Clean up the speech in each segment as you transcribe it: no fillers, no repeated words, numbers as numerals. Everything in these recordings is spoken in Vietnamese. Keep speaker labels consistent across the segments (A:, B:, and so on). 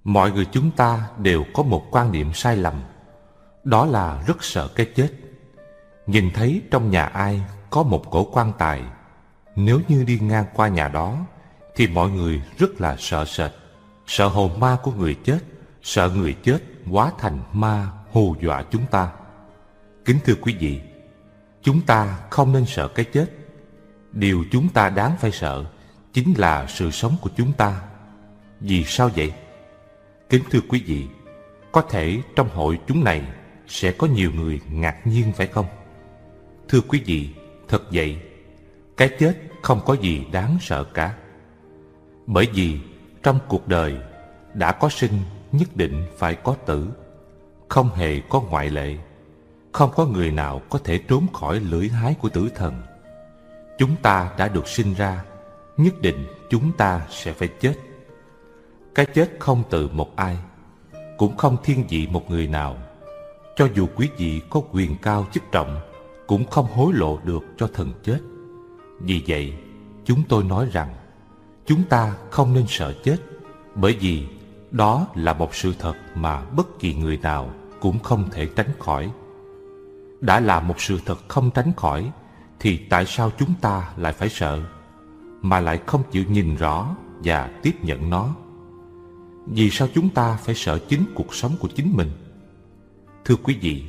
A: Mọi người chúng ta đều có một quan niệm sai lầm, đó là rất sợ cái chết. Nhìn thấy trong nhà ai có một cỗ quan tài, nếu như đi ngang qua nhà đó thì mọi người rất là sợ sệt, sợ hồn ma của người chết, sợ người chết hóa thành ma hù dọa chúng ta. Kính thưa quý vị, chúng ta không nên sợ cái chết. Điều chúng ta đáng phải sợ chính là sự sống của chúng ta. Vì sao vậy? Kính thưa quý vị, có thể trong hội chúng này sẽ có nhiều người ngạc nhiên phải không? Thưa quý vị, thật vậy, cái chết không có gì đáng sợ cả. Bởi vì trong cuộc đời đã có sinh nhất định phải có tử, không hề có ngoại lệ. Không có người nào có thể trốn khỏi lưỡi hái của tử thần. Chúng ta đã được sinh ra, nhất định chúng ta sẽ phải chết. Cái chết không từ một ai, cũng không thiên vị một người nào. Cho dù quý vị có quyền cao chức trọng, cũng không hối lộ được cho thần chết. Vì vậy, chúng tôi nói rằng chúng ta không nên sợ chết, bởi vì đó là một sự thật mà bất kỳ người nào cũng không thể tránh khỏi. Đã là một sự thật không tránh khỏi, thì tại sao chúng ta lại phải sợ, mà lại không chịu nhìn rõ và tiếp nhận nó? Vì sao chúng ta phải sợ chính cuộc sống của chính mình? Thưa quý vị,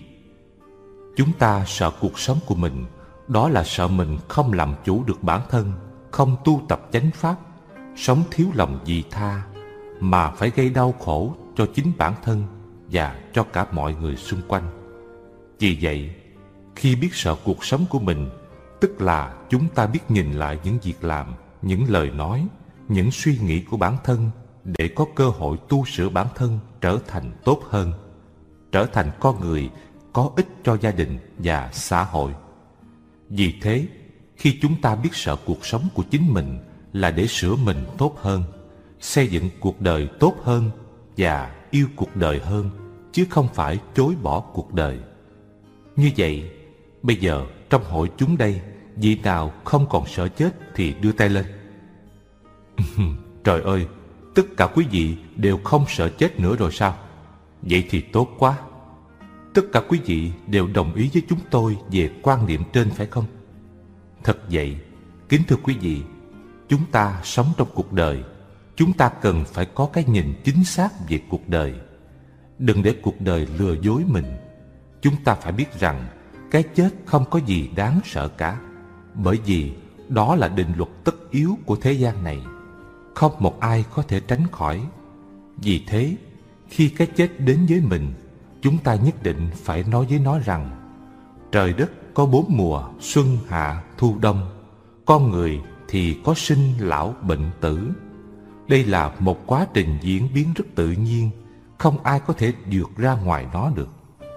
A: chúng ta sợ cuộc sống của mình, đó là sợ mình không làm chủ được bản thân, không tu tập chánh pháp, sống thiếu lòng vị tha, mà phải gây đau khổ cho chính bản thân và cho cả mọi người xung quanh. Vì vậy, khi biết sợ cuộc sống của mình, tức là chúng ta biết nhìn lại những việc làm, những lời nói, những suy nghĩ của bản thân để có cơ hội tu sửa bản thân trở thành tốt hơn, trở thành con người có ích cho gia đình và xã hội. Vì thế, khi chúng ta biết sợ cuộc sống của chính mình là để sửa mình tốt hơn, xây dựng cuộc đời tốt hơn và yêu cuộc đời hơn, chứ không phải chối bỏ cuộc đời. Như vậy, bây giờ trong hội chúng đây, vị nào không còn sợ chết thì đưa tay lên. Trời ơi, tất cả quý vị đều không sợ chết nữa rồi sao? Vậy thì tốt quá. Tất cả quý vị đều đồng ý với chúng tôi về quan niệm trên phải không? Thật vậy, kính thưa quý vị, chúng ta sống trong cuộc đời, chúng ta cần phải có cái nhìn chính xác về cuộc đời. Đừng để cuộc đời lừa dối mình. Chúng ta phải biết rằng cái chết không có gì đáng sợ cả, bởi vì đó là định luật tất yếu của thế gian này, không một ai có thể tránh khỏi. Vì thế, khi cái chết đến với mình, chúng ta nhất định phải nói với nó rằng trời đất có 4 mùa, xuân, hạ, thu, đông. Con người thì có sinh, lão, bệnh, tử. Đây là một quá trình diễn biến rất tự nhiên, không ai có thể vượt ra ngoài nó được.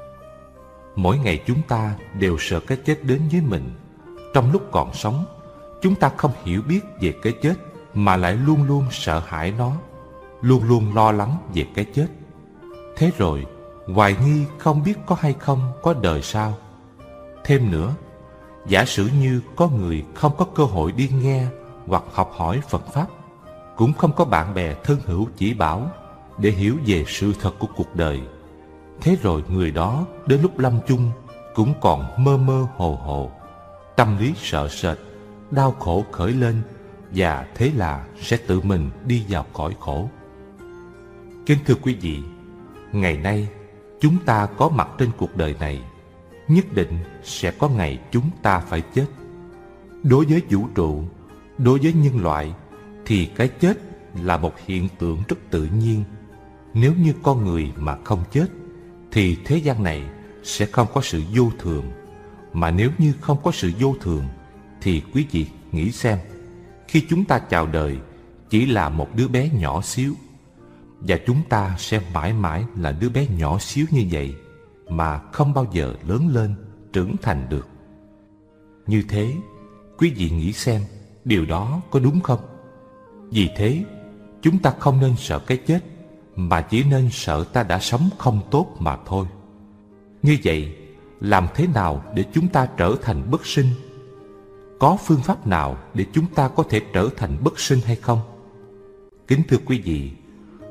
A: Mỗi ngày chúng ta đều sợ cái chết đến với mình. Trong lúc còn sống, chúng ta không hiểu biết về cái chết, mà lại luôn luôn sợ hãi nó, luôn luôn lo lắng về cái chết. Thế rồi, hoài nghi không biết có hay không có đời sau. Thêm nữa, giả sử như có người không có cơ hội đi nghe hoặc học hỏi Phật Pháp, cũng không có bạn bè thân hữu chỉ bảo để hiểu về sự thật của cuộc đời. Thế rồi người đó đến lúc lâm chung cũng còn mơ mơ hồ hồ, tâm lý sợ sệt, đau khổ khởi lên, và thế là sẽ tự mình đi vào cõi khổ. Kính thưa quý vị, ngày nay chúng ta có mặt trên cuộc đời này, nhất định sẽ có ngày chúng ta phải chết. Đối với vũ trụ, đối với nhân loại, thì cái chết là một hiện tượng rất tự nhiên. Nếu như con người mà không chết, thì thế gian này sẽ không có sự vô thường. Mà nếu như không có sự vô thường, thì quý vị nghĩ xem, khi chúng ta chào đời chỉ là một đứa bé nhỏ xíu, và chúng ta sẽ mãi mãi là đứa bé nhỏ xíu như vậy, mà không bao giờ lớn lên, trưởng thành được. Như thế, quý vị nghĩ xem, điều đó có đúng không? Vì thế, chúng ta không nên sợ cái chết, mà chỉ nên sợ ta đã sống không tốt mà thôi. Như vậy, làm thế nào để chúng ta trở thành bất sinh? Có phương pháp nào để chúng ta có thể trở thành bất sinh hay không? Kính thưa quý vị,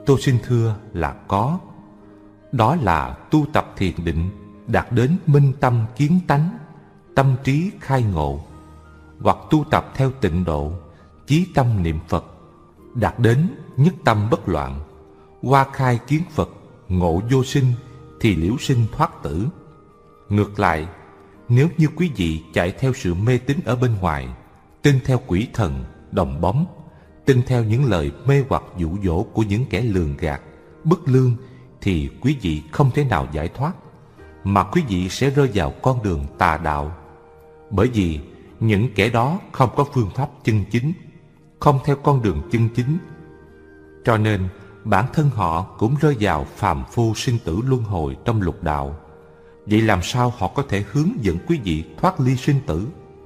A: Tôi xin thưa là có. Đó là tu tập thiền định, đạt đến minh tâm kiến tánh, tâm trí khai ngộ, hoặc tu tập theo tịnh độ, chí tâm niệm Phật, đạt đến nhất tâm bất loạn, hoa khai kiến Phật, ngộ vô sinh, thì liễu sinh thoát tử. Ngược lại, nếu như quý vị chạy theo sự mê tín ở bên ngoài, tin theo quỷ thần, đồng bóng, tin theo những lời mê hoặc dụ dỗ của những kẻ lường gạt, bất lương, thì quý vị không thể nào giải thoát, mà quý vị sẽ rơi vào con đường tà đạo. Bởi vì những kẻ đó không có phương pháp chân chính, không theo con đường chân chính, cho nên bản thân họ cũng rơi vào phàm phu sinh tử luân hồi trong lục đạo. Vậy làm sao họ có thể hướng dẫn quý vị thoát ly sinh tử?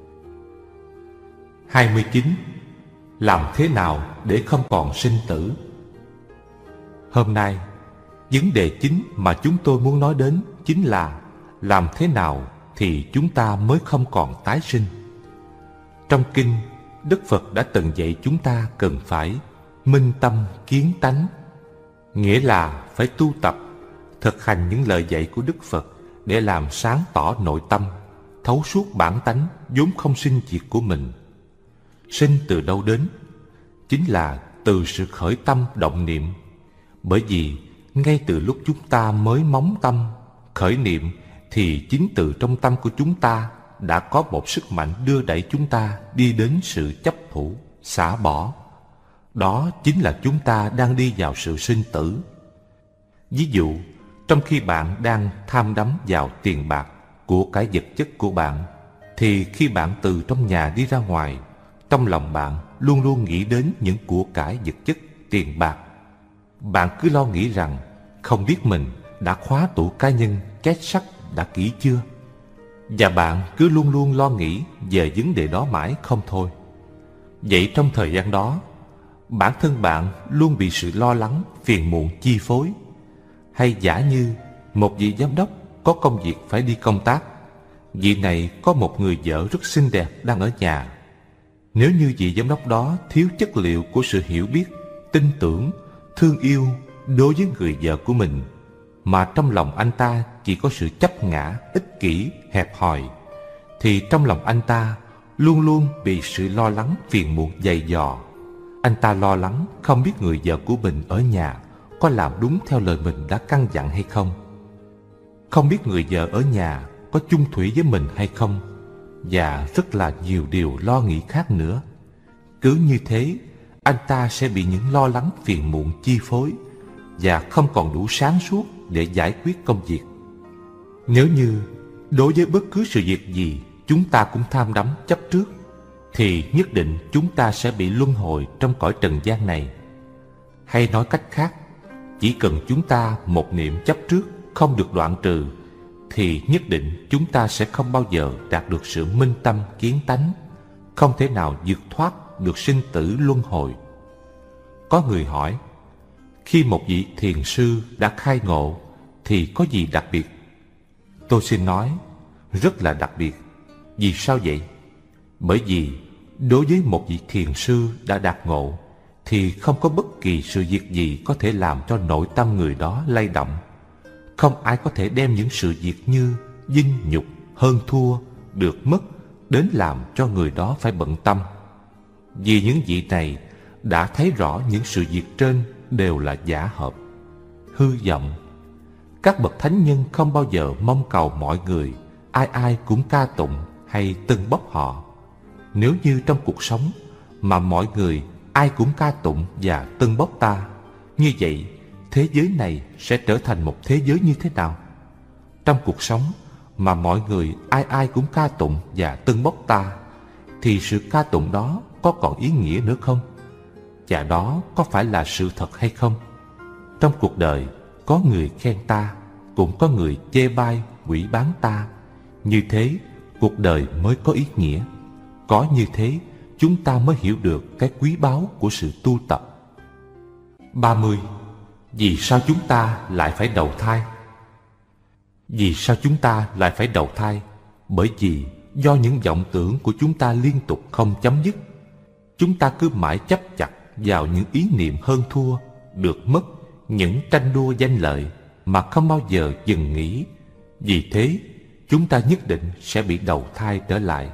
A: 29. Làm thế nào để không còn sinh tử? Hôm nay, vấn đề chính mà chúng tôi muốn nói đến chính là làm thế nào thì chúng ta mới không còn tái sinh. Trong kinh, Đức Phật đã từng dạy chúng ta cần phải minh tâm kiến tánh, nghĩa là phải tu tập, thực hành những lời dạy của Đức Phật để làm sáng tỏ nội tâm, thấu suốt bản tánh vốn không sinh diệt của mình. Sinh từ đâu đến? Chính là từ sự khởi tâm động niệm. Bởi vì ngay từ lúc chúng ta mới móng tâm, khởi niệm, thì chính từ trong tâm của chúng ta đã có một sức mạnh đưa đẩy chúng ta đi đến sự chấp thủ, xả bỏ. Đó chính là chúng ta đang đi vào sự sinh tử. Ví dụ, trong khi bạn đang tham đắm vào tiền bạc, của cái vật chất của bạn, thì khi bạn từ trong nhà đi ra ngoài, trong lòng bạn luôn luôn nghĩ đến những của cải vật chất, tiền bạc. Bạn cứ lo nghĩ rằng không biết mình đã khóa tủ cá nhân, két sắt đã kỹ chưa. Và bạn cứ luôn luôn lo nghĩ về vấn đề đó mãi không thôi. Vậy trong thời gian đó, bản thân bạn luôn bị sự lo lắng, phiền muộn chi phối. Hay giả như một vị giám đốc có công việc phải đi công tác, vị này có một người vợ rất xinh đẹp đang ở nhà. Nếu như vị giám đốc đó thiếu chất liệu của sự hiểu biết, tin tưởng, thương yêu đối với người vợ của mình, mà trong lòng anh ta chỉ có sự chấp ngã, ích kỷ, hẹp hòi, thì trong lòng anh ta luôn luôn bị sự lo lắng phiền muộn dày dò. Anh ta lo lắng không biết người vợ của mình ở nhà có làm đúng theo lời mình đã căn dặn hay không, không biết người vợ ở nhà có chung thủy với mình hay không, và rất là nhiều điều lo nghĩ khác nữa. Cứ như thế, anh ta sẽ bị những lo lắng phiền muộn chi phối và không còn đủ sáng suốt để giải quyết công việc. Nếu như đối với bất cứ sự việc gì chúng ta cũng tham đắm chấp trước, thì nhất định chúng ta sẽ bị luân hồi trong cõi trần gian này. Hay nói cách khác, chỉ cần chúng ta một niệm chấp trước không được đoạn trừ, thì nhất định chúng ta sẽ không bao giờ đạt được sự minh tâm kiến tánh, không thể nào vượt thoát được sinh tử luân hồi. Có người hỏi, khi một vị thiền sư đã khai ngộ thì có gì đặc biệt? Tôi xin nói, rất là đặc biệt. Vì sao vậy? Bởi vì đối với một vị thiền sư đã đạt ngộ thì không có bất kỳ sự việc gì có thể làm cho nội tâm người đó lay động. Không ai có thể đem những sự việc như vinh nhục, hơn thua, được mất đến làm cho người đó phải bận tâm. Vì những vị này đã thấy rõ những sự việc trên đều là giả hợp, hư vọng. Các bậc thánh nhân không bao giờ mong cầu mọi người ai ai cũng ca tụng hay tâng bốc họ. Nếu như trong cuộc sống mà mọi người ai cũng ca tụng và tâng bốc ta, như vậy thế giới này sẽ trở thành một thế giới như thế nào? Trong cuộc sống mà mọi người ai ai cũng ca tụng và tâng bốc ta, thì sự ca tụng đó có còn ý nghĩa nữa không? Và đó có phải là sự thật hay không? Trong cuộc đời có người khen ta, cũng có người chê bai, hủy báng ta. Như thế cuộc đời mới có ý nghĩa. Có như thế chúng ta mới hiểu được cái quý báu của sự tu tập. 30. Vì sao chúng ta lại phải đầu thai? Vì sao chúng ta lại phải đầu thai? Bởi vì do những vọng tưởng của chúng ta liên tục không chấm dứt. Chúng ta cứ mãi chấp chặt vào những ý niệm hơn thua, được mất, những tranh đua danh lợi mà không bao giờ dừng nghỉ. Vì thế, chúng ta nhất định sẽ bị đầu thai trở lại.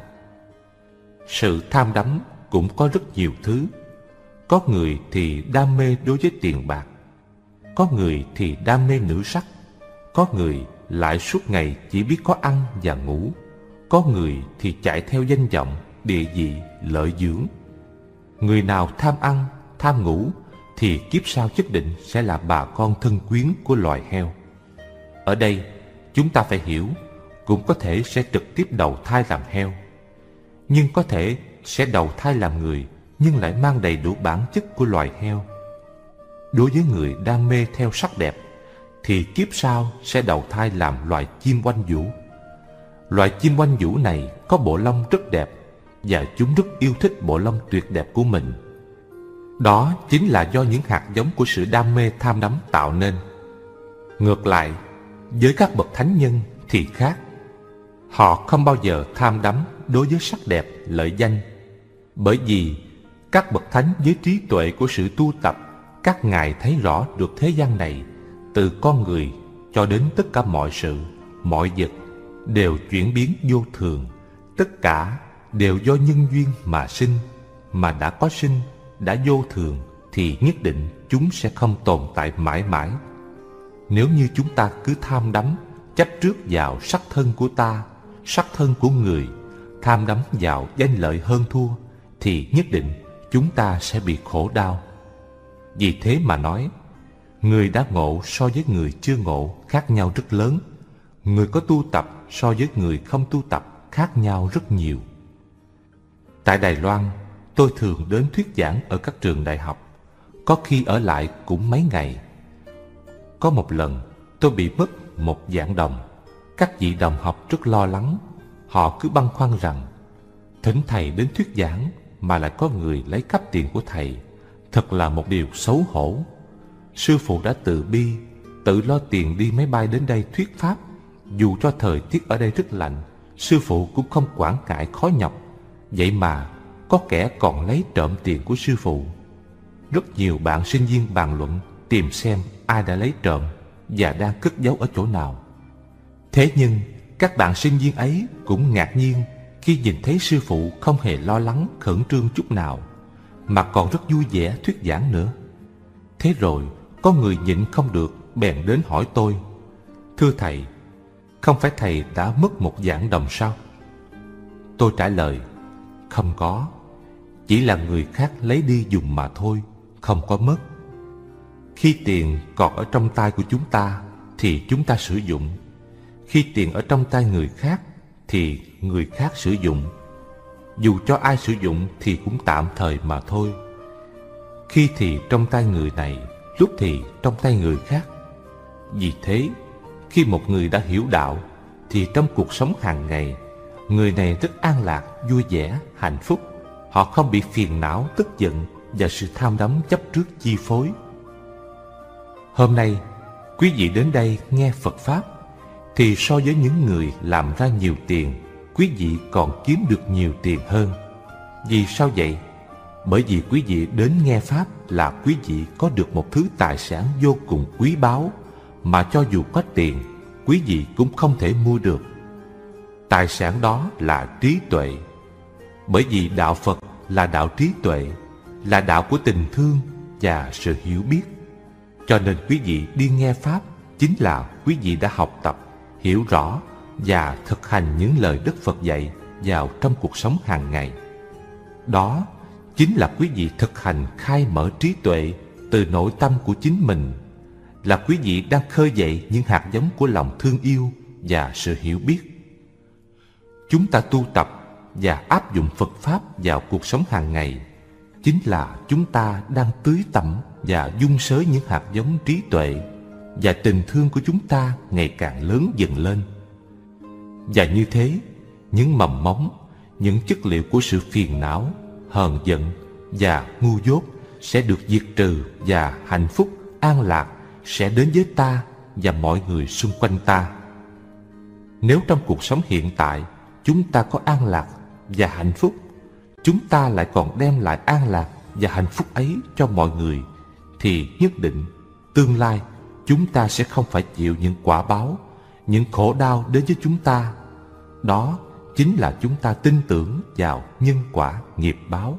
A: Sự tham đắm cũng có rất nhiều thứ. Có người thì đam mê đối với tiền bạc, có người thì đam mê nữ sắc, có người lại suốt ngày chỉ biết có ăn và ngủ, có người thì chạy theo danh vọng, địa vị, lợi dưỡng. Người nào tham ăn, tham ngủ thì kiếp sau nhất định sẽ là bà con thân quyến của loài heo. Ở đây chúng ta phải hiểu, cũng có thể sẽ trực tiếp đầu thai làm heo, nhưng có thể sẽ đầu thai làm người nhưng lại mang đầy đủ bản chất của loài heo. Đối với người đam mê theo sắc đẹp thì kiếp sau sẽ đầu thai làm loài chim oanh vũ. Loài chim oanh vũ này có bộ lông rất đẹp và chúng rất yêu thích bộ lông tuyệt đẹp của mình. Đó chính là do những hạt giống của sự đam mê tham đắm tạo nên. Ngược lại, với các bậc thánh nhân thì khác. Họ không bao giờ tham đắm đối với sắc đẹp, lợi danh, bởi vì các bậc thánh với trí tuệ của sự tu tập, các ngài thấy rõ được thế gian này, từ con người cho đến tất cả mọi sự, mọi vật đều chuyển biến vô thường. Tất cả đều do nhân duyên mà sinh, mà đã có sinh, đã vô thường thì nhất định chúng sẽ không tồn tại mãi mãi. Nếu như chúng ta cứ tham đắm, chấp trước vào sắc thân của ta, sắc thân của người, tham đắm vào danh lợi hơn thua, thì nhất định chúng ta sẽ bị khổ đau. Vì thế mà nói, người đã ngộ so với người chưa ngộ khác nhau rất lớn. Người có tu tập so với người không tu tập khác nhau rất nhiều. Tại Đài Loan, tôi thường đến thuyết giảng ở các trường đại học, có khi ở lại cũng mấy ngày. Có một lần tôi bị mất 1 vạn đồng. Các vị đồng học rất lo lắng. Họ cứ băn khoăn rằng thỉnh thầy đến thuyết giảng mà lại có người lấy cắp tiền của thầy, thật là một điều xấu hổ. Sư phụ đã từ bi, tự lo tiền đi máy bay đến đây thuyết pháp. Dù cho thời tiết ở đây rất lạnh, sư phụ cũng không quản ngại khó nhọc. Vậy mà có kẻ còn lấy trộm tiền của sư phụ. Rất nhiều bạn sinh viên bàn luận tìm xem ai đã lấy trộm và đang cất giấu ở chỗ nào. Thế nhưng các bạn sinh viên ấy cũng ngạc nhiên khi nhìn thấy sư phụ không hề lo lắng khẩn trương chút nào, mà còn rất vui vẻ thuyết giảng nữa. Thế rồi có người nhịn không được bèn đến hỏi tôi: "Thưa thầy, không phải thầy đã mất 1 vạn đồng sao?" Tôi trả lời: "Không có, chỉ là người khác lấy đi dùng mà thôi, không có mất. Khi tiền còn ở trong tay của chúng ta thì chúng ta sử dụng. Khi tiền ở trong tay người khác thì người khác sử dụng. Dù cho ai sử dụng thì cũng tạm thời mà thôi. Khi thì trong tay người này, lúc thì trong tay người khác. Vì thế, khi một người đã hiểu đạo thì trong cuộc sống hàng ngày, người này rất an lạc, vui vẻ, hạnh phúc. Họ không bị phiền não, tức giận và sự tham đắm chấp trước chi phối." Hôm nay, quý vị đến đây nghe Phật Pháp thì so với những người làm ra nhiều tiền, quý vị còn kiếm được nhiều tiền hơn. Vì sao vậy? Bởi vì quý vị đến nghe Pháp là quý vị có được một thứ tài sản vô cùng quý báu mà cho dù có tiền, quý vị cũng không thể mua được. Tài sản đó là trí tuệ. Bởi vì đạo Phật là đạo trí tuệ, là đạo của tình thương và sự hiểu biết. Cho nên quý vị đi nghe Pháp chính là quý vị đã học tập, hiểu rõ và thực hành những lời Đức Phật dạy vào trong cuộc sống hàng ngày. Đó chính là quý vị thực hành khai mở trí tuệ từ nội tâm của chính mình, là quý vị đang khơi dậy những hạt giống của lòng thương yêu và sự hiểu biết. Chúng ta tu tập và áp dụng Phật Pháp vào cuộc sống hàng ngày, chính là chúng ta đang tưới tẩm và dung xới những hạt giống trí tuệ, và tình thương của chúng ta ngày càng lớn dần lên. Và như thế, những mầm móng, những chất liệu của sự phiền não, hờn giận và ngu dốt sẽ được diệt trừ, và hạnh phúc, an lạc sẽ đến với ta và mọi người xung quanh ta. Nếu trong cuộc sống hiện tại chúng ta có an lạc và hạnh phúc, chúng ta lại còn đem lại an lạc và hạnh phúc ấy cho mọi người, thì nhất định tương lai chúng ta sẽ không phải chịu những quả báo, những khổ đau đến với chúng ta. Đó chính là chúng ta tin tưởng vào nhân quả nghiệp báo.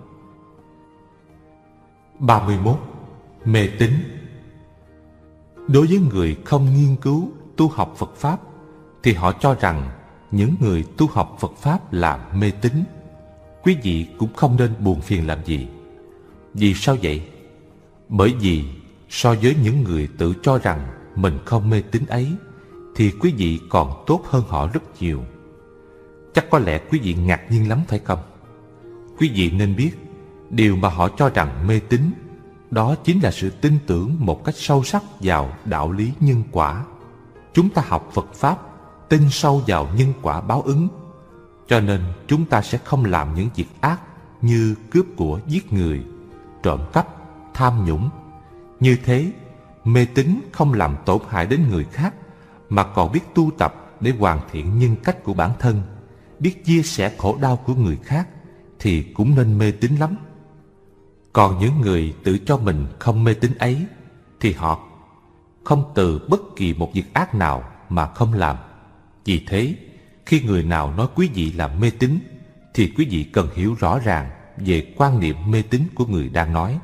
A: 31. Mê tín. Đối với người không nghiên cứu tu học Phật Pháp thì họ cho rằng những người tu học Phật Pháp là mê tín. Quý vị cũng không nên buồn phiền làm gì. Vì sao vậy? Bởi vì so với những người tự cho rằng mình không mê tín ấy thì quý vị còn tốt hơn họ rất nhiều. Chắc có lẽ quý vị ngạc nhiên lắm phải không? Quý vị nên biết, điều mà họ cho rằng mê tín, đó chính là sự tin tưởng một cách sâu sắc vào đạo lý nhân quả. Chúng ta học Phật Pháp, tin sâu vào nhân quả báo ứng, cho nên chúng ta sẽ không làm những việc ác như cướp của, giết người, trộm cắp, tham nhũng. Như thế, mê tín không làm tổn hại đến người khác, mà còn biết tu tập để hoàn thiện nhân cách của bản thân, biết chia sẻ khổ đau của người khác, thì cũng nên mê tín lắm. Còn những người tự cho mình không mê tín ấy thì họ không từ bất kỳ một việc ác nào mà không làm. Vì thế, khi người nào nói quý vị là mê tín thì quý vị cần hiểu rõ ràng về quan niệm mê tín của người đang nói.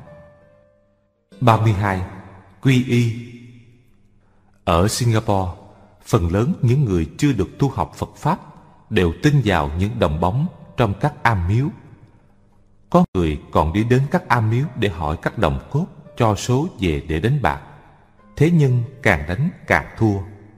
A: 32. Quy y. Ở Singapore, phần lớn những người chưa được tu học Phật Pháp đều tin vào những đồng bóng trong các am miếu. Có người còn đi đến các am miếu để hỏi các đồng cốt cho số về để đánh bạc. Thế nhưng càng đánh càng thua.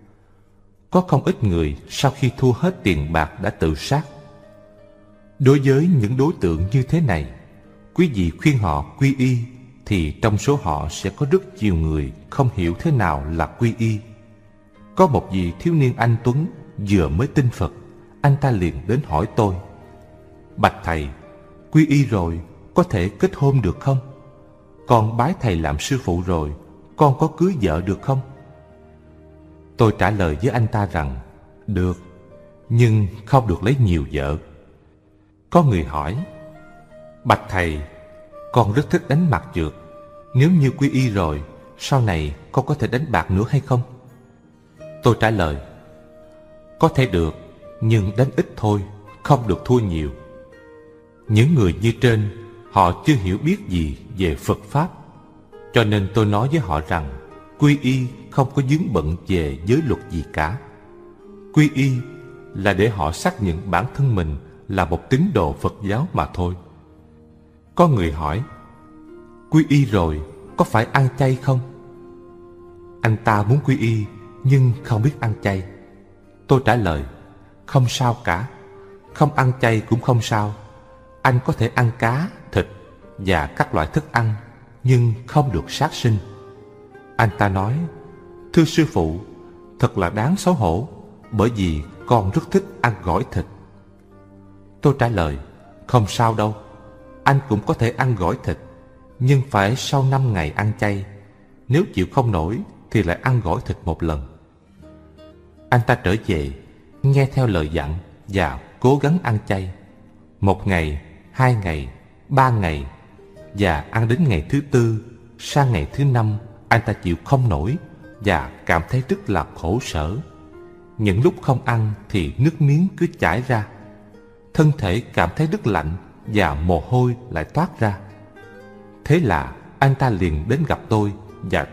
A: Có không ít người sau khi thua hết tiền bạc đã tự sát. Đối với những đối tượng như thế này, quý vị khuyên họ quy y thì trong số họ sẽ có rất nhiều người không hiểu thế nào là quy y. Có một vị thiếu niên anh tuấn vừa mới tin Phật, anh ta liền đến hỏi tôi: Bạch thầy, quy y rồi có thể kết hôn được không? Con bái thầy làm sư phụ rồi, con có cưới vợ được không? Tôi trả lời với anh ta rằng được, nhưng không được lấy nhiều vợ. Có người hỏi: Bạch thầy, con rất thích đánh mặt trượt, nếu như quy y rồi, sau này con có thể đánh bạc nữa hay không? Tôi trả lời: có thể được, nhưng đánh ít thôi, không được thua nhiều. Những người như trên, họ chưa hiểu biết gì về Phật Pháp, cho nên tôi nói với họ rằng quy y không có vướng bận về giới luật gì cả. Quy y là để họ xác nhận bản thân mình là một tín đồ Phật giáo mà thôi. Có người hỏi: quy y rồi có phải ăn chay không? Anh ta muốn quy y nhưng không biết ăn chay. Tôi trả lời: không sao cả, không ăn chay cũng không sao. Anh có thể ăn cá, thịt và các loại thức ăn, nhưng không được sát sinh. Anh ta nói: thưa sư phụ, thật là đáng xấu hổ, bởi vì con rất thích ăn gỏi thịt. Tôi trả lời: không sao đâu, anh cũng có thể ăn gỏi thịt, nhưng phải sau 5 ngày ăn chay. Nếu chịu không nổi thì lại ăn gỏi thịt một lần. Anh ta trở về, nghe theo lời dặn và cố gắng ăn chay. 1 ngày, 2 ngày, 3 ngày, và ăn đến ngày thứ 4, sang ngày thứ 5, anh ta chịu không nổi và cảm thấy rất là khổ sở. Những lúc không ăn thì nước miếng cứ chảy ra, thân thể cảm thấy rất lạnh và mồ hôi lại toát ra. Thế là anh ta liền đến gặp tôi và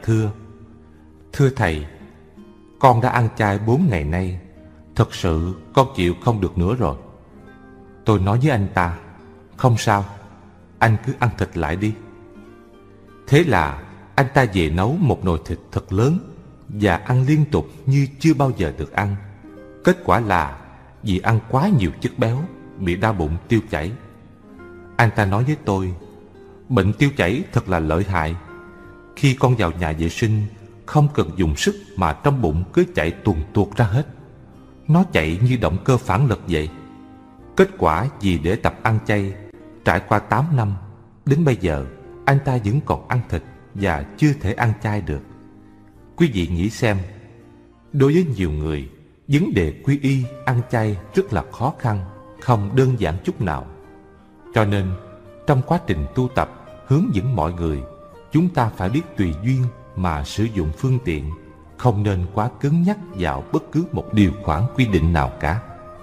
A: thưa thầy, con đã ăn chay 4 ngày nay, thật sự con chịu không được nữa rồi. Tôi nói với anh ta: không sao, anh cứ ăn thịt lại đi. Thế là anh ta về nấu một nồi thịt thật lớn và ăn liên tục như chưa bao giờ được ăn. Kết quả là vì ăn quá nhiều chất béo, bị đau bụng tiêu chảy. Anh ta nói với tôi: bệnh tiêu chảy thật là lợi hại. Khi con vào nhà vệ sinh, không cần dùng sức mà trong bụng cứ chạy tuồn tuột ra hết. Nó chạy như động cơ phản lực vậy. Kết quả vì để tập ăn chay, trải qua 8 năm, đến bây giờ anh ta vẫn còn ăn thịt và chưa thể ăn chay được. Quý vị nghĩ xem, đối với nhiều người, vấn đề quy y ăn chay rất là khó khăn, không đơn giản chút nào. Cho nên trong quá trình tu tập hướng dẫn mọi người, chúng ta phải biết tùy duyên mà sử dụng phương tiện không nên quá cứng nhắc vào bất cứ một điều khoản quy định nào cả.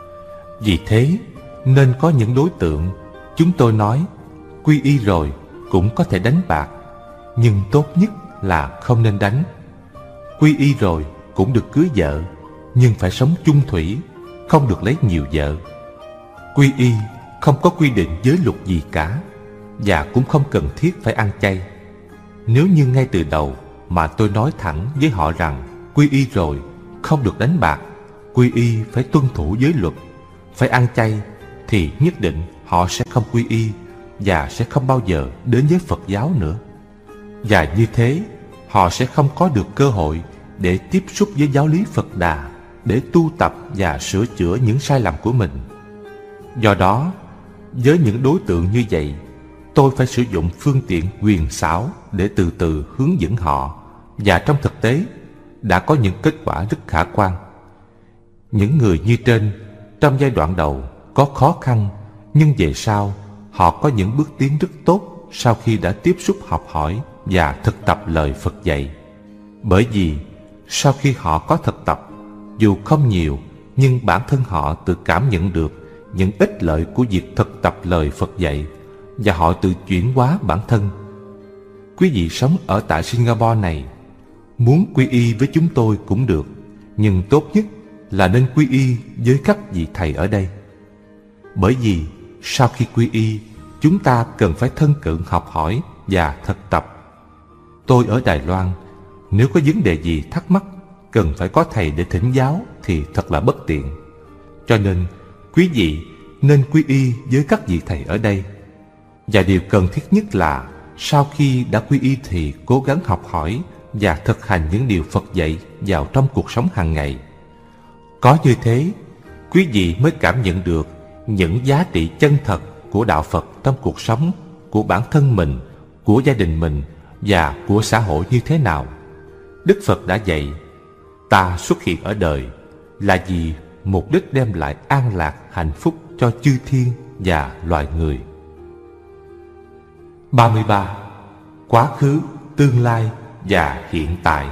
A: Vì thế nên có những đối tượng chúng tôi nói quy y rồi cũng có thể đánh bạc, nhưng tốt nhất là không nên đánh. Quy y rồi cũng được cưới vợ, nhưng phải sống chung thủy, không được lấy nhiều vợ. Quy y không có quy định giới luật gì cả, và cũng không cần thiết phải ăn chay. Nếu như ngay từ đầu mà tôi nói thẳng với họ rằng quy y rồi không được đánh bạc, quy y phải tuân thủ giới luật, phải ăn chay, thì nhất định họ sẽ không quy y và sẽ không bao giờ đến với Phật giáo nữa. Và như thế họ sẽ không có được cơ hội để tiếp xúc với giáo lý Phật Đà, để tu tập và sửa chữa những sai lầm của mình. Do đó, với những đối tượng như vậy, tôi phải sử dụng phương tiện huyền xảo để từ từ hướng dẫn họ, và trong thực tế đã có những kết quả rất khả quan. Những người như trên trong giai đoạn đầu có khó khăn, nhưng về sau họ có những bước tiến rất tốt sau khi đã tiếp xúc học hỏi và thực tập lời Phật dạy. Bởi vì sau khi họ có thực tập, dù không nhiều, nhưng bản thân họ tự cảm nhận được những ích lợi của việc thực tập lời Phật dạy, và họ tự chuyển hóa bản thân. Quý vị sống ở tại Singapore này, muốn quy y với chúng tôi cũng được, nhưng tốt nhất là nên quy y với các vị thầy ở đây. Bởi vì sau khi quy y, chúng ta cần phải thân cận học hỏi và thực tập. Tôi ở Đài Loan, nếu có vấn đề gì thắc mắc, cần phải có thầy để thỉnh giáo thì thật là bất tiện. Cho nên quý vị nên quy y với các vị thầy ở đây. Và điều cần thiết nhất là sau khi đã quy y thì cố gắng học hỏi và thực hành những điều Phật dạy vào trong cuộc sống hàng ngày. Có như thế, quý vị mới cảm nhận được những giá trị chân thật của đạo Phật trong cuộc sống của bản thân mình, của gia đình mình và của xã hội như thế nào. Đức Phật đã dạy, ta xuất hiện ở đời là vì mục đích đem lại an lạc, hạnh phúc cho chư thiên và loài người. 33. Quá khứ, tương lai và hiện tại.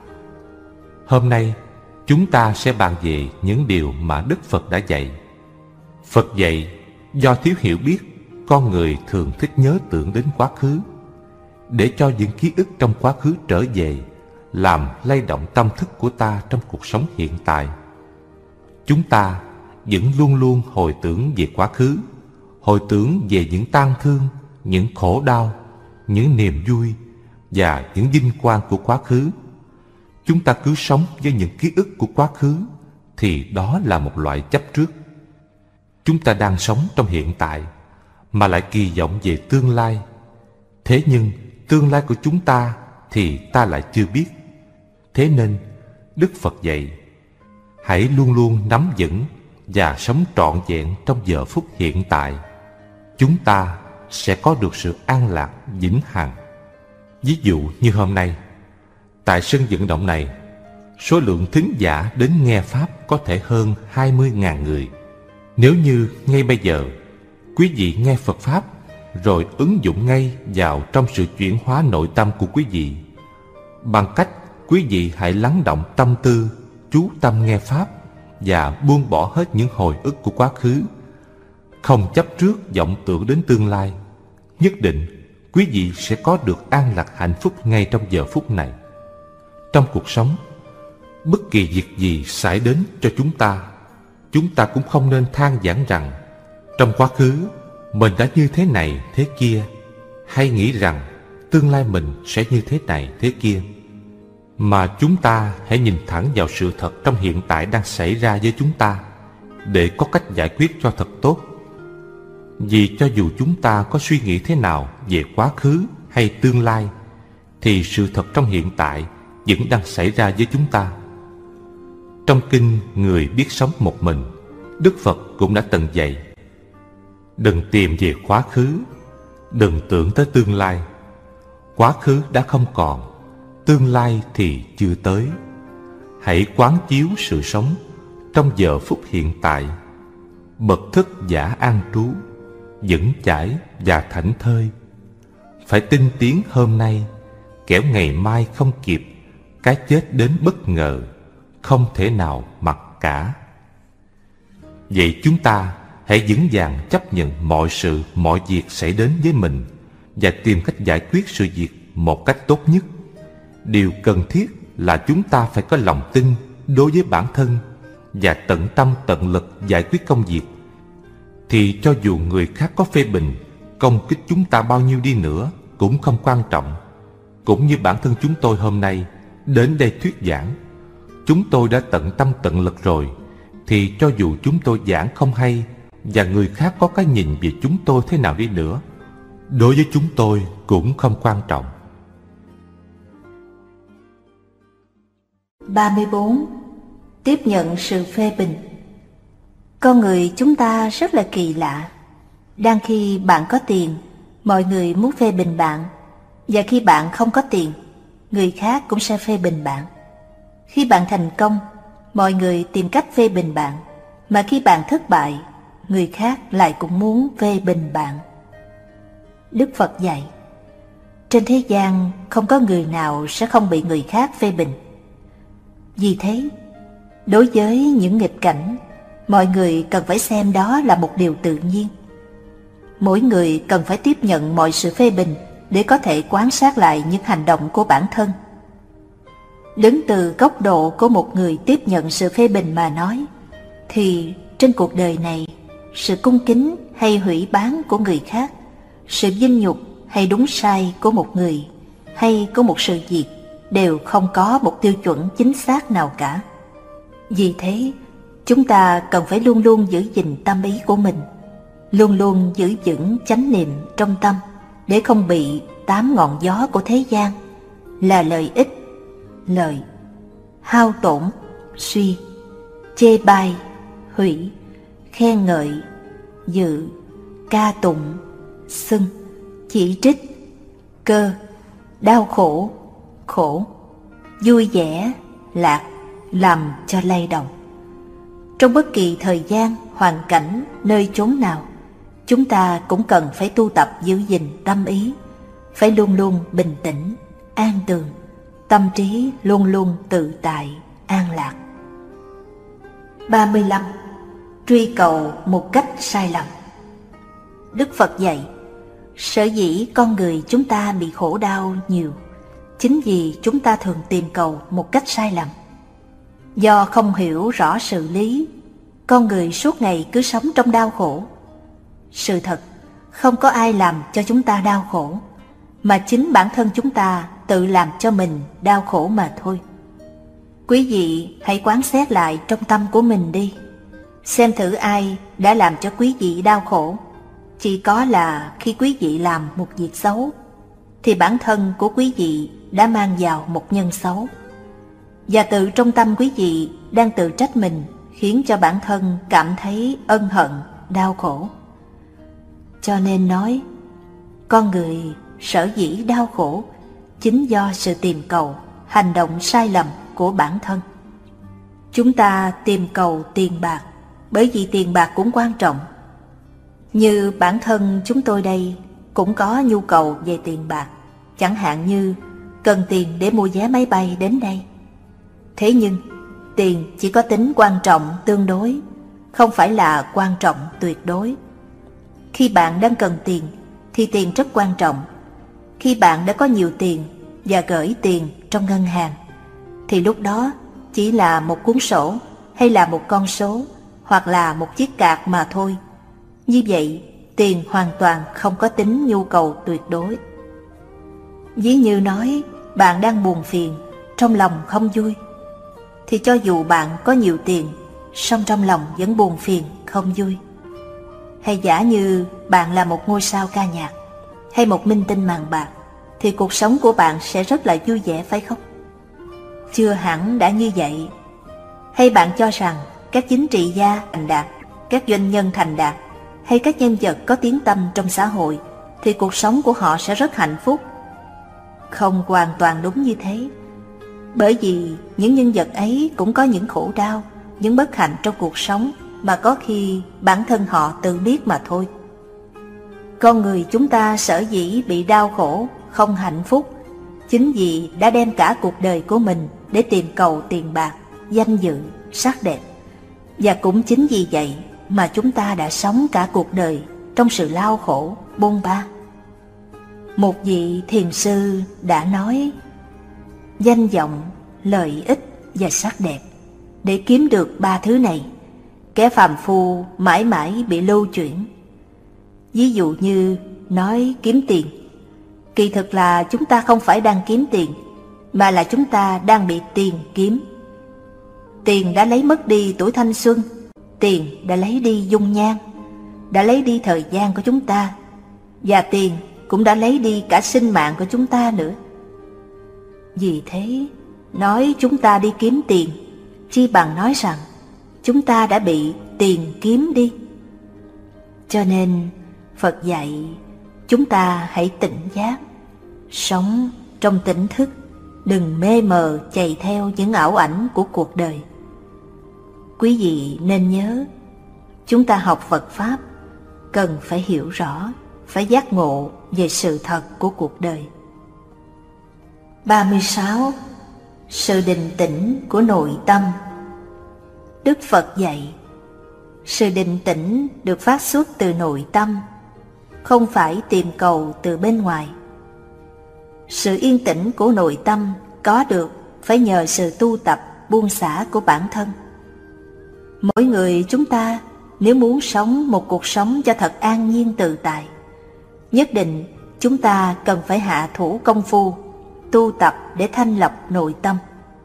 A: Hôm nay, chúng ta sẽ bàn về những điều mà Đức Phật đã dạy. Phật dạy, do thiếu hiểu biết, con người thường thích nhớ tưởng đến quá khứ, để cho những ký ức trong quá khứ trở về, làm lay động tâm thức của ta trong cuộc sống hiện tại. Chúng ta vẫn luôn luôn hồi tưởng về quá khứ, hồi tưởng về những tang thương, những khổ đau, những niềm vui và những vinh quang của quá khứ. Chúng ta cứ sống với những ký ức của quá khứ thì đó là một loại chấp trước. Chúng ta đang sống trong hiện tại mà lại kỳ vọng về tương lai. Thế nhưng tương lai của chúng ta thì ta lại chưa biết. Thế nên Đức Phật dạy, hãy luôn luôn nắm vững và sống trọn vẹn trong giờ phút hiện tại. Chúng ta sẽ có được sự an lạc vĩnh hằng. Ví dụ như hôm nay, tại sân vận động này, số lượng thính giả đến nghe Pháp có thể hơn 20.000 người. Nếu như ngay bây giờ, quý vị nghe Phật Pháp rồi ứng dụng ngay vào trong sự chuyển hóa nội tâm của quý vị, bằng cách quý vị hãy lắng động tâm tư, chú tâm nghe Pháp và buông bỏ hết những hồi ức của quá khứ, không chấp trước vọng tưởng đến tương lai, nhất định quý vị sẽ có được an lạc hạnh phúc ngay trong giờ phút này. Trong cuộc sống, bất kỳ việc gì xảy đến cho chúng ta cũng không nên than vãn rằng trong quá khứ mình đã như thế này thế kia, hay nghĩ rằng tương lai mình sẽ như thế này thế kia. Mà chúng ta hãy nhìn thẳng vào sự thật trong hiện tại đang xảy ra với chúng ta, để có cách giải quyết cho thật tốt. Vì cho dù chúng ta có suy nghĩ thế nào về quá khứ hay tương lai, thì sự thật trong hiện tại vẫn đang xảy ra với chúng ta. Trong kinh Người biết sống một mình, Đức Phật cũng đã từng dạy, đừng tìm về quá khứ, đừng tưởng tới tương lai. Quá khứ đã không còn, tương lai thì chưa tới. Hãy quán chiếu sự sống trong giờ phút hiện tại, bậc thức giả an trú, vững chãi và thảnh thơi. Phải tinh tiến hôm nay, kẻo ngày mai không kịp, cái chết đến bất ngờ, không thể nào mặc cả. Vậy chúng ta hãy vững vàng chấp nhận mọi sự, mọi việc xảy đến với mình và tìm cách giải quyết sự việc một cách tốt nhất. Điều cần thiết là chúng ta phải có lòng tin đối với bản thân và tận tâm tận lực giải quyết công việc. Thì cho dù người khác có phê bình, công kích chúng ta bao nhiêu đi nữa cũng không quan trọng. Cũng như bản thân chúng tôi hôm nay đến đây thuyết giảng, chúng tôi đã tận tâm tận lực rồi, thì cho dù chúng tôi giảng không hay và người khác có cái nhìn về chúng tôi thế nào đi nữa, đối với chúng tôi cũng không quan trọng.
B: 34. Tiếp nhận sự phê bình. Con người chúng ta rất là kỳ lạ. Đang khi bạn có tiền, mọi người muốn phê bình bạn, và khi bạn không có tiền, người khác cũng sẽ phê bình bạn. Khi bạn thành công, mọi người tìm cách phê bình bạn, mà khi bạn thất bại, người khác lại cũng muốn phê bình bạn. Đức Phật dạy, trên thế gian không có người nào sẽ không bị người khác phê bình. Vì thế, đối với những nghịch cảnh, mọi người cần phải xem đó là một điều tự nhiên. Mỗi người cần phải tiếp nhận mọi sự phê bình để có thể quan sát lại những hành động của bản thân. Đứng từ góc độ của một người tiếp nhận sự phê bình mà nói, thì trên cuộc đời này, sự cung kính hay hủy báng của người khác, sự vinh nhục hay đúng sai của một người hay của một sự việc đều không có một tiêu chuẩn chính xác nào cả. Vì thế, chúng ta cần phải luôn luôn giữ gìn tâm ý của mình, luôn luôn giữ vững chánh niệm trong tâm, để không bị 8 ngọn gió của thế gian là lợi ích, lợi, hao tổn, suy, chê bai, hủy, khen ngợi, dự, ca tụng, xưng, chỉ trích, cơ, đau khổ, khổ, vui vẻ, lạc, làm cho lay động. Trong bất kỳ thời gian, hoàn cảnh, nơi chốn nào, chúng ta cũng cần phải tu tập giữ gìn tâm ý, phải luôn luôn bình tĩnh, an tường, tâm trí luôn luôn tự tại, an lạc. 35. Truy cầu một cách sai lầm. Đức Phật dạy, sở dĩ con người chúng ta bị khổ đau nhiều, chính vì chúng ta thường tìm cầu một cách sai lầm. Do không hiểu rõ sự lý, con người suốt ngày cứ sống trong đau khổ. Sự thật, không có ai làm cho chúng ta đau khổ, mà chính bản thân chúng ta tự làm cho mình đau khổ mà thôi. Quý vị hãy quán xét lại trong tâm của mình đi, xem thử ai đã làm cho quý vị đau khổ. Chỉ có là khi quý vị làm một việc xấu, thì bản thân của quý vị đã mang vào một nhân xấu, và tự trong tâm quý vị đang tự trách mình, khiến cho bản thân cảm thấy ân hận, đau khổ. Cho nên nói, con người sở dĩ đau khổ chính do sự tìm cầu, hành động sai lầm của bản thân. Chúng ta tìm cầu tiền bạc, bởi vì tiền bạc cũng quan trọng. Như bản thân chúng tôi đây cũng có nhu cầu về tiền bạc, chẳng hạn như cần tiền để mua vé máy bay đến đây. Thế nhưng, tiền chỉ có tính quan trọng tương đối, không phải là quan trọng tuyệt đối. Khi bạn đang cần tiền, thì tiền rất quan trọng. Khi bạn đã có nhiều tiền và gửi tiền trong ngân hàng, thì lúc đó chỉ là một cuốn sổ, hay là một con số, hoặc là một chiếc cạc mà thôi. Như vậy, tiền hoàn toàn không có tính nhu cầu tuyệt đối. Ví như nói, bạn đang buồn phiền, trong lòng không vui, thì cho dù bạn có nhiều tiền, song trong lòng vẫn buồn phiền, không vui. Hay giả như bạn là một ngôi sao ca nhạc, hay một minh tinh màn bạc, thì cuộc sống của bạn sẽ rất là vui vẻ, phải không? Chưa hẳn đã như vậy. Hay bạn cho rằng các chính trị gia thành đạt, các doanh nhân thành đạt, hay các nhân vật có tiếng tăm trong xã hội, thì cuộc sống của họ sẽ rất hạnh phúc? Không hoàn toàn đúng như thế. Bởi vì những nhân vật ấy cũng có những khổ đau, những bất hạnh trong cuộc sống mà có khi bản thân họ tự biết mà thôi. Con người chúng ta sở dĩ bị đau khổ, không hạnh phúc, chính vì đã đem cả cuộc đời của mình để tìm cầu tiền bạc, danh dự, sắc đẹp. Và cũng chính vì vậy mà chúng ta đã sống cả cuộc đời trong sự lao khổ, bôn ba. Một vị thiền sư đã nói, danh vọng, lợi ích và sắc đẹp, để kiếm được ba thứ này, kẻ phàm phu mãi mãi bị lưu chuyển. Ví dụ như nói kiếm tiền, kỳ thực là chúng ta không phải đang kiếm tiền, mà là chúng ta đang bị tiền kiếm. Tiền đã lấy mất đi tuổi thanh xuân, tiền đã lấy đi dung nhan, đã lấy đi thời gian của chúng ta, và tiền cũng đã lấy đi cả sinh mạng của chúng ta nữa. Vì thế, nói chúng ta đi kiếm tiền, chi bằng nói rằng chúng ta đã bị tiền kiếm đi. Cho nên Phật dạy chúng ta hãy tỉnh giác, sống trong tỉnh thức, đừng mê mờ chạy theo những ảo ảnh của cuộc đời. Quý vị nên nhớ, chúng ta học Phật Pháp cần phải hiểu rõ, phải giác ngộ về sự thật của cuộc đời. 36. Sự định tĩnh của nội tâm. Đức Phật dạy, sự định tĩnh được phát xuất từ nội tâm, không phải tìm cầu từ bên ngoài. Sự yên tĩnh của nội tâm có được phải nhờ sự tu tập buông xả của bản thân. Mỗi người chúng ta nếu muốn sống một cuộc sống cho thật an nhiên tự tại, nhất định chúng ta cần phải hạ thủ công phu, tu tập để thanh lọc nội tâm.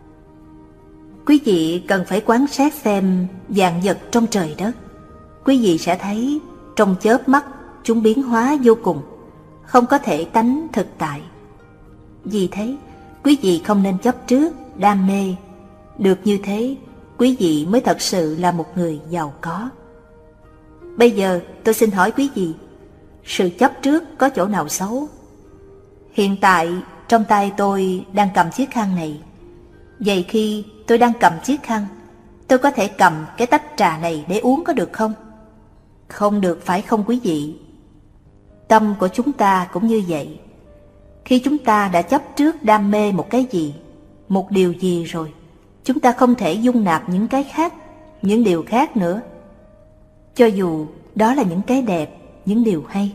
B: Quý vị cần phải quan sát xem vạn vật trong trời đất. Quý vị sẽ thấy trong chớp mắt chúng biến hóa vô cùng, không có thể tánh thực tại. Vì thế, quý vị không nên chấp trước, đam mê. Được như thế, quý vị mới thật sự là một người giàu có. Bây giờ tôi xin hỏi quý vị, sự chấp trước có chỗ nào xấu? Hiện tại trong tay tôi đang cầm chiếc khăn này. Vậy khi tôi đang cầm chiếc khăn, tôi có thể cầm cái tách trà này để uống có được không? Không được, phải không quý vị? Tâm của chúng ta cũng như vậy. Khi chúng ta đã chấp trước đam mê một cái gì, một điều gì rồi, chúng ta không thể dung nạp những cái khác, những điều khác nữa. Cho dù đó là những cái đẹp, những điều hay.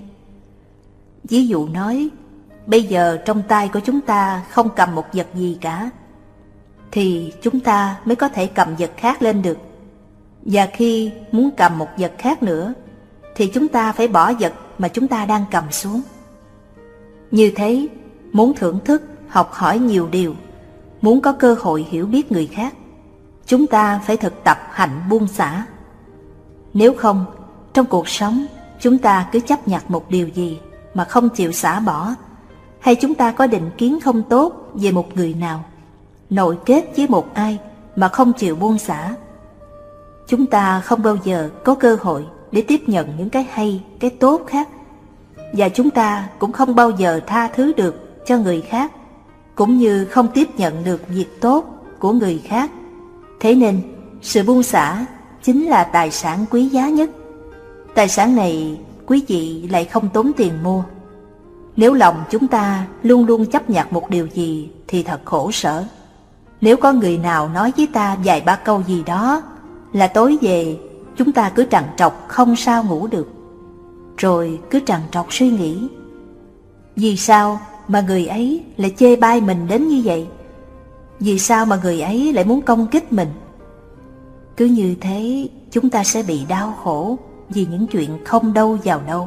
B: Ví dụ nói, bây giờ trong tay của chúng ta không cầm một vật gì cả, thì chúng ta mới có thể cầm vật khác lên được. Và khi muốn cầm một vật khác nữa, thì chúng ta phải bỏ vật mà chúng ta đang cầm xuống. Như thế, muốn thưởng thức, học hỏi nhiều điều, muốn có cơ hội hiểu biết người khác, chúng ta phải thực tập hạnh buông xả. Nếu không, trong cuộc sống chúng ta cứ chấp nhặt một điều gì mà không chịu xả bỏ, hay chúng ta có định kiến không tốt về một người nào, nội kết với một ai mà không chịu buông xả, chúng ta không bao giờ có cơ hội để tiếp nhận những cái hay, cái tốt khác. Và chúng ta cũng không bao giờ tha thứ được cho người khác, cũng như không tiếp nhận được việc tốt của người khác. Thế nên, sự buông xả chính là tài sản quý giá nhất. Tài sản này quý vị lại không tốn tiền mua. Nếu lòng chúng ta luôn luôn chấp nhặt một điều gì thì thật khổ sở. Nếu có người nào nói với ta vài ba câu gì đó là tối về chúng ta cứ trằn trọc không sao ngủ được, rồi cứ trằn trọc suy nghĩ, vì sao mà người ấy lại chê bai mình đến như vậy? Vì sao mà người ấy lại muốn công kích mình? Cứ như thế chúng ta sẽ bị đau khổ vì những chuyện không đâu vào đâu.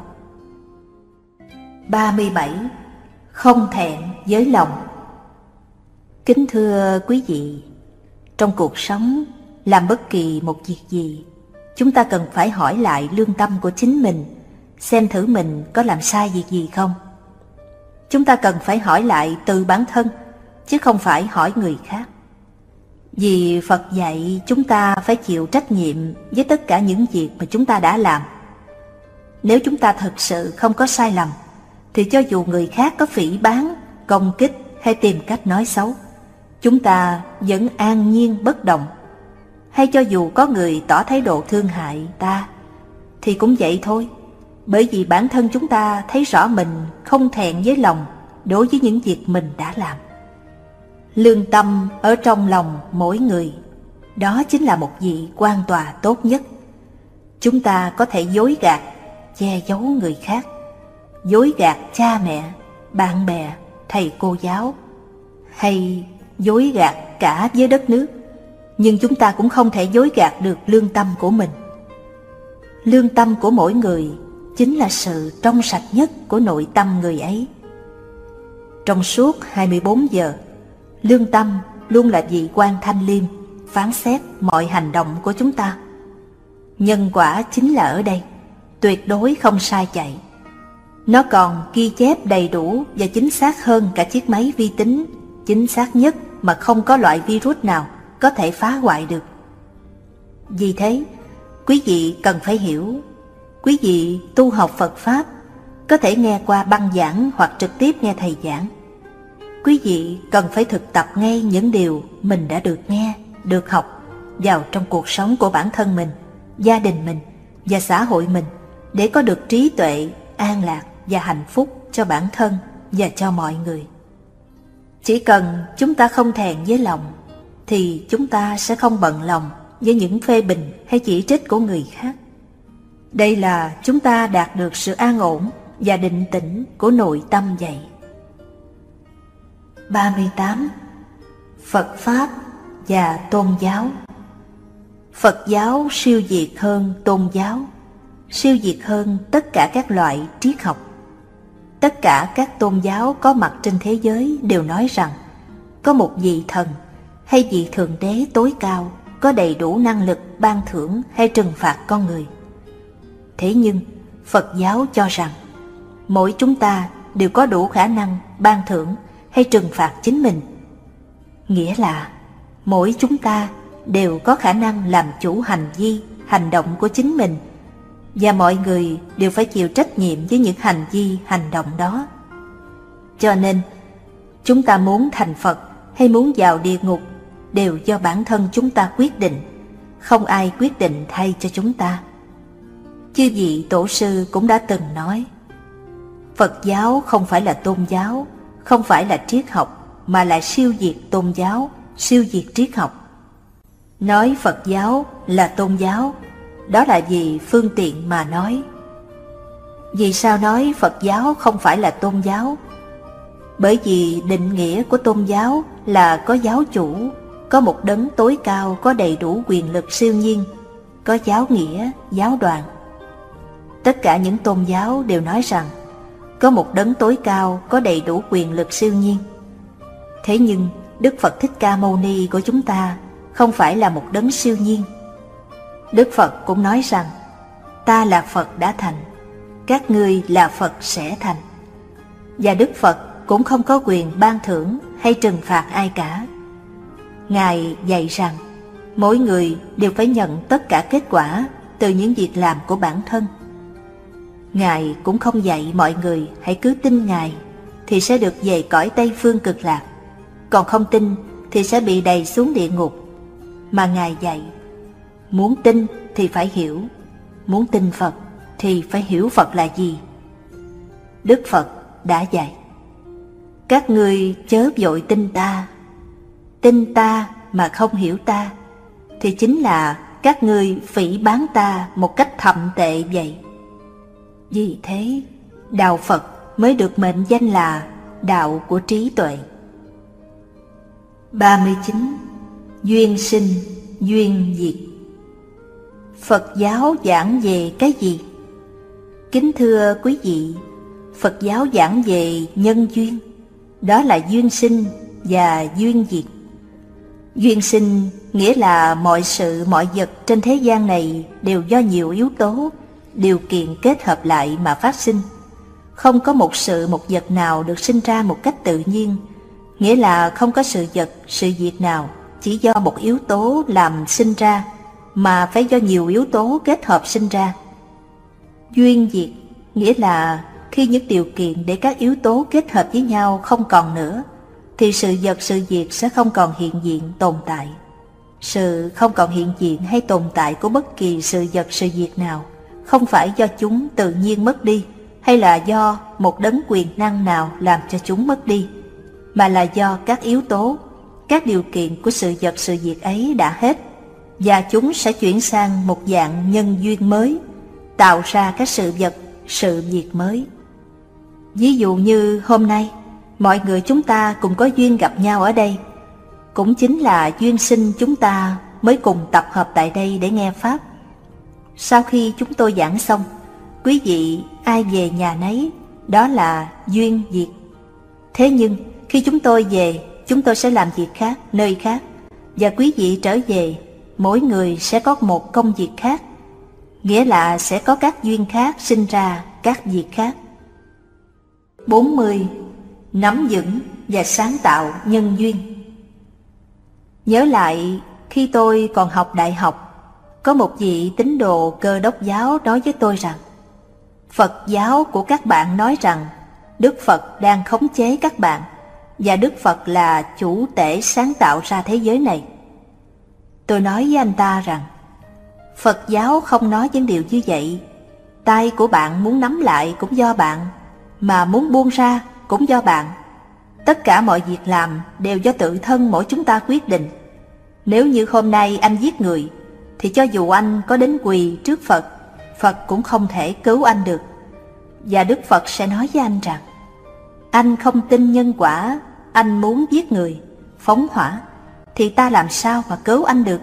B: 37. Không thẹn với lòng. Kính thưa quý vị, trong cuộc sống, làm bất kỳ một việc gì, chúng ta cần phải hỏi lại lương tâm của chính mình, xem thử mình có làm sai việc gì không. Chúng ta cần phải hỏi lại từ bản thân, chứ không phải hỏi người khác. Vì Phật dạy chúng ta phải chịu trách nhiệm với tất cả những việc mà chúng ta đã làm. Nếu chúng ta thật sự không có sai lầm, thì cho dù người khác có phỉ báng, công kích hay tìm cách nói xấu, chúng ta vẫn an nhiên bất động. Hay cho dù có người tỏ thái độ thương hại ta, thì cũng vậy thôi. Bởi vì bản thân chúng ta thấy rõ mình không thẹn với lòng đối với những việc mình đã làm. Lương tâm ở trong lòng mỗi người, đó chính là một vị quan tòa tốt nhất. Chúng ta có thể dối gạt, che giấu người khác, dối gạt cha mẹ, bạn bè, thầy cô giáo, hay dối gạt cả với đất nước, nhưng chúng ta cũng không thể dối gạt được lương tâm của mình. Lương tâm của mỗi người chính là sự trong sạch nhất của nội tâm người ấy. Trong suốt 24 giờ, lương tâm luôn là vị quan thanh liêm, phán xét mọi hành động của chúng ta. Nhân quả chính là ở đây, tuyệt đối không sai chạy. Nó còn ghi chép đầy đủ và chính xác hơn cả chiếc máy vi tính, chính xác nhất mà không có loại virus nào có thể phá hoại được. Vì thế, quý vị cần phải hiểu. Quý vị tu học Phật Pháp, có thể nghe qua băng giảng hoặc trực tiếp nghe thầy giảng. Quý vị cần phải thực tập ngay những điều mình đã được nghe, được học vào trong cuộc sống của bản thân mình, gia đình mình và xã hội mình, để có được trí tuệ, an lạc và hạnh phúc cho bản thân và cho mọi người. Chỉ cần chúng ta không thẹn với lòng, thì chúng ta sẽ không bận lòng với những phê bình hay chỉ trích của người khác. Đây là chúng ta đạt được sự an ổn và định tĩnh của nội tâm vậy. 38. Phật Pháp và Tôn giáo. Phật giáo siêu việt hơn tôn giáo, siêu việt hơn tất cả các loại triết học. Tất cả các tôn giáo có mặt trên thế giới đều nói rằng có một vị thần hay vị thượng đế tối cao có đầy đủ năng lực ban thưởng hay trừng phạt con người. Thế nhưng Phật giáo cho rằng mỗi chúng ta đều có đủ khả năng ban thưởng hay trừng phạt chính mình. Nghĩa là mỗi chúng ta đều có khả năng làm chủ hành vi, hành động của chính mình, và mọi người đều phải chịu trách nhiệm với những hành vi, hành động đó. Cho nên, chúng ta muốn thành Phật hay muốn vào địa ngục đều do bản thân chúng ta quyết định, không ai quyết định thay cho chúng ta. Chư vị tổ sư cũng đã từng nói, Phật giáo không phải là tôn giáo, không phải là triết học, mà là siêu việt tôn giáo, siêu việt triết học. Nói Phật giáo là tôn giáo, đó là vì phương tiện mà nói. Vì sao nói Phật giáo không phải là tôn giáo? Bởi vì định nghĩa của tôn giáo là có giáo chủ, có một đấng tối cao có đầy đủ quyền lực siêu nhiên, có giáo nghĩa, giáo đoàn. Tất cả những tôn giáo đều nói rằng có một đấng tối cao có đầy đủ quyền lực siêu nhiên. Thế nhưng Đức Phật Thích Ca Mâu Ni của chúng ta không phải là một đấng siêu nhiên. Đức Phật cũng nói rằng ta là Phật đã thành, các ngươi là Phật sẽ thành. Và Đức Phật cũng không có quyền ban thưởng hay trừng phạt ai cả. Ngài dạy rằng mỗi người đều phải nhận tất cả kết quả từ những việc làm của bản thân. Ngài cũng không dạy mọi người hãy cứ tin Ngài thì sẽ được về cõi Tây Phương Cực Lạc, còn không tin thì sẽ bị đày xuống địa ngục. Mà Ngài dạy, muốn tin thì phải hiểu, muốn tin Phật thì phải hiểu Phật là gì. Đức Phật đã dạy, các ngươi chớ vội tin ta mà không hiểu ta, thì chính là các ngươi phỉ báng ta một cách thậm tệ vậy. Vì thế, đạo Phật mới được mệnh danh là đạo của trí tuệ. 39. Duyên sinh, duyên diệt. Phật giáo giảng về cái gì? Kính thưa quý vị, Phật giáo giảng về nhân duyên, đó là duyên sinh và duyên diệt. Duyên sinh nghĩa là mọi sự mọi vật trên thế gian này đều do nhiều yếu tố, điều kiện kết hợp lại mà phát sinh. Không có một sự một vật nào được sinh ra một cách tự nhiên, nghĩa là không có sự vật, sự việc nào chỉ do một yếu tố làm sinh ra, mà phải do nhiều yếu tố kết hợp sinh ra. Duyên diệt nghĩa là khi những điều kiện để các yếu tố kết hợp với nhau không còn nữa, thì sự vật sự việc sẽ không còn hiện diện tồn tại. Sự không còn hiện diện hay tồn tại của bất kỳ sự vật sự việc nào không phải do chúng tự nhiên mất đi, hay là do một đấng quyền năng nào làm cho chúng mất đi, mà là do các yếu tố, các điều kiện của sự vật sự việc ấy đã hết, và chúng sẽ chuyển sang một dạng nhân duyên mới, tạo ra các sự vật, sự việc mới. Ví dụ như hôm nay, mọi người chúng ta cùng có duyên gặp nhau ở đây, cũng chính là duyên sinh chúng ta mới cùng tập hợp tại đây để nghe Pháp. Sau khi chúng tôi giảng xong, quý vị ai về nhà nấy, đó là duyên việc. Thế nhưng khi chúng tôi về, chúng tôi sẽ làm việc khác, nơi khác, và quý vị trở về, mỗi người sẽ có một công việc khác, nghĩa là sẽ có các duyên khác sinh ra các việc khác. 40. Nắm vững và sáng tạo nhân duyên. Nhớ lại khi tôi còn học đại học, có một vị tín đồ Cơ Đốc giáo nói với tôi rằng Phật giáo của các bạn nói rằng Đức Phật đang khống chế các bạn, và Đức Phật là chủ tể sáng tạo ra thế giới này. Tôi nói với anh ta rằng Phật giáo không nói những điều như vậy. Tay của bạn muốn nắm lại cũng do bạn, mà muốn buông ra cũng do bạn. Tất cả mọi việc làm đều do tự thân mỗi chúng ta quyết định. Nếu như hôm nay anh giết người, thì cho dù anh có đến quỳ trước Phật, Phật cũng không thể cứu anh được. Và Đức Phật sẽ nói với anh rằng anh không tin nhân quả, anh muốn giết người, phóng hỏa, thì ta làm sao mà cứu anh được?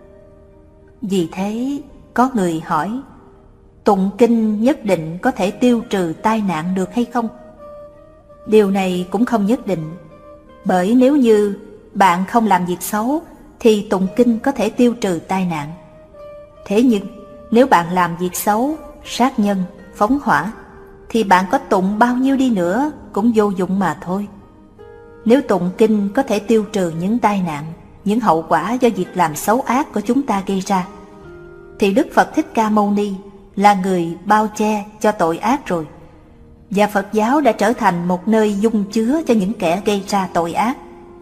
B: Vì thế có người hỏi, tụng kinh nhất định có thể tiêu trừ tai nạn được hay không? Điều này cũng không nhất định, bởi nếu như bạn không làm việc xấu thì tụng kinh có thể tiêu trừ tai nạn. Thế nhưng nếu bạn làm việc xấu, sát nhân, phóng hỏa, thì bạn có tụng bao nhiêu đi nữa cũng vô dụng mà thôi. Nếu tụng kinh có thể tiêu trừ những tai nạn, những hậu quả do việc làm xấu ác của chúng ta gây ra, thì Đức Phật Thích Ca Mâu Ni là người bao che cho tội ác rồi, và Phật giáo đã trở thành một nơi dung chứa cho những kẻ gây ra tội ác.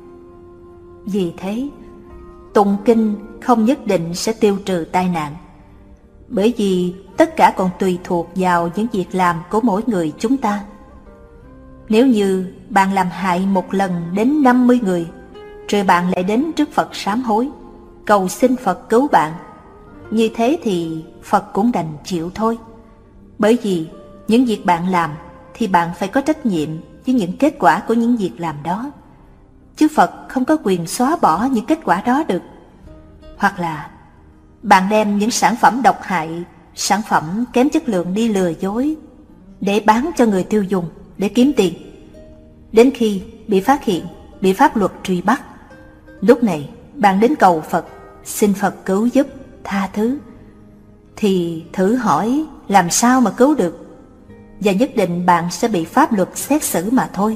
B: Vì thế, tụng kinh không nhất định sẽ tiêu trừ tai nạn, bởi vì tất cả còn tùy thuộc vào những việc làm của mỗi người chúng ta. Nếu như bạn làm hại một lần đến 50 người, rồi bạn lại đến trước Phật sám hối, cầu xin Phật cứu bạn, như thế thì Phật cũng đành chịu thôi. Bởi vì những việc bạn làm thì bạn phải có trách nhiệm với những kết quả của những việc làm đó, chứ Phật không có quyền xóa bỏ những kết quả đó được. Hoặc là bạn đem những sản phẩm độc hại, sản phẩm kém chất lượng đi lừa dối để bán cho người tiêu dùng để kiếm tiền. Đến khi bị phát hiện, bị pháp luật truy bắt, lúc này bạn đến cầu Phật, xin Phật cứu giúp, tha thứ, thì thử hỏi làm sao mà cứu được, và nhất định bạn sẽ bị pháp luật xét xử mà thôi.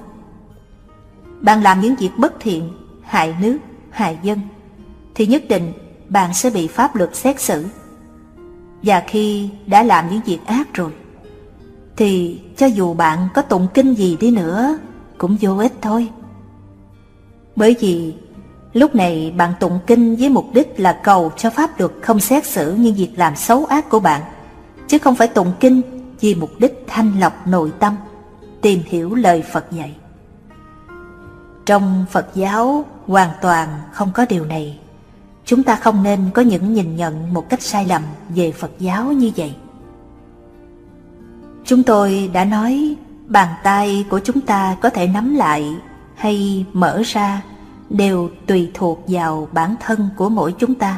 B: Bạn làm những việc bất thiện, hại nước, hại dân, thì nhất định bạn sẽ bị pháp luật xét xử. Và khi đã làm những việc ác rồi, thì cho dù bạn có tụng kinh gì đi nữa cũng vô ích thôi. Bởi vì lúc này bạn tụng kinh với mục đích là cầu cho pháp luật không xét xử những việc làm xấu ác của bạn, chứ không phải tụng kinh vì mục đích thanh lọc nội tâm, tìm hiểu lời Phật dạy. Trong Phật giáo hoàn toàn không có điều này. Chúng ta không nên có những nhìn nhận một cách sai lầm về Phật giáo như vậy. Chúng tôi đã nói bàn tay của chúng ta có thể nắm lại hay mở ra đều tùy thuộc vào bản thân của mỗi chúng ta.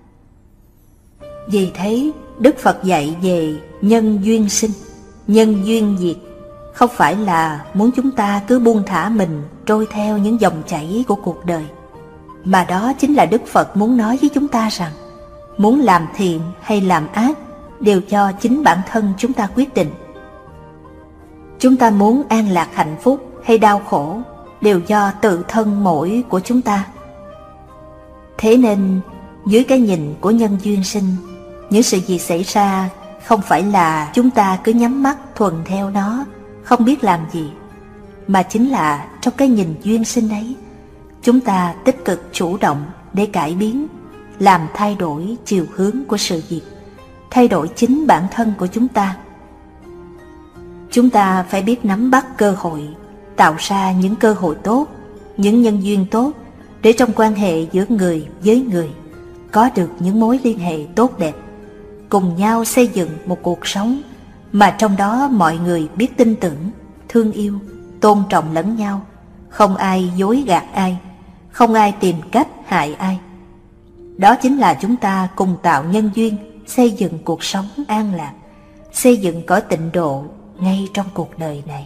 B: Vì thế, Đức Phật dạy về nhân duyên sinh, nhân duyên diệt, không phải là muốn chúng ta cứ buông thả mình trôi theo những dòng chảy của cuộc đời, mà đó chính là Đức Phật muốn nói với chúng ta rằng muốn làm thiện hay làm ác đều do chính bản thân chúng ta quyết định. Chúng ta muốn an lạc hạnh phúc hay đau khổ đều do tự thân mỗi của chúng ta. Thế nên dưới cái nhìn của nhân duyên sinh, những sự gì xảy ra không phải là chúng ta cứ nhắm mắt thuần theo nó, không biết làm gì, mà chính là trong cái nhìn duyên sinh ấy, chúng ta tích cực chủ động để cải biến, làm thay đổi chiều hướng của sự việc, thay đổi chính bản thân của chúng ta. Chúng ta phải biết nắm bắt cơ hội, tạo ra những cơ hội tốt, những nhân duyên tốt, để trong quan hệ giữa người với người có được những mối liên hệ tốt đẹp, cùng nhau xây dựng một cuộc sống mà trong đó mọi người biết tin tưởng, thương yêu, tôn trọng lẫn nhau, không ai dối gạt ai, không ai tìm cách hại ai. Đó chính là chúng ta cùng tạo nhân duyên, xây dựng cuộc sống an lạc, xây dựng cõi tịnh độ ngay trong cuộc đời này.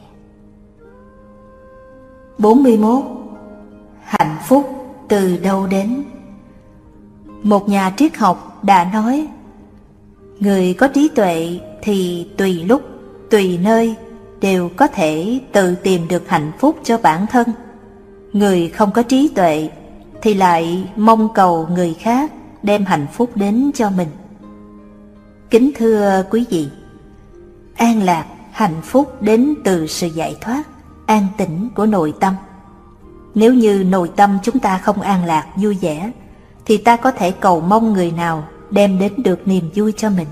B: 41. Hạnh phúc từ đâu đến? Một nhà triết học đã nói, người có trí tuệ thì tùy lúc, tùy nơi đều có thể tự tìm được hạnh phúc cho bản thân. Người không có trí tuệ thì lại mong cầu người khác đem hạnh phúc đến cho mình. Kính thưa quý vị, an lạc, hạnh phúc đến từ sự giải thoát, an tĩnh của nội tâm. Nếu như nội tâm chúng ta không an lạc, vui vẻ, thì ta có thể cầu mong người nào đem đến được niềm vui cho mình.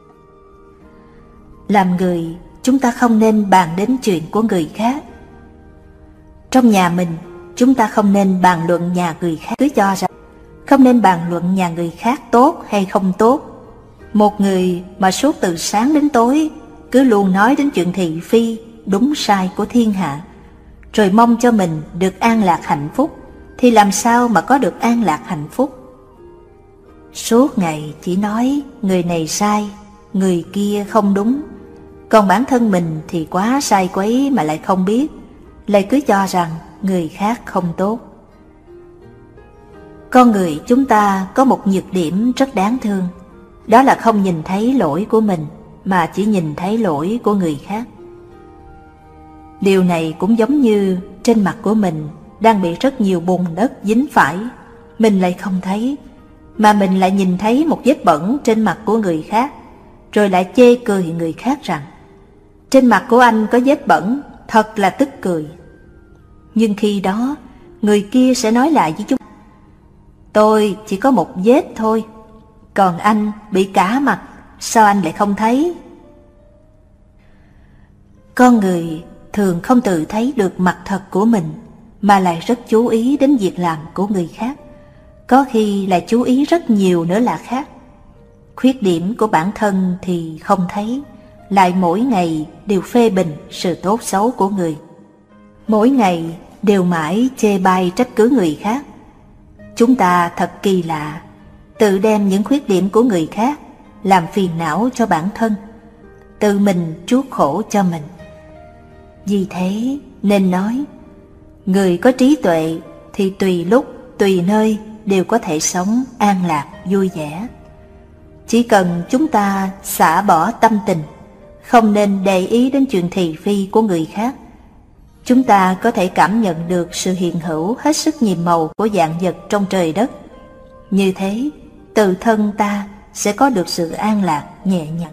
B: Làm người, chúng ta không nên bàn đến chuyện của người khác. Trong nhà mình, chúng ta không nên bàn luận nhà người khác, cứ cho rằng không nên bàn luận nhà người khác tốt hay không tốt. Một người mà suốt từ sáng đến tối cứ luôn nói đến chuyện thị phi, đúng sai của thiên hạ, rồi mong cho mình được an lạc hạnh phúc, thì làm sao mà có được an lạc hạnh phúc? Suốt ngày chỉ nói người này sai, người kia không đúng, còn bản thân mình thì quá sai quấy mà lại không biết, lại cứ cho rằng người khác không tốt. Con người chúng ta có một nhược điểm rất đáng thương, đó là không nhìn thấy lỗi của mình mà chỉ nhìn thấy lỗi của người khác. Điều này cũng giống như trên mặt của mình đang bị rất nhiều bùn đất dính phải, mình lại không thấy, mà mình lại nhìn thấy một vết bẩn trên mặt của người khác, rồi lại chê cười người khác rằng trên mặt của anh có vết bẩn, thật là tức cười. Nhưng khi đó, người kia sẽ nói lại với chúng: tôi chỉ có một vết thôi, còn anh bị cả mặt, sao anh lại không thấy? Con người thường không tự thấy được mặt thật của mình, mà lại rất chú ý đến việc làm của người khác, có khi lại chú ý rất nhiều nữa là khác. Khuyết điểm của bản thân thì không thấy, lại mỗi ngày đều phê bình sự tốt xấu của người, mỗi ngày đều mãi chê bai trách cứ người khác. Chúng ta thật kỳ lạ, tự đem những khuyết điểm của người khác làm phiền não cho bản thân, tự mình chuốc khổ cho mình. Vì thế nên nói, người có trí tuệ thì tùy lúc, tùy nơi đều có thể sống an lạc, vui vẻ. Chỉ cần chúng ta xả bỏ tâm tình, không nên để ý đến chuyện thị phi của người khác, chúng ta có thể cảm nhận được sự hiện hữu hết sức nhiệm màu của vạn vật trong trời đất. Như thế, tự thân ta sẽ có được sự an lạc, nhẹ nhàng.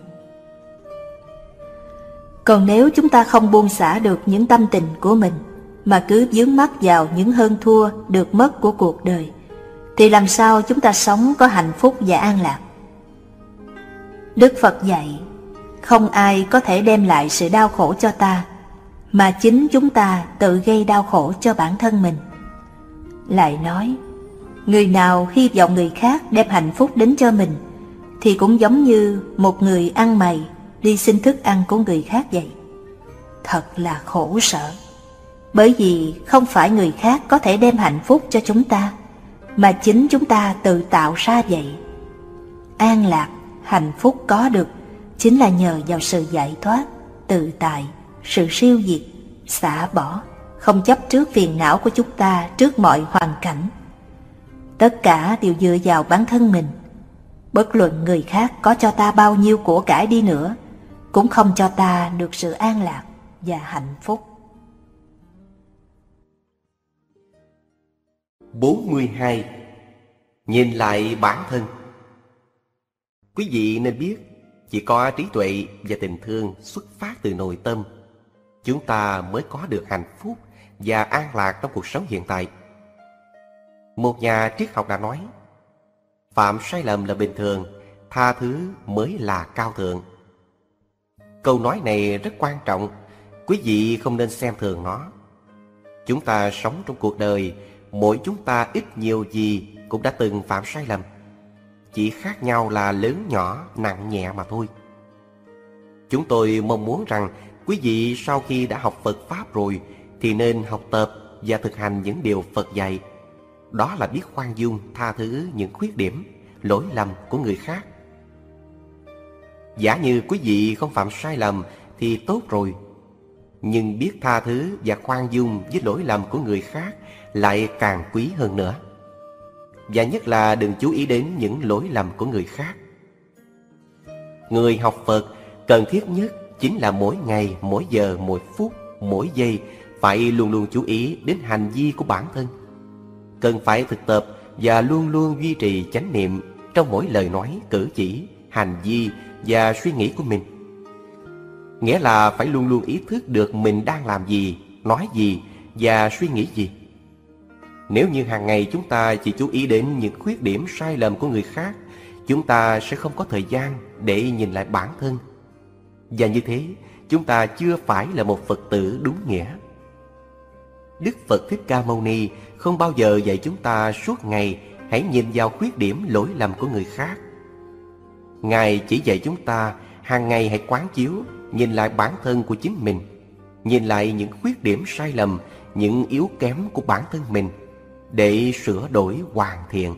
B: Còn nếu chúng ta không buông xả được những tâm tình của mình, mà cứ vướng mắc vào những hơn thua, được mất của cuộc đời, thì làm sao chúng ta sống có hạnh phúc và an lạc? Đức Phật dạy, không ai có thể đem lại sự đau khổ cho ta, mà chính chúng ta tự gây đau khổ cho bản thân mình. Lại nói, người nào hy vọng người khác đem hạnh phúc đến cho mình, thì cũng giống như một người ăn mày đi xin thức ăn của người khác vậy. Thật là khổ sở, bởi vì không phải người khác có thể đem hạnh phúc cho chúng ta, mà chính chúng ta tự tạo ra vậy. An lạc, hạnh phúc có được chính là nhờ vào sự giải thoát, tự tại, sự siêu diệt, xả bỏ, không chấp trước phiền não của chúng ta trước mọi hoàn cảnh. Tất cả đều dựa vào bản thân mình. Bất luận người khác có cho ta bao nhiêu của cải đi nữa, cũng không cho ta được sự an lạc và hạnh phúc.
C: 42. Nhìn lại bản thân. Quý vị nên biết, chỉ có trí tuệ và tình thương xuất phát từ nội tâm, chúng ta mới có được hạnh phúc và an lạc trong cuộc sống hiện tại. Một nhà triết học đã nói, phạm sai lầm là bình thường, tha thứ mới là cao thượng. Câu nói này rất quan trọng, quý vị không nên xem thường nó. Chúng ta sống trong cuộc đời, mỗi chúng ta ít nhiều gì cũng đã từng phạm sai lầm. Chỉ khác nhau là lớn nhỏ, nặng nhẹ mà thôi. Chúng tôi mong muốn rằng quý vị sau khi đã học Phật Pháp rồi thì nên học tập và thực hành những điều Phật dạy. Đó là biết khoan dung, tha thứ những khuyết điểm, lỗi lầm của người khác. Giả như quý vị không phạm sai lầm thì tốt rồi. Nhưng biết tha thứ và khoan dung với lỗi lầm của người khác lại càng quý hơn nữa. Và nhất là đừng chú ý đến những lỗi lầm của người khác. Người học Phật cần thiết nhất chính là mỗi ngày, mỗi giờ, mỗi phút, mỗi giây phải luôn luôn chú ý đến hành vi của bản thân. Cần phải thực tập và luôn luôn duy trì chánh niệm trong mỗi lời nói, cử chỉ, hành vi và suy nghĩ của mình. Nghĩa là phải luôn luôn ý thức được mình đang làm gì, nói gì và suy nghĩ gì. Nếu như hàng ngày chúng ta chỉ chú ý đến những khuyết điểm sai lầm của người khác, chúng ta sẽ không có thời gian để nhìn lại bản thân. Và như thế, chúng ta chưa phải là một Phật tử đúng nghĩa. Đức Phật Thích Ca Mâu Ni không bao giờ dạy chúng ta suốt ngày hãy nhìn vào khuyết điểm lỗi lầm của người khác. Ngài chỉ dạy chúng ta hàng ngày hãy quán chiếu, nhìn lại bản thân của chính mình, nhìn lại những khuyết điểm sai lầm, những yếu kém của bản thân mình để sửa đổi hoàn thiện.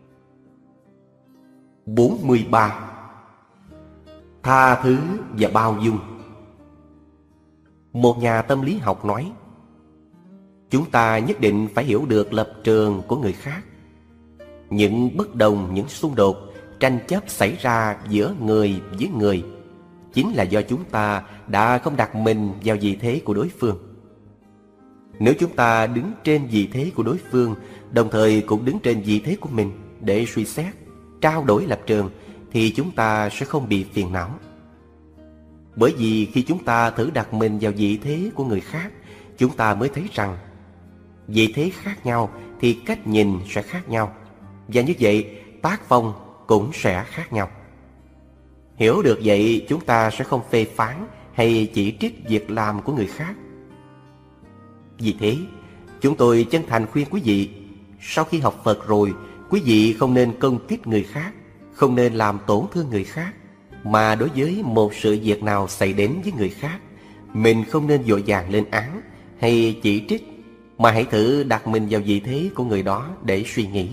C: 43. Tha thứ và bao dung. Một nhà tâm lý học nói, chúng ta nhất định phải hiểu được lập trường của người khác. Những bất đồng, những xung đột, tranh chấp xảy ra giữa người với người chính là do chúng ta đã không đặt mình vào vị thế của đối phương. Nếu chúng ta đứng trên vị thế của đối phương, đồng thời cũng đứng trên vị thế của mình để suy xét, trao đổi lập trường, thì chúng ta sẽ không bị phiền não. Bởi vì khi chúng ta thử đặt mình vào vị thế của người khác, chúng ta mới thấy rằng vị thế khác nhau thì cách nhìn sẽ khác nhau, và như vậy tác phong cũng sẽ khác nhau. Hiểu được vậy, chúng ta sẽ không phê phán hay chỉ trích việc làm của người khác. Vì thế, chúng tôi chân thành khuyên quý vị, sau khi học Phật rồi, quý vị không nên công kích người khác, không nên làm tổn thương người khác, mà đối với một sự việc nào xảy đến với người khác, mình không nên vội vàng lên án hay chỉ trích, mà hãy thử đặt mình vào vị thế của người đó để suy nghĩ.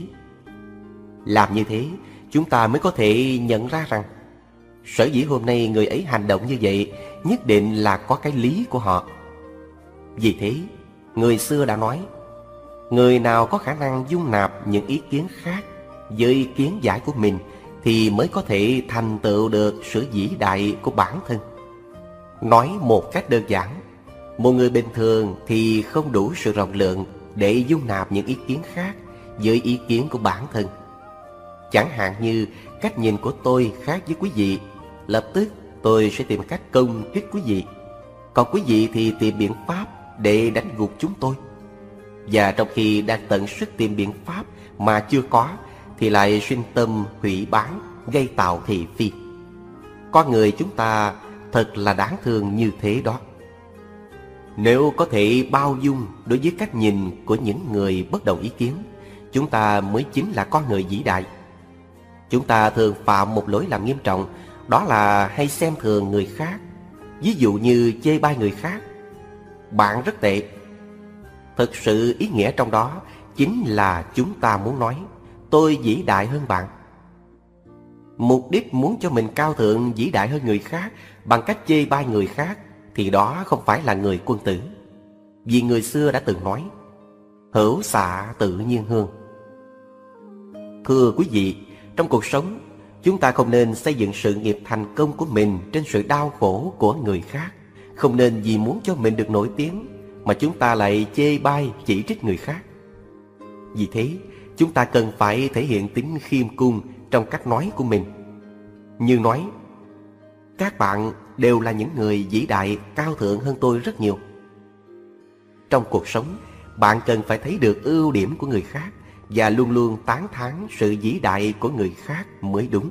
C: Làm như thế, chúng ta mới có thể nhận ra rằng sở dĩ hôm nay người ấy hành động như vậy nhất định là có cái lý của họ. Vì thế, người xưa đã nói, người nào có khả năng dung nạp những ý kiến khác với ý kiến giải của mình thì mới có thể thành tựu được sự vĩ đại của bản thân. Nói một cách đơn giản, một người bình thường thì không đủ sự rộng lượng để dung nạp những ý kiến khác với ý kiến của bản thân. Chẳng hạn như cách nhìn của tôi khác với quý vị, lập tức tôi sẽ tìm cách công kích quý vị, còn quý vị thì tìm biện pháp để đánh gục chúng tôi. Và trong khi đang tận sức tìm biện pháp mà chưa có, thì lại sinh tâm hủy bán, gây tạo thị phi. Con người chúng ta thật là đáng thương như thế đó. Nếu có thể bao dung đối với cách nhìn của những người bất đồng ý kiến, chúng ta mới chính là con người vĩ đại. Chúng ta thường phạm một lỗi lầm nghiêm trọng, đó là hay xem thường người khác. Ví dụ như chê bai người khác. Bạn rất tệ. Thực sự ý nghĩa trong đó chính là chúng ta muốn nói tôi vĩ đại hơn bạn. Mục đích muốn cho mình cao thượng vĩ đại hơn người khác bằng cách chê bai người khác, thì đó không phải là người quân tử. Vì người xưa đã từng nói, hữu xạ tự nhiên hương. Thưa quý vị, trong cuộc sống, chúng ta không nên xây dựng sự nghiệp thành công của mình trên sự đau khổ của người khác. Không nên vì muốn cho mình được nổi tiếng mà chúng ta lại chê bai, chỉ trích người khác. Vì thế, chúng ta cần phải thể hiện tính khiêm cung trong cách nói của mình. Như nói, các bạn đều là những người vĩ đại, cao thượng hơn tôi rất nhiều. Trong cuộc sống, bạn cần phải thấy được ưu điểm của người khác và luôn luôn tán thán sự vĩ đại của người khác mới đúng.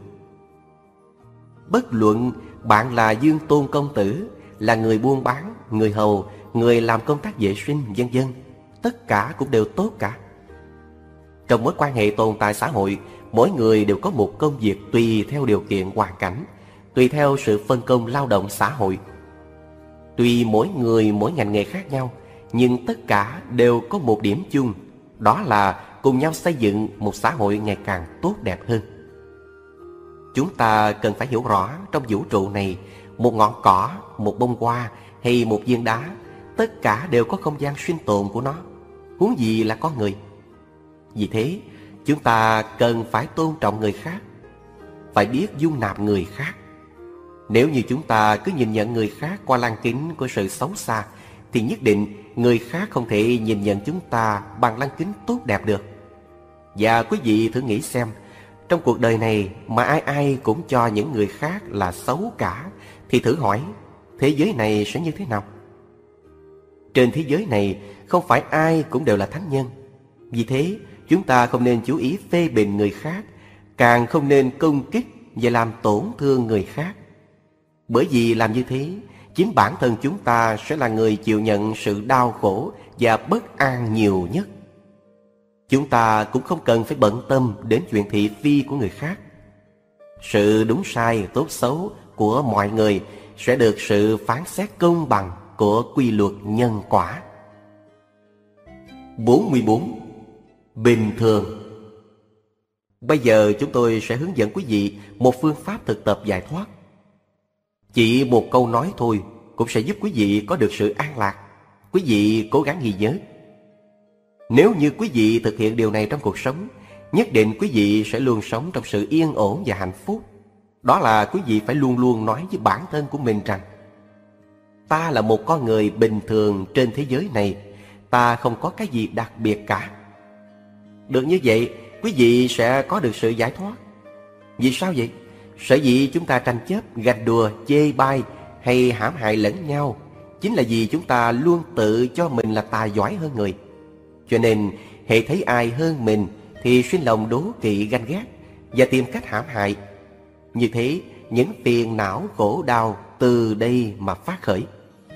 C: Bất luận bạn là Dương Tôn công tử, là người buôn bán, người hầu, người làm công tác vệ sinh, vân vân, tất cả cũng đều tốt cả. Trong mối quan hệ tồn tại xã hội, mỗi người đều có một công việc tùy theo điều kiện hoàn cảnh, tùy theo sự phân công lao động xã hội. Tuy mỗi người mỗi ngành nghề khác nhau, nhưng tất cả đều có một điểm chung, đó là cùng nhau xây dựng một xã hội ngày càng tốt đẹp hơn. Chúng ta cần phải hiểu rõ trong vũ trụ này, một ngọn cỏ, một bông hoa hay một viên đá, tất cả đều có không gian sinh tồn của nó, huống gì là con người. Vì thế, chúng ta cần phải tôn trọng người khác, phải biết dung nạp người khác. Nếu như chúng ta cứ nhìn nhận người khác qua lăng kính của sự xấu xa, thì nhất định người khác không thể nhìn nhận chúng ta bằng lăng kính tốt đẹp được. Và quý vị thử nghĩ xem, trong cuộc đời này mà ai ai cũng cho những người khác là xấu cả, thì thử hỏi, thế giới này sẽ như thế nào? Trên thế giới này không phải ai cũng đều là thánh nhân. Vì thế, chúng ta không nên chú ý phê bình người khác, càng không nên công kích và làm tổn thương người khác. Bởi vì làm như thế, chính bản thân chúng ta sẽ là người chịu nhận sự đau khổ và bất an nhiều nhất. Chúng ta cũng không cần phải bận tâm đến chuyện thị phi của người khác. Sự đúng sai, tốt xấu của mọi người sẽ được sự phán xét công bằng của quy luật nhân quả. 44. Bình thường. Bây giờ chúng tôi sẽ hướng dẫn quý vị một phương pháp thực tập giải thoát. Chỉ một câu nói thôi cũng sẽ giúp quý vị có được sự an lạc. Quý vị cố gắng ghi nhớ. Nếu như quý vị thực hiện điều này trong cuộc sống, nhất định quý vị sẽ luôn sống trong sự yên ổn và hạnh phúc. Đó là quý vị phải luôn luôn nói với bản thân của mình rằng: ta là một con người bình thường trên thế giới này, ta không có cái gì đặc biệt cả. Được như vậy, quý vị sẽ có được sự giải thoát. Vì sao vậy? Sở dĩ chúng ta tranh chấp, ganh đùa, chê bai hay hãm hại lẫn nhau chính là vì chúng ta luôn tự cho mình là tài giỏi hơn người. Cho nên, hễ thấy ai hơn mình thì sinh lòng đố kỵ ganh ghét và tìm cách hãm hại. Như thế, những phiền não khổ đau từ đây mà phát khởi.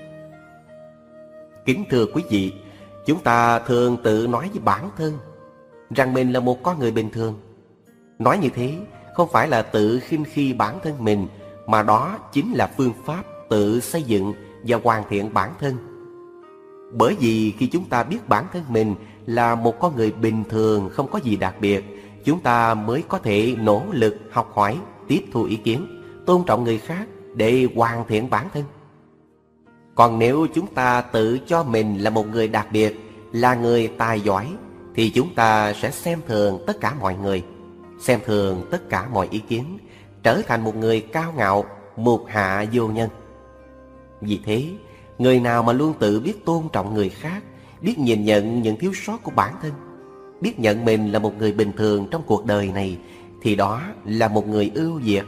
C: Kính thưa quý vị, chúng ta thường tự nói với bản thân rằng mình là một con người bình thường. Nói như thế không phải là tự khinh khi bản thân mình, mà đó chính là phương pháp tự xây dựng và hoàn thiện bản thân. Bởi vì khi chúng ta biết bản thân mình là một con người bình thường, không có gì đặc biệt, chúng ta mới có thể nỗ lực học hỏi, tiếp thu ý kiến, tôn trọng người khác để hoàn thiện bản thân. Còn nếu chúng ta tự cho mình là một người đặc biệt, là người tài giỏi, thì chúng ta sẽ xem thường tất cả mọi người, xem thường tất cả mọi ý kiến, trở thành một người cao ngạo, mục hạ vô nhân. Vì thế, người nào mà luôn tự biết tôn trọng người khác, biết nhìn nhận những thiếu sót của bản thân, biết nhận mình là một người bình thường trong cuộc đời này, thì đó là một người ưu việt.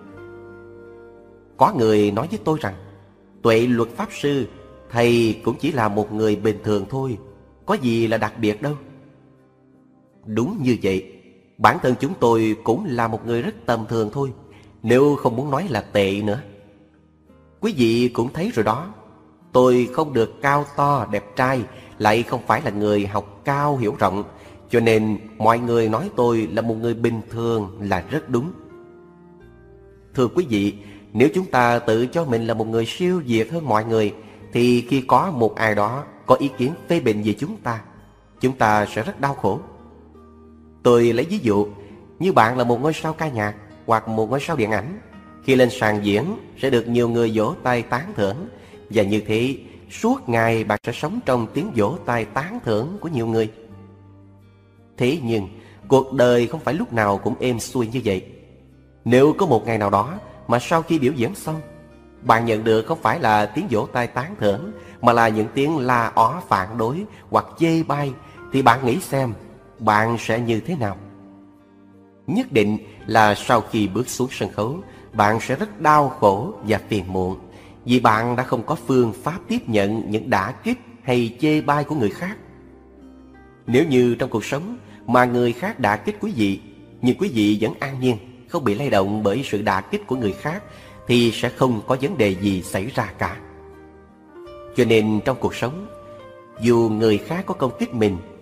C: Có người nói với tôi rằng: Tuệ Luật Pháp Sư, thầy cũng chỉ là một người bình thường thôi, có gì là đặc biệt đâu. Đúng như vậy, bản thân chúng tôi cũng là một người rất tầm thường thôi, nếu không muốn nói là tệ nữa. Quý vị cũng thấy rồi đó, tôi không được cao to đẹp trai, lại không phải là người học cao hiểu rộng, cho nên mọi người nói tôi là một người bình thường là rất đúng. Thưa quý vị, nếu chúng ta tự cho mình là một người siêu việt hơn mọi người, thì khi có một ai đó có ý kiến phê bình về chúng ta sẽ rất đau khổ. Tôi lấy ví dụ, như bạn là một ngôi sao ca nhạc hoặc một ngôi sao điện ảnh, khi lên sàn diễn sẽ được nhiều người vỗ tay tán thưởng, và như thế suốt ngày bạn sẽ sống trong tiếng vỗ tay tán thưởng của nhiều người. Thế nhưng cuộc đời không phải lúc nào cũng êm xuôi như vậy. Nếu có một ngày nào đó mà sau khi biểu diễn xong, bạn nhận được không phải là tiếng vỗ tay tán thưởng, mà là những tiếng la ó phản đối hoặc chê bai, thì bạn nghĩ xem bạn sẽ như thế nào? Nhất định là sau khi bước xuống sân khấu, bạn sẽ rất đau khổ và phiền muộn, vì bạn đã không có phương pháp tiếp nhận những đả kích hay chê bai của người khác. Nếu như trong cuộc sống mà người khác đả kích quý vị, nhưng quý vị vẫn an nhiên, không bị lay động bởi sự đả kích của người khác, thì sẽ không có vấn đề gì xảy ra cả. Cho nên trong cuộc sống, dù người khác có công kích mình,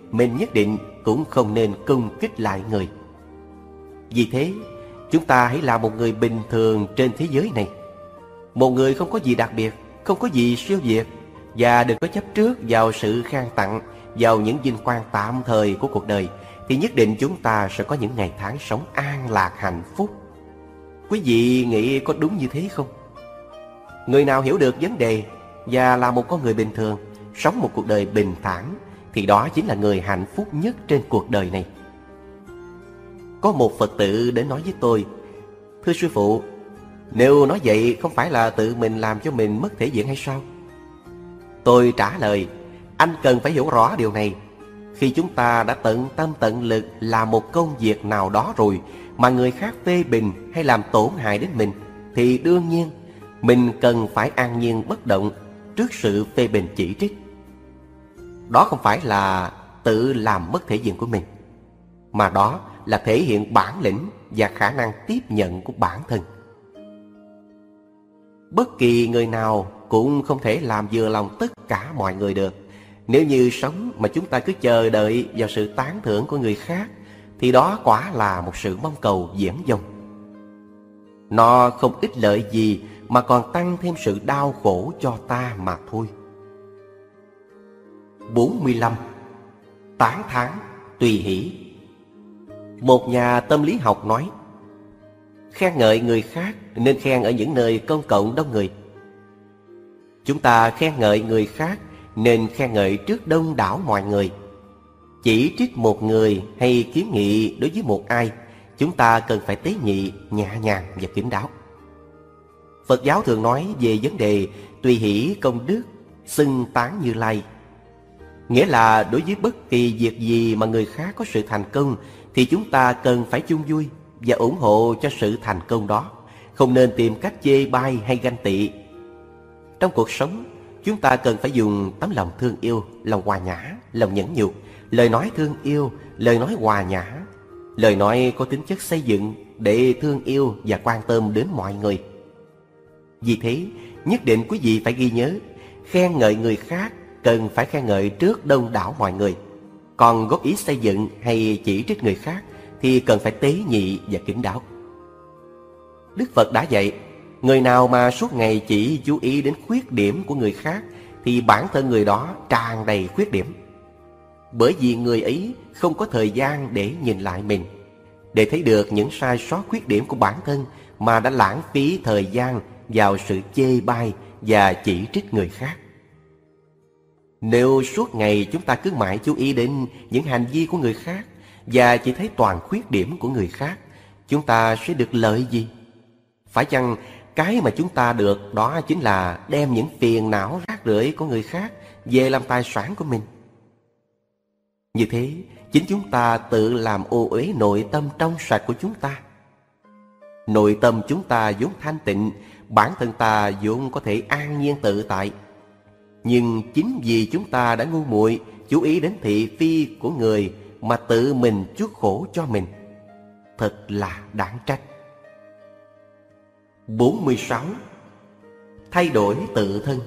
C: mình nhất định cũng không nên công kích lại người. Vì thế, chúng ta hãy là một người bình thường trên thế giới này. Một người không có gì đặc biệt, không có gì siêu việt. Và đừng có chấp trước vào sự khen tặng, vào những vinh quang tạm thời của cuộc đời, thì nhất định chúng ta sẽ có những ngày tháng sống an lạc hạnh phúc. Quý vị nghĩ có đúng như thế không? Người nào hiểu được vấn đề và là một con người bình thường, sống một cuộc đời bình thản, thì đó chính là người hạnh phúc nhất trên cuộc đời này. Có một Phật tử đến nói với tôi: thưa sư phụ, nếu nói vậy không phải là tự mình làm cho mình mất thể diện hay sao? Tôi trả lời: anh cần phải hiểu rõ điều này. Khi chúng ta đã tận tâm tận lực làm một công việc nào đó rồi mà người khác phê bình hay làm tổn hại đến mình, thì đương nhiên mình cần phải an nhiên bất động trước sự phê bình chỉ trích. Đó không phải là tự làm mất thể diện của mình, mà đó là thể hiện bản lĩnh và khả năng tiếp nhận của bản thân. Bất kỳ người nào cũng không thể làm vừa lòng tất cả mọi người được. Nếu như sống mà chúng ta cứ chờ đợi vào sự tán thưởng của người khác, thì đó quả là một sự mong cầu viển vông. Nó không ích lợi gì mà còn tăng thêm sự đau khổ cho ta mà thôi. 45. Tán thán tùy hỷ. Một nhà tâm lý học nói: khen ngợi người khác nên khen ở những nơi công cộng đông người. Chúng ta khen ngợi người khác nên khen ngợi trước đông đảo mọi người. Chỉ trích một người hay kiến nghị đối với một ai, chúng ta cần phải tế nhị, nhẹ nhàng và kín đáo. Phật giáo thường nói về vấn đề tùy hỷ công đức, xưng tán Như Lai. Nghĩa là đối với bất kỳ việc gì mà người khác có sự thành công, thì chúng ta cần phải chung vui và ủng hộ cho sự thành công đó, không nên tìm cách chê bai hay ganh tị. Trong cuộc sống, chúng ta cần phải dùng tấm lòng thương yêu, lòng hòa nhã, lòng nhẫn nhục, lời nói thương yêu, lời nói hòa nhã, lời nói có tính chất xây dựng để thương yêu và quan tâm đến mọi người. Vì thế, nhất định quý vị phải ghi nhớ, khen ngợi người khác cần phải khen ngợi trước đông đảo mọi người. Còn góp ý xây dựng hay chỉ trích người khác thì cần phải tế nhị và kín đáo. Đức Phật đã dạy, người nào mà suốt ngày chỉ chú ý đến khuyết điểm của người khác thì bản thân người đó tràn đầy khuyết điểm. Bởi vì người ấy không có thời gian để nhìn lại mình, để thấy được những sai sót khuyết điểm của bản thân, mà đã lãng phí thời gian vào sự chê bai và chỉ trích người khác. Nếu suốt ngày chúng ta cứ mãi chú ý đến những hành vi của người khác và chỉ thấy toàn khuyết điểm của người khác, chúng ta sẽ được lợi gì? Phải chăng cái mà chúng ta được đó chính là đem những phiền não rác rưởi của người khác về làm tài sản của mình? Như thế, chính chúng ta tự làm ô uế nội tâm trong sạch của chúng ta. Nội tâm chúng ta vốn thanh tịnh, bản thân ta vốn có thể an nhiên tự tại. Nhưng chính vì chúng ta đã ngu muội chú ý đến thị phi của người mà tự mình chuốc khổ cho mình. Thật là đáng trách. 46. Thay đổi tự thân.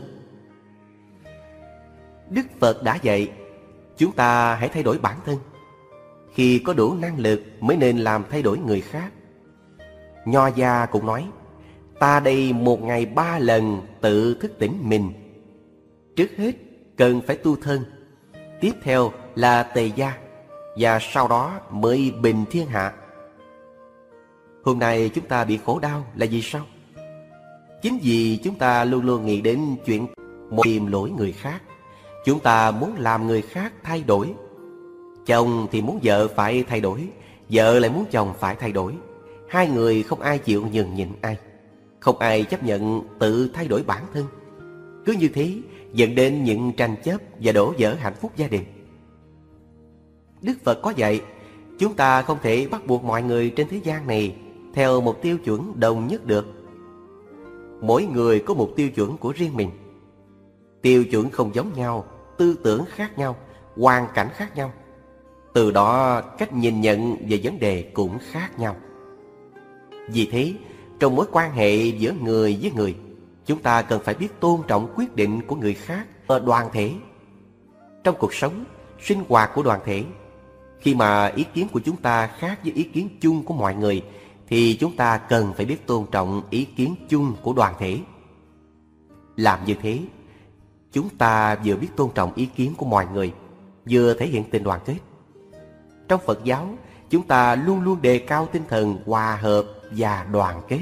C: Đức Phật đã dạy, chúng ta hãy thay đổi bản thân. Khi có đủ năng lực mới nên làm thay đổi người khác. Nho gia cũng nói, ta đây một ngày 3 lần tự thức tỉnh mình. Trước hết cần phải tu thân, tiếp theo là tề gia, và sau đó mới bình thiên hạ. Hôm nay chúng ta bị khổ đau là vì sao? Chính vì chúng ta luôn luôn nghĩ đến chuyện tìm lỗi người khác. Chúng ta muốn làm người khác thay đổi. Chồng thì muốn vợ phải thay đổi, vợ lại muốn chồng phải thay đổi. Hai người không ai chịu nhường nhịn ai, không ai chấp nhận tự thay đổi bản thân. Cứ như thế dẫn đến những tranh chấp và đổ vỡ hạnh phúc gia đình. Đức Phật có dạy, chúng ta không thể bắt buộc mọi người trên thế gian này theo một tiêu chuẩn đồng nhất được. Mỗi người có một tiêu chuẩn của riêng mình. Tiêu chuẩn không giống nhau, tư tưởng khác nhau, hoàn cảnh khác nhau. Từ đó cách nhìn nhận về vấn đề cũng khác nhau. Vì thế, trong mối quan hệ giữa người với người, chúng ta cần phải biết tôn trọng quyết định của người khác ở đoàn thể. Trong cuộc sống, sinh hoạt của đoàn thể. Khi mà ý kiến của chúng ta khác với ý kiến chung của mọi người, thì chúng ta cần phải biết tôn trọng ý kiến chung của đoàn thể. Làm như thế, chúng ta vừa biết tôn trọng ý kiến của mọi người, vừa thể hiện tình đoàn kết. Trong Phật giáo, chúng ta luôn luôn đề cao tinh thần hòa hợp và đoàn kết.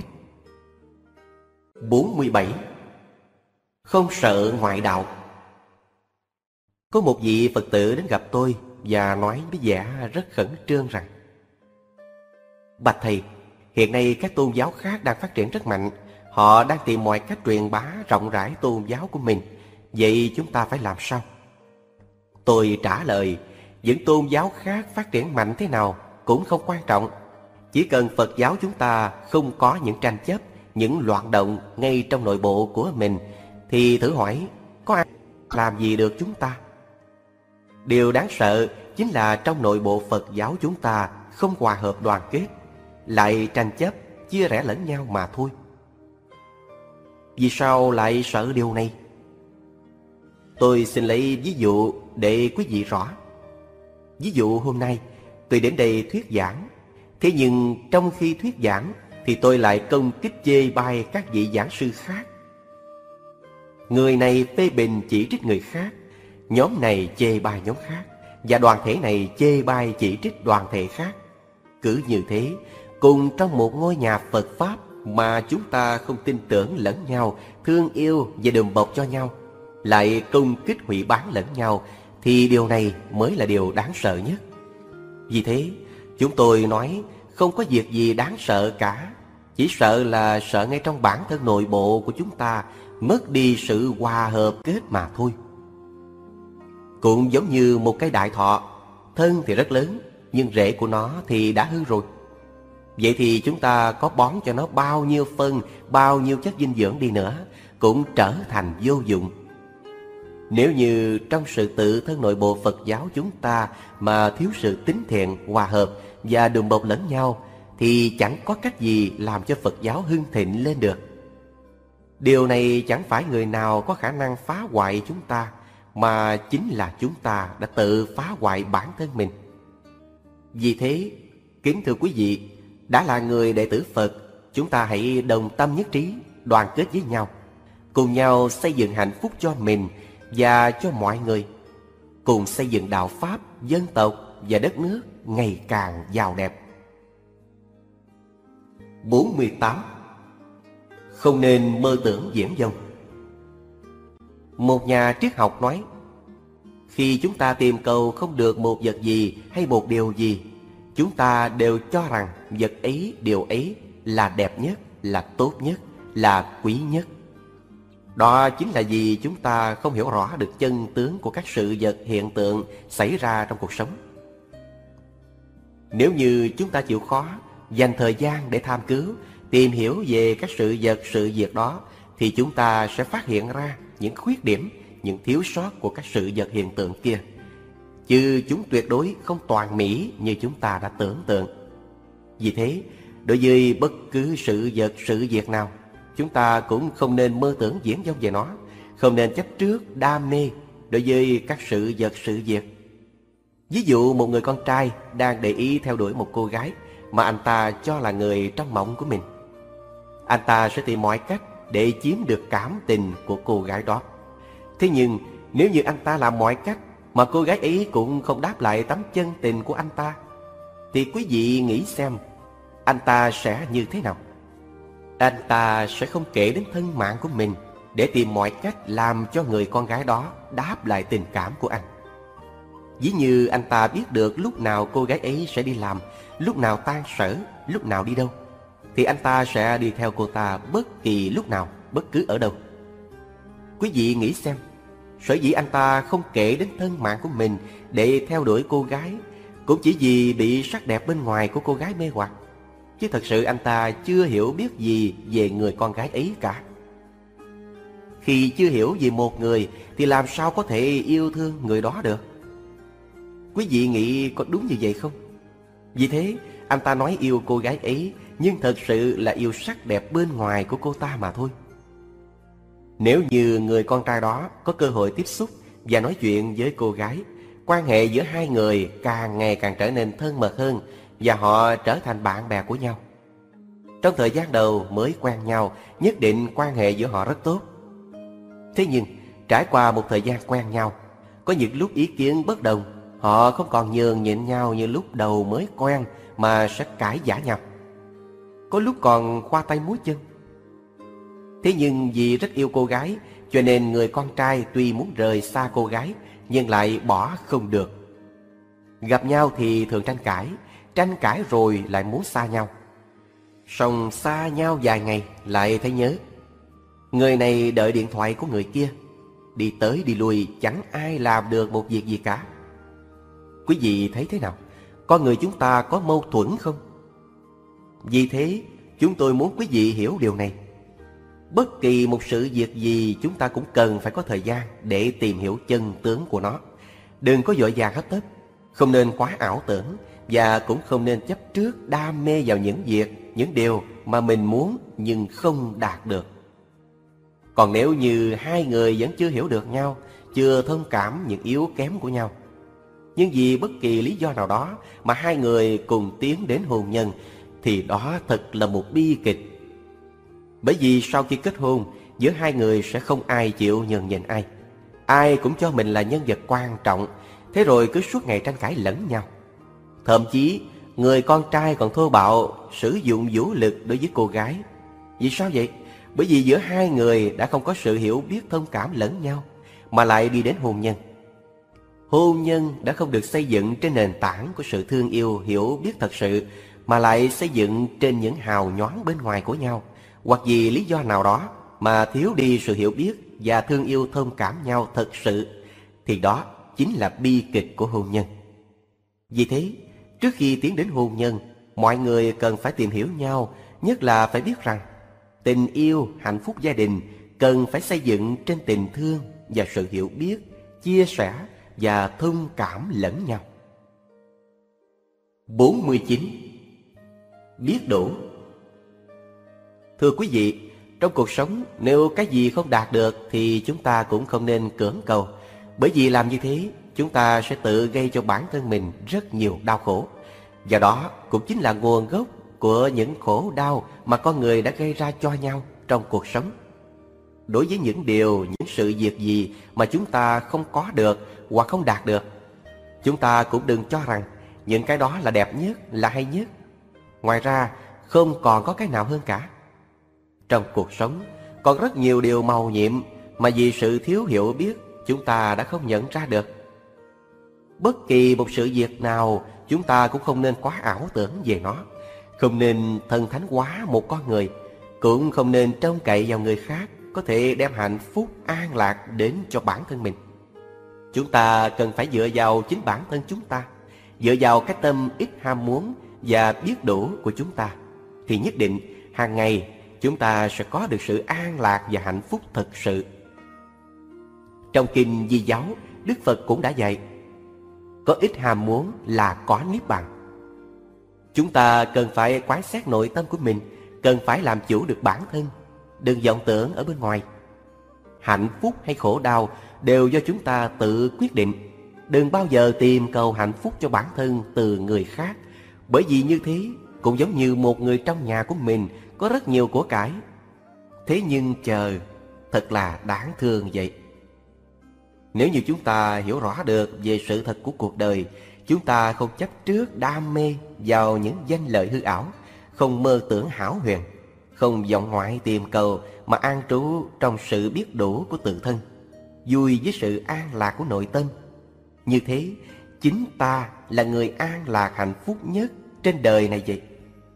C: 47. Không sợ ngoại đạo. Có một vị Phật tử đến gặp tôi và nói với vẻ rất khẩn trương rằng: Bạch Thầy, hiện nay các tôn giáo khác đang phát triển rất mạnh. Họ đang tìm mọi cách truyền bá rộng rãi tôn giáo của mình. Vậy chúng ta phải làm sao? Tôi trả lời: những tôn giáo khác phát triển mạnh thế nào cũng không quan trọng. Chỉ cần Phật giáo chúng ta không có những tranh chấp, những loạn động ngay trong nội bộ của mình, thì thử hỏi có ai làm gì được chúng ta? Điều đáng sợ chính là trong nội bộ Phật giáo chúng ta không hòa hợp đoàn kết, lại tranh chấp, chia rẽ lẫn nhau mà thôi. Vì sao lại sợ điều này? Tôi xin lấy ví dụ để quý vị rõ. Ví dụ hôm nay tôi đến đây thuyết giảng, thế nhưng trong khi thuyết giảng thì tôi lại công kích chê bai các vị giảng sư khác. Người này phê bình chỉ trích người khác, nhóm này chê bai nhóm khác, và đoàn thể này chê bai chỉ trích đoàn thể khác. Cứ như thế, cùng trong một ngôi nhà Phật Pháp mà chúng ta không tin tưởng lẫn nhau, thương yêu và đùm bọc cho nhau, lại công kích hủy bán lẫn nhau, thì điều này mới là điều đáng sợ nhất. Vì thế, chúng tôi nói không có việc gì đáng sợ cả. Chỉ sợ là sợ ngay trong bản thân nội bộ của chúng ta mất đi sự hòa hợp kết mà thôi. Cũng giống như một cây đại thọ, thân thì rất lớn, nhưng rễ của nó thì đã hư rồi. Vậy thì chúng ta có bón cho nó bao nhiêu phân, bao nhiêu chất dinh dưỡng đi nữa, cũng trở thành vô dụng. Nếu như trong sự tự thân nội bộ Phật giáo chúng ta mà thiếu sự tín thiện, hòa hợp và đùm bọc lẫn nhau, thì chẳng có cách gì làm cho Phật giáo hưng thịnh lên được. Điều này chẳng phải người nào có khả năng phá hoại chúng ta, mà chính là chúng ta đã tự phá hoại bản thân mình. Vì thế, kính thưa quý vị, đã là người đệ tử Phật, chúng ta hãy đồng tâm nhất trí, đoàn kết với nhau, cùng nhau xây dựng hạnh phúc cho mình và cho mọi người, cùng xây dựng đạo Pháp, dân tộc và đất nước ngày càng giàu đẹp. 48. Không nên mơ tưởng viển vông. Một nhà triết học nói, khi chúng ta tìm cầu không được một vật gì hay một điều gì, chúng ta đều cho rằng vật ấy, điều ấy là đẹp nhất, là tốt nhất, là quý nhất. Đó chính là vì chúng ta không hiểu rõ được chân tướng của các sự vật hiện tượng xảy ra trong cuộc sống. Nếu như chúng ta chịu khó dành thời gian để tham cứu, tìm hiểu về các sự vật, sự việc đó, thì chúng ta sẽ phát hiện ra những khuyết điểm, những thiếu sót của các sự vật hiện tượng kia, chứ chúng tuyệt đối không toàn mỹ như chúng ta đã tưởng tượng. Vì thế, đối với bất cứ sự vật, sự việc nào, chúng ta cũng không nên mơ tưởng viển vông về nó, không nên chấp trước đam mê đối với các sự vật, sự việc. Ví dụ một người con trai đang để ý theo đuổi một cô gái mà anh ta cho là người trong mộng của mình. Anh ta sẽ tìm mọi cách để chiếm được cảm tình của cô gái đó. Thế nhưng nếu như anh ta làm mọi cách mà cô gái ấy cũng không đáp lại tấm chân tình của anh ta, thì quý vị nghĩ xem, anh ta sẽ như thế nào? Anh ta sẽ không kể đến thân mạng của mình để tìm mọi cách làm cho người con gái đó đáp lại tình cảm của anh. Ví như anh ta biết được lúc nào cô gái ấy sẽ đi làm, lúc nào tan sở, lúc nào đi đâu, thì anh ta sẽ đi theo cô ta bất kỳ lúc nào, bất cứ ở đâu. Quý vị nghĩ xem, sở dĩ anh ta không kể đến thân mạng của mình để theo đuổi cô gái cũng chỉ vì bị sắc đẹp bên ngoài của cô gái mê hoặc, chứ thật sự anh ta chưa hiểu biết gì về người con gái ấy cả. Khi chưa hiểu về một người thì làm sao có thể yêu thương người đó được? Quý vị nghĩ có đúng như vậy không? Vì thế, anh ta nói yêu cô gái ấy, nhưng thật sự là yêu sắc đẹp bên ngoài của cô ta mà thôi. Nếu như người con trai đó có cơ hội tiếp xúc và nói chuyện với cô gái, Quan hệ giữa hai người càng ngày càng trở nên thân mật hơn và họ trở thành bạn bè của nhau. Trong thời gian đầu mới quen nhau, nhất định quan hệ giữa họ rất tốt. Thế nhưng, trải qua một thời gian quen nhau, có những lúc ý kiến bất đồng, họ không còn nhường nhịn nhau như lúc đầu mới quen mà sẽ cãi vã nhau. Có lúc còn khoa tay múa chân. Thế nhưng vì rất yêu cô gái, cho nên người con trai tuy muốn rời xa cô gái nhưng lại bỏ không được. Gặp nhau thì thường tranh cãi rồi lại muốn xa nhau. Song xa nhau vài ngày lại thấy nhớ. Người này đợi điện thoại của người kia, đi tới đi lui chẳng ai làm được một việc gì cả. Quý vị thấy thế nào? Con người chúng ta có mâu thuẫn không? Vì thế, chúng tôi muốn quý vị hiểu điều này. Bất kỳ một sự việc gì chúng ta cũng cần phải có thời gian để tìm hiểu chân tướng của nó. Đừng có vội vàng hấp tấp, không nên quá ảo tưởng và cũng không nên chấp trước đam mê vào những việc, những điều mà mình muốn nhưng không đạt được. Còn nếu như hai người vẫn chưa hiểu được nhau, chưa thông cảm những yếu kém của nhau, nhưng vì bất kỳ lý do nào đó mà hai người cùng tiến đến hôn nhân, thì đó thật là một bi kịch. Bởi vì sau khi kết hôn, giữa hai người sẽ không ai chịu nhường nhịn ai. Ai cũng cho mình là nhân vật quan trọng, thế rồi cứ suốt ngày tranh cãi lẫn nhau. Thậm chí, người con trai còn thô bạo sử dụng vũ lực đối với cô gái. Vì sao vậy? Bởi vì giữa hai người đã không có sự hiểu biết thông cảm lẫn nhau, mà lại đi đến hôn nhân. Hôn nhân đã không được xây dựng trên nền tảng của sự thương yêu, hiểu biết thật sự, mà lại xây dựng trên những hào nhoáng bên ngoài của nhau, hoặc vì lý do nào đó mà thiếu đi sự hiểu biết và thương yêu thông cảm nhau thật sự, thì đó chính là bi kịch của hôn nhân. Vì thế, trước khi tiến đến hôn nhân, mọi người cần phải tìm hiểu nhau, nhất là phải biết rằng tình yêu, hạnh phúc gia đình cần phải xây dựng trên tình thương và sự hiểu biết, chia sẻ và thông cảm lẫn nhau. 49. Biết đủ. Thưa quý vị, trong cuộc sống nếu cái gì không đạt được thì chúng ta cũng không nên cưỡng cầu, bởi vì làm như thế chúng ta sẽ tự gây cho bản thân mình rất nhiều đau khổ. Và đó cũng chính là nguồn gốc của những khổ đau mà con người đã gây ra cho nhau trong cuộc sống. Đối với những điều, những sự việc gì mà chúng ta không có được hoặc không đạt được, chúng ta cũng đừng cho rằng những cái đó là đẹp nhất, là hay nhất. Ngoài ra, không còn có cái nào hơn cả. Trong cuộc sống, còn rất nhiều điều màu nhiệm mà vì sự thiếu hiểu biết chúng ta đã không nhận ra được. Bất kỳ một sự việc nào chúng ta cũng không nên quá ảo tưởng về nó, không nên thần thánh hóa một con người, cũng không nên trông cậy vào người khác có thể đem hạnh phúc an lạc đến cho bản thân mình. Chúng ta cần phải dựa vào chính bản thân chúng ta, dựa vào cái tâm ít ham muốn và biết đủ của chúng ta, thì nhất định hàng ngày chúng ta sẽ có được sự an lạc và hạnh phúc thật sự. Trong kinh Di Giáo, Đức Phật cũng đã dạy, có ít ham muốn là có niết bàn. Chúng ta cần phải quán xét nội tâm của mình, cần phải làm chủ được bản thân, đừng vọng tưởng ở bên ngoài. Hạnh phúc hay khổ đau đều do chúng ta tự quyết định. Đừng bao giờ tìm cầu hạnh phúc cho bản thân từ người khác, bởi vì như thế cũng giống như một người trong nhà của mình có rất nhiều của cải, thế nhưng chờ thật là đáng thương vậy. Nếu như chúng ta hiểu rõ được về sự thật của cuộc đời, chúng ta không chấp trước đam mê vào những danh lợi hư ảo, không mơ tưởng hão huyền, không vọng ngoại tìm cầu mà an trú trong sự biết đủ của tự thân, vui với sự an lạc của nội tâm. Như thế, chính ta là người an lạc hạnh phúc nhất trên đời này vậy.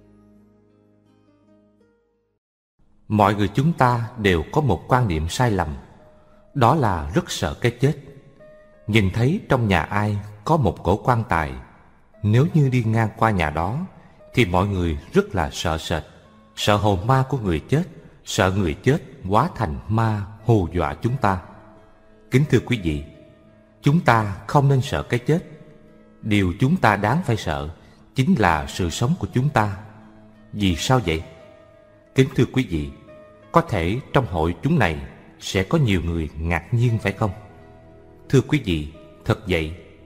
A: Mọi người chúng ta đều có một quan niệm sai lầm, đó là rất sợ cái chết. Nhìn thấy trong nhà ai có một cỗ quan tài, nếu như đi ngang qua nhà đó thì mọi người rất là sợ sệt, sợ hồn ma của người chết, sợ người chết hóa thành ma hù dọa chúng ta. Kính thưa quý vị, chúng ta không nên sợ cái chết. Điều chúng ta đáng phải sợ chính là sự sống của chúng ta. Vì sao vậy? Kính thưa quý vị, có thể trong hội chúng này sẽ có nhiều người ngạc nhiên phải không? Thưa quý vị, thật vậy,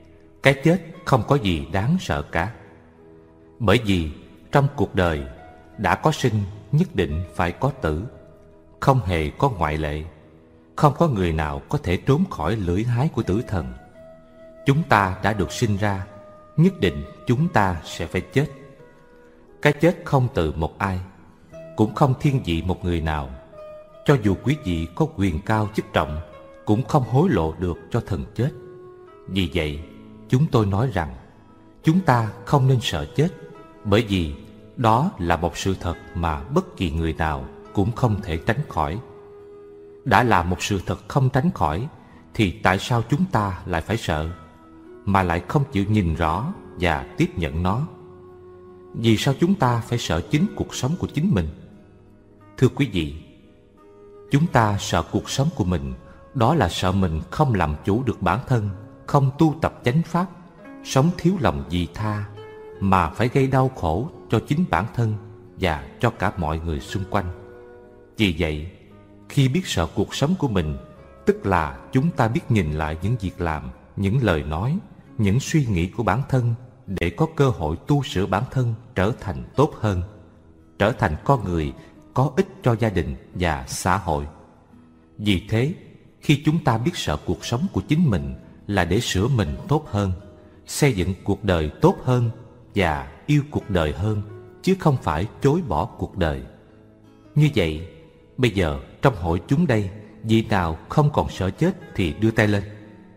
A: Cái chết không có gì đáng sợ cả. Bởi vì trong cuộc đời đã có sinh nhất định phải có tử, không hề có ngoại lệ. Không có người nào có thể trốn khỏi lưỡi hái của tử thần. Chúng ta đã được sinh ra, nhất định chúng ta sẽ phải chết. Cái chết không từ một ai, cũng không thiên vị một người nào. Cho dù quý vị có quyền cao chức trọng, cũng không hối lộ được cho thần chết. Vì vậy, chúng tôi nói rằng chúng ta không nên sợ chết, bởi vì đó là một sự thật mà bất kỳ người nào cũng không thể tránh khỏi. Đã là một sự thật không tránh khỏi, thì tại sao chúng ta lại phải sợ, mà lại không chịu nhìn rõ và tiếp nhận nó? Vì sao chúng ta phải sợ chính cuộc sống của chính mình? Thưa quý vị, chúng ta sợ cuộc sống của mình, đó là sợ mình không làm chủ được bản thân, không tu tập chánh pháp, sống thiếu lòng vị tha, mà phải gây đau khổ cho chính bản thân và cho cả mọi người xung quanh. Vì vậy, khi biết sợ cuộc sống của mình, tức là chúng ta biết nhìn lại những việc làm, những lời nói, những suy nghĩ của bản thân để có cơ hội tu sửa bản thân trở thành tốt hơn, trở thành con người có ích cho gia đình và xã hội. Vì thế, khi chúng ta biết sợ cuộc sống của chính mình là để sửa mình tốt hơn, xây dựng cuộc đời tốt hơn và yêu cuộc đời hơn, chứ không phải chối bỏ cuộc đời. Như vậy, bây giờ trong hội chúng đây, vị nào không còn sợ chết thì đưa tay lên.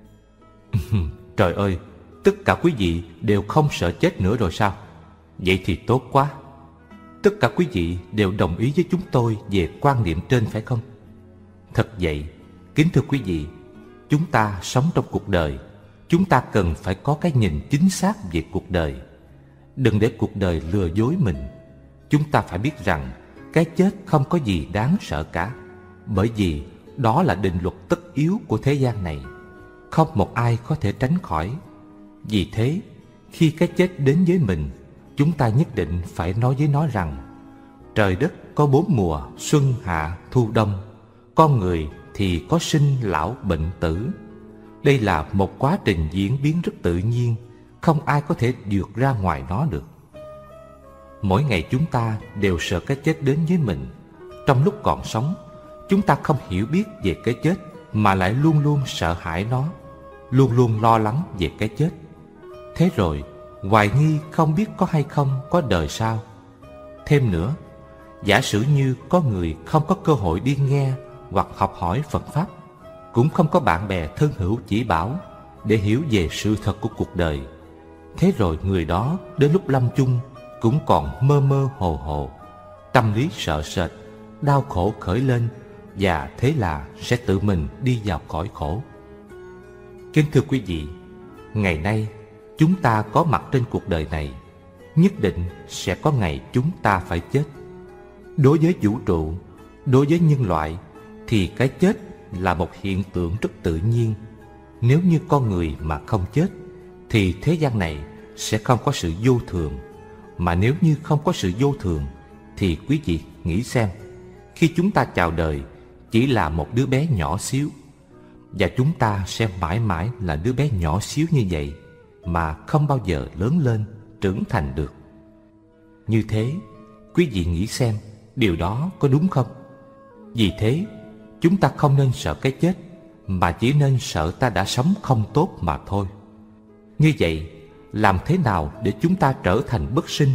A: Trời ơi, tất cả quý vị đều không sợ chết nữa rồi sao? Vậy thì tốt quá. Tất cả quý vị đều đồng ý với chúng tôi về quan niệm trên phải không? Thật vậy, kính thưa quý vị, chúng ta sống trong cuộc đời, chúng ta cần phải có cái nhìn chính xác về cuộc đời. Đừng để cuộc đời lừa dối mình. Chúng ta phải biết rằng cái chết không có gì đáng sợ cả, bởi vì đó là định luật tất yếu của thế gian này, không một ai có thể tránh khỏi. Vì thế, khi cái chết đến với mình, chúng ta nhất định phải nói với nó rằng trời đất có 4 mùa, xuân, hạ, thu, đông. Con người thì có sinh, lão, bệnh, tử. Đây là một quá trình diễn biến rất tự nhiên, không ai có thể vượt ra ngoài nó được. Mỗi ngày chúng ta đều sợ cái chết đến với mình. Trong lúc còn sống, chúng ta không hiểu biết về cái chết, mà lại luôn luôn sợ hãi nó, luôn luôn lo lắng về cái chết. Thế rồi, hoài nghi không biết có hay không có đời sau. Thêm nữa, giả sử như có người không có cơ hội đi nghe hoặc học hỏi Phật Pháp, cũng không có bạn bè thân hữu chỉ bảo để hiểu về sự thật của cuộc đời. Thế rồi người đó đến lúc lâm chung cũng còn mơ mơ hồ hồ, tâm lý sợ sệt, đau khổ khởi lên, và thế là sẽ tự mình đi vào cõi khổ. Kính thưa quý vị, ngày nay chúng ta có mặt trên cuộc đời này, nhất định sẽ có ngày chúng ta phải chết. Đối với vũ trụ, đối với nhân loại, thì cái chết là một hiện tượng rất tự nhiên. Nếu như con người mà không chết, thì thế gian này sẽ không có sự vô thường. Mà nếu như không có sự vô thường, thì quý vị nghĩ xem, khi chúng ta chào đời chỉ là một đứa bé nhỏ xíu, và chúng ta sẽ mãi mãi là đứa bé nhỏ xíu như vậy, mà không bao giờ lớn lên, trưởng thành được. Như thế, quý vị nghĩ xem, điều đó có đúng không? Vì thế, chúng ta không nên sợ cái chết, mà chỉ nên sợ ta đã sống không tốt mà thôi. Như vậy, làm thế nào để chúng ta trở thành bất sinh?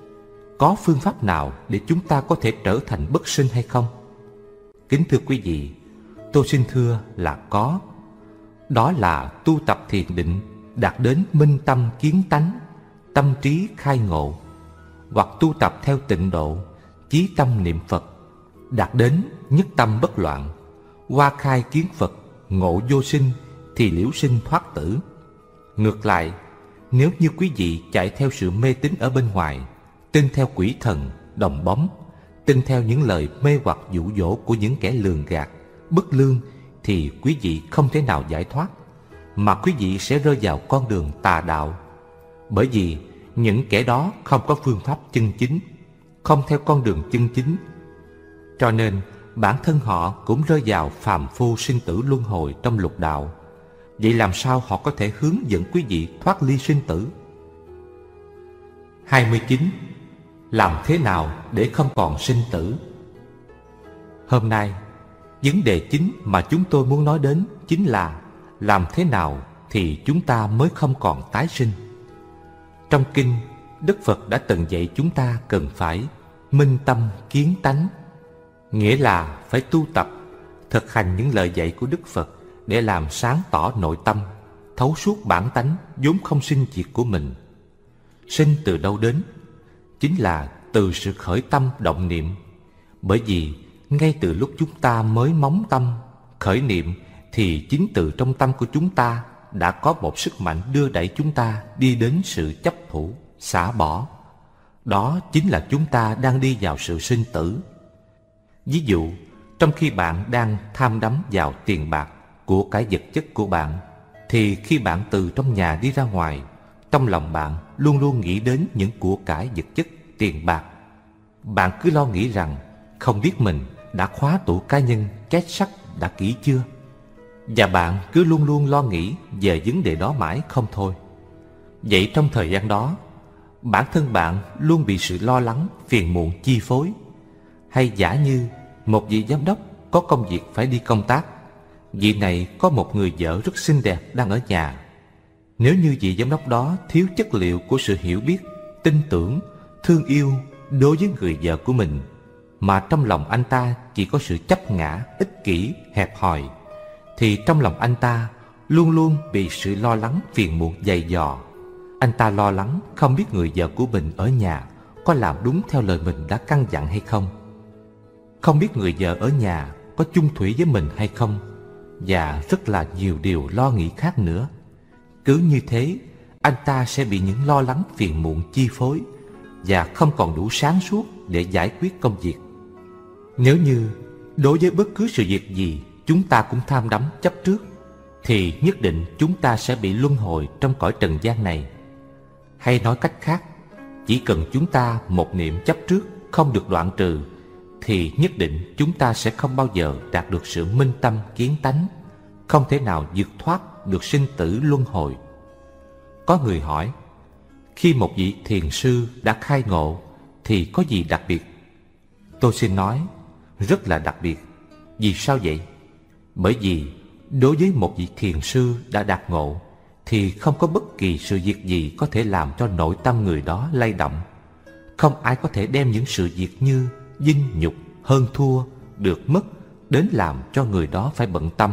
A: Có phương pháp nào để chúng ta có thể trở thành bất sinh hay không? Kính thưa quý vị, tôi xin thưa là có. Đó là tu tập thiền định, đạt đến minh tâm kiến tánh, tâm trí khai ngộ, hoặc tu tập theo tịnh độ, chí tâm niệm Phật, đạt đến nhất tâm bất loạn, hoa khai kiến Phật, ngộ vô sinh, thì liễu sinh thoát tử. Ngược lại, nếu như quý vị chạy theo sự mê tín ở bên ngoài, tin theo quỷ thần, đồng bóng, tin theo những lời mê hoặc dụ dỗ của những kẻ lường gạt, bất lương, thì quý vị không thể nào giải thoát, mà quý vị sẽ rơi vào con đường tà đạo. Bởi vì những kẻ đó không có phương pháp chân chính, không theo con đường chân chính, cho nên bản thân họ cũng rơi vào phàm phu sinh tử luân hồi trong lục đạo. Vậy làm sao họ có thể hướng dẫn quý vị thoát ly sinh tử? 29. Làm thế nào để không còn sinh tử? Hôm nay, vấn đề chính mà chúng tôi muốn nói đến chính là làm thế nào thì chúng ta mới không còn tái sinh. Trong kinh, Đức Phật đã từng dạy chúng ta cần phải minh tâm kiến tánh, nghĩa là phải tu tập, thực hành những lời dạy của Đức Phật để làm sáng tỏ nội tâm, thấu suốt bản tánh vốn không sinh diệt của mình. Sinh từ đâu đến? Chính là từ sự khởi tâm động niệm. Bởi vì ngay từ lúc chúng ta mới móng tâm, khởi niệm, thì chính từ trong tâm của chúng ta đã có một sức mạnh đưa đẩy chúng ta đi đến sự chấp thủ, xả bỏ. Đó chính là chúng ta đang đi vào sự sinh tử. Ví dụ, trong khi bạn đang tham đắm vào tiền bạc, của cải vật chất của bạn, thì khi bạn từ trong nhà đi ra ngoài, trong lòng bạn luôn luôn nghĩ đến những của cải vật chất, tiền bạc. Bạn cứ lo nghĩ rằng không biết mình đã khóa tủ cá nhân, két sắt đã kỹ chưa. Và bạn cứ luôn luôn lo nghĩ về vấn đề đó mãi không thôi. Vậy trong thời gian đó, bản thân bạn luôn bị sự lo lắng, phiền muộn chi phối. Hay giả như một vị giám đốc có công việc phải đi công tác, vị này có một người vợ rất xinh đẹp đang ở nhà. Nếu như vị giám đốc đó thiếu chất liệu của sự hiểu biết, tin tưởng, thương yêu đối với người vợ của mình, mà trong lòng anh ta chỉ có sự chấp ngã, ích kỷ, hẹp hòi, thì trong lòng anh ta luôn luôn bị sự lo lắng phiền muộn dày dò. Anh ta lo lắng không biết người vợ của mình ở nhà có làm đúng theo lời mình đã căn dặn hay không, không biết người vợ ở nhà có chung thủy với mình hay không, và rất là nhiều điều lo nghĩ khác nữa. Cứ như thế, anh ta sẽ bị những lo lắng phiền muộn chi phối và không còn đủ sáng suốt để giải quyết công việc. Nếu như đối với bất cứ sự việc gì chúng ta cũng tham đắm chấp trước, thì nhất định chúng ta sẽ bị luân hồi trong cõi trần gian này. Hay nói cách khác, chỉ cần chúng ta một niệm chấp trước không được đoạn trừ, thì nhất định chúng ta sẽ không bao giờ đạt được sự minh tâm kiến tánh, không thể nào vượt thoát được sinh tử luân hồi. Có người hỏi, khi một vị thiền sư đã khai ngộ thì có gì đặc biệt? Tôi xin nói, rất là đặc biệt. Vì sao vậy? Bởi vì đối với một vị thiền sư đã đạt ngộ thì không có bất kỳ sự việc gì có thể làm cho nội tâm người đó lay động. Không ai có thể đem những sự việc như vinh nhục, hơn thua, được mất đến làm cho người đó phải bận tâm.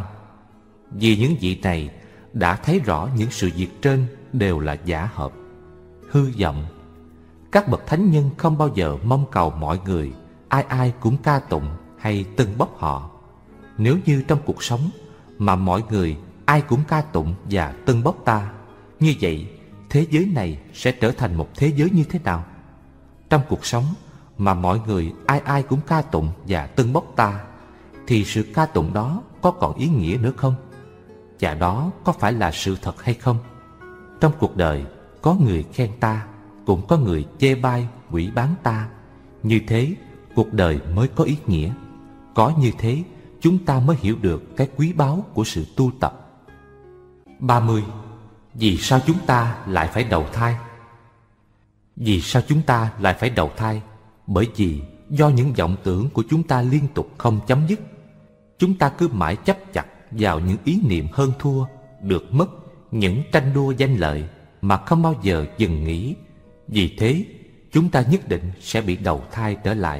A: Vì những vị này đã thấy rõ những sự việc trên đều là giả hợp, hư vọng. Các bậc thánh nhân không bao giờ mong cầu mọi người ai ai cũng ca tụng hay tâng bốc họ. Nếu như trong cuộc sống mà mọi người ai cũng ca tụng và tâng bốc ta, như vậy thế giới này sẽ trở thành một thế giới như thế nào? Trong cuộc sống mà mọi người ai ai cũng ca tụng và tâng bốc ta, thì sự ca tụng đó có còn ý nghĩa nữa không? Và đó có phải là sự thật hay không? Trong cuộc đời có người khen ta, cũng có người chê bai, hủy báng ta. Như thế cuộc đời mới có ý nghĩa. Có như thế chúng ta mới hiểu được cái quý báu của sự tu tập. 30. Vì sao chúng ta lại phải đầu thai? Vì sao chúng ta lại phải đầu thai? Bởi vì do những vọng tưởng của chúng ta liên tục không chấm dứt. Chúng ta cứ mãi chấp chặt vào những ý niệm hơn thua, được mất, những tranh đua danh lợi mà không bao giờ dừng nghỉ. Vì thế chúng ta nhất định sẽ bị đầu thai trở lại.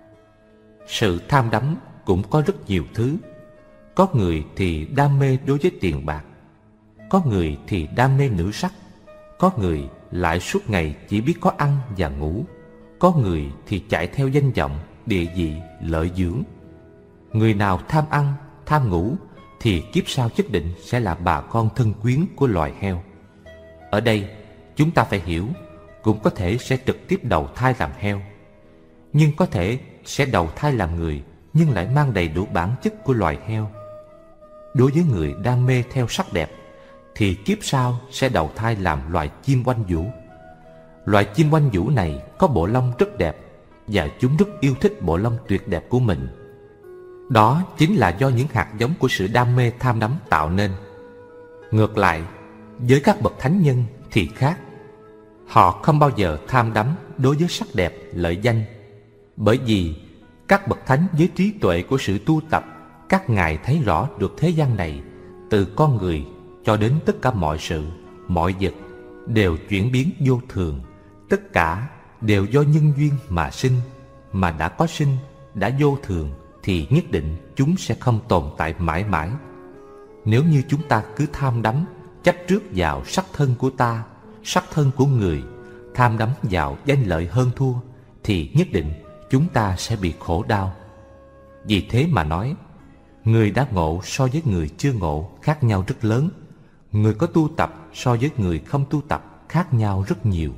A: Sự tham đắm cũng có rất nhiều thứ. Có người thì đam mê đối với tiền bạc, có người thì đam mê nữ sắc, có người lại suốt ngày chỉ biết có ăn và ngủ, có người thì chạy theo danh vọng, địa vị, lợi dưỡng. Người nào tham ăn, tham ngủ thì kiếp sau nhất định sẽ là bà con thân quyến của loài heo. Ở đây chúng ta phải hiểu, cũng có thể sẽ trực tiếp đầu thai làm heo, nhưng có thể sẽ đầu thai làm người nhưng lại mang đầy đủ bản chất của loài heo. Đối với người đam mê theo sắc đẹp thì kiếp sau sẽ đầu thai làm loài chim oanh vũ. Loài chim oanh vũ này có bộ lông rất đẹp và chúng rất yêu thích bộ lông tuyệt đẹp của mình. Đó chính là do những hạt giống của sự đam mê tham đắm tạo nên. Ngược lại, với các bậc thánh nhân thì khác. Họ không bao giờ tham đắm đối với sắc đẹp, lợi danh. Bởi vì các bậc thánh với trí tuệ của sự tu tập, các ngài thấy rõ được thế gian này, từ con người cho đến tất cả mọi sự, mọi vật đều chuyển biến vô thường. Tất cả đều do nhân duyên mà sinh, mà đã có sinh, đã vô thường thì nhất định chúng sẽ không tồn tại mãi mãi. Nếu như chúng ta cứ tham đắm, chấp trước vào sắc thân của ta, sắc thân của người, tham đắm vào danh lợi hơn thua, thì nhất định chúng ta sẽ bị khổ đau. Vì thế mà nói, người đã ngộ so với người chưa ngộ khác nhau rất lớn. Người có tu tập so với người không tu tập khác nhau rất nhiều.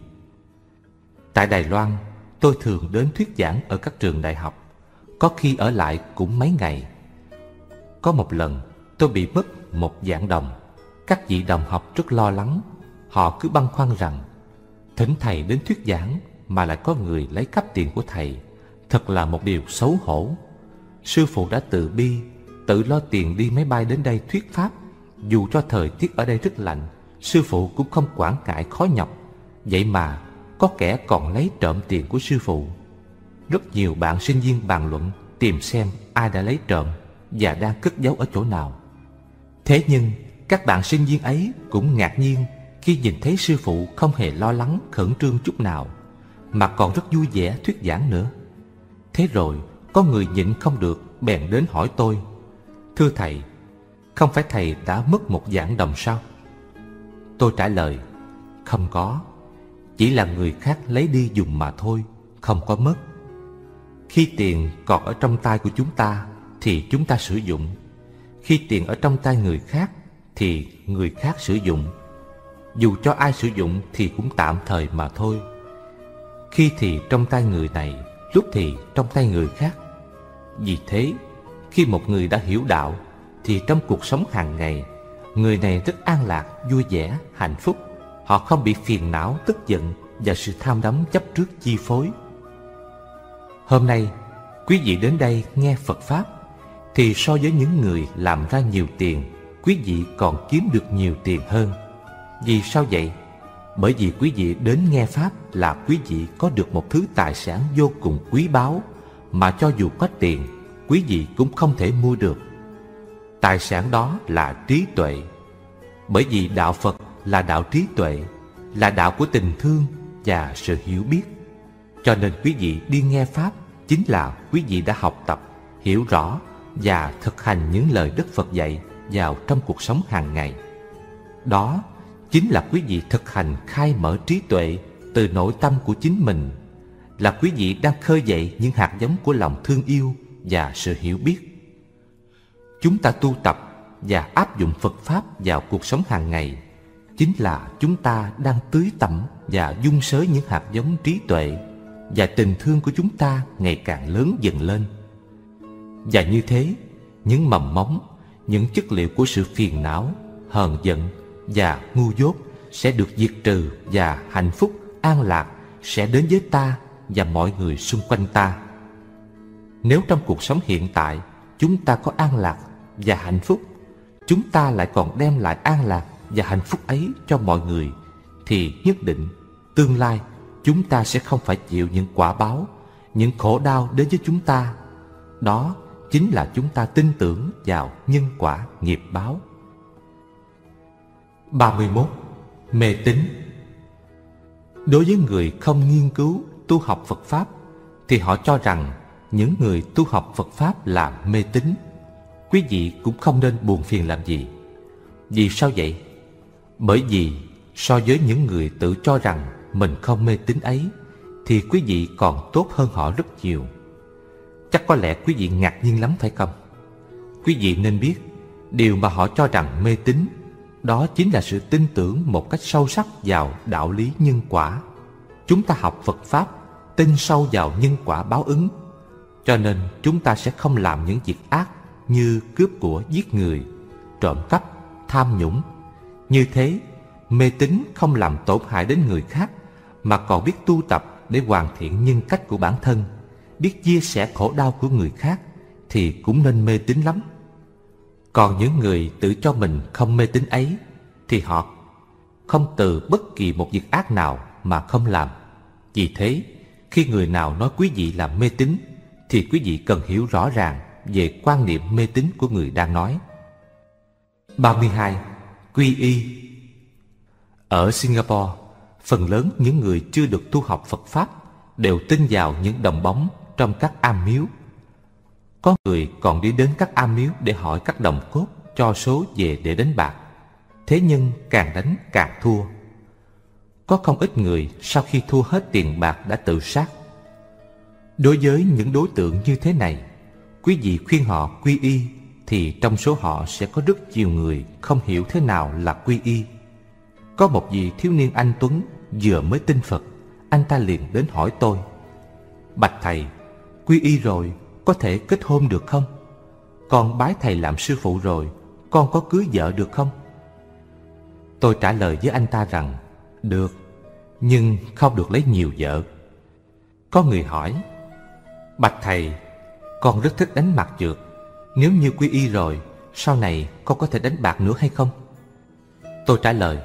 A: Tại Đài Loan, tôi thường đến thuyết giảng ở các trường đại học, có khi ở lại cũng mấy ngày. Có một lần tôi bị mất một vạn đồng. Các vị đồng học rất lo lắng. Họ cứ băn khoăn rằng thỉnh thầy đến thuyết giảng mà lại có người lấy cắp tiền của thầy, thật là một điều xấu hổ. Sư phụ đã từ bi, tự lo tiền đi máy bay đến đây thuyết pháp. Dù cho thời tiết ở đây rất lạnh, sư phụ cũng không quản ngại khó nhọc. Vậy mà có kẻ còn lấy trộm tiền của sư phụ. Rất nhiều bạn sinh viên bàn luận tìm xem ai đã lấy trộm và đang cất giấu ở chỗ nào. Thế nhưng các bạn sinh viên ấy cũng ngạc nhiên khi nhìn thấy sư phụ không hề lo lắng khẩn trương chút nào, mà còn rất vui vẻ thuyết giảng nữa. Thế rồi có người nhịn không được bèn đến hỏi tôi: "Thưa thầy, không phải thầy đã mất một vạn đồng sao?" Tôi trả lời: "Không có, chỉ là người khác lấy đi dùng mà thôi, không có mất. Khi tiền còn ở trong tay của chúng ta thì chúng ta sử dụng. Khi tiền ở trong tay người khác thì người khác sử dụng. Dù cho ai sử dụng thì cũng tạm thời mà thôi. Khi thì trong tay người này, lúc thì trong tay người khác. Vì thế, khi một người đã hiểu đạo thì trong cuộc sống hàng ngày, người này rất an lạc, vui vẻ, hạnh phúc. Họ không bị phiền não, tức giận và sự tham đắm chấp trước chi phối." Hôm nay, quý vị đến đây nghe Phật Pháp, thì so với những người làm ra nhiều tiền, quý vị còn kiếm được nhiều tiền hơn. Vì sao vậy? Bởi vì quý vị đến nghe Pháp là quý vị có được một thứ tài sản vô cùng quý báu, mà cho dù có tiền, quý vị cũng không thể mua được. Tài sản đó là trí tuệ. Bởi vì đạo Phật là đạo trí tuệ, là đạo của tình thương và sự hiểu biết. Cho nên quý vị đi nghe Pháp chính là quý vị đã học tập, hiểu rõ và thực hành những lời Đức Phật dạy vào trong cuộc sống hàng ngày. Đó chính là quý vị thực hành khai mở trí tuệ từ nội tâm của chính mình, là quý vị đang khơi dậy những hạt giống của lòng thương yêu và sự hiểu biết. Chúng ta tu tập và áp dụng Phật Pháp vào cuộc sống hàng ngày, chính là chúng ta đang tưới tẩm và dung xới những hạt giống trí tuệ, và tình thương của chúng ta ngày càng lớn dần lên. Và như thế, những mầm móng, những chất liệu của sự phiền não, hờn giận và ngu dốt sẽ được diệt trừ, và hạnh phúc, an lạc sẽ đến với ta và mọi người xung quanh ta. Nếu trong cuộc sống hiện tại chúng ta có an lạc và hạnh phúc, chúng ta lại còn đem lại an lạc và hạnh phúc ấy cho mọi người, thì nhất định tương lai chúng ta sẽ không phải chịu những quả báo, những khổ đau đến với chúng ta. Đó chính là chúng ta tin tưởng vào nhân quả nghiệp báo. 31. Mê tín. Đối với người không nghiên cứu tu học Phật Pháp thì họ cho rằng những người tu học Phật Pháp là mê tín. Quý vị cũng không nên buồn phiền làm gì. Vì sao vậy? Bởi vì so với những người tự cho rằng mình không mê tín ấy thì quý vị còn tốt hơn họ rất nhiều. Chắc có lẽ quý vị ngạc nhiên lắm phải không? Quý vị nên biết, điều mà họ cho rằng mê tín, đó chính là sự tin tưởng một cách sâu sắc vào đạo lý nhân quả. Chúng ta học Phật Pháp, tin sâu vào nhân quả báo ứng, cho nên chúng ta sẽ không làm những việc ác như cướp của, giết người, trộm cắp, tham nhũng. Như thế, mê tín không làm tổn hại đến người khác, mà còn biết tu tập để hoàn thiện nhân cách của bản thân, biết chia sẻ khổ đau của người khác, thì cũng nên mê tín lắm. Còn những người tự cho mình không mê tín ấy thì họ không từ bất kỳ một việc ác nào mà không làm. Vì thế, khi người nào nói quý vị là mê tín, thì quý vị cần hiểu rõ ràng về quan niệm mê tín của người đang nói. 32. Quy y. Ở Singapore, phần lớn những người chưa được tu học Phật Pháp đều tin vào những đồng bóng trong các am miếu. Có người còn đi đến các am miếu để hỏi các đồng cốt cho số về để đánh bạc. Thế nhưng càng đánh càng thua. Có không ít người sau khi thua hết tiền bạc đã tự sát. Đối với những đối tượng như thế này, quý vị khuyên họ quy y, thì trong số họ sẽ có rất nhiều người không hiểu thế nào là quy y. Có một vị thiếu niên anh tuấn vừa mới tin Phật, anh ta liền đến hỏi tôi: Bạch thầy, quy y rồi có thể kết hôn được không? Con bái thầy làm sư phụ rồi, con có cưới vợ được không? Tôi trả lời với anh ta rằng: được, nhưng không được lấy nhiều vợ. Có người hỏi: Bạch thầy, con rất thích đánh mặt trượt. Nếu như quy y rồi, sau này con có thể đánh bạc nữa hay không? Tôi trả lời: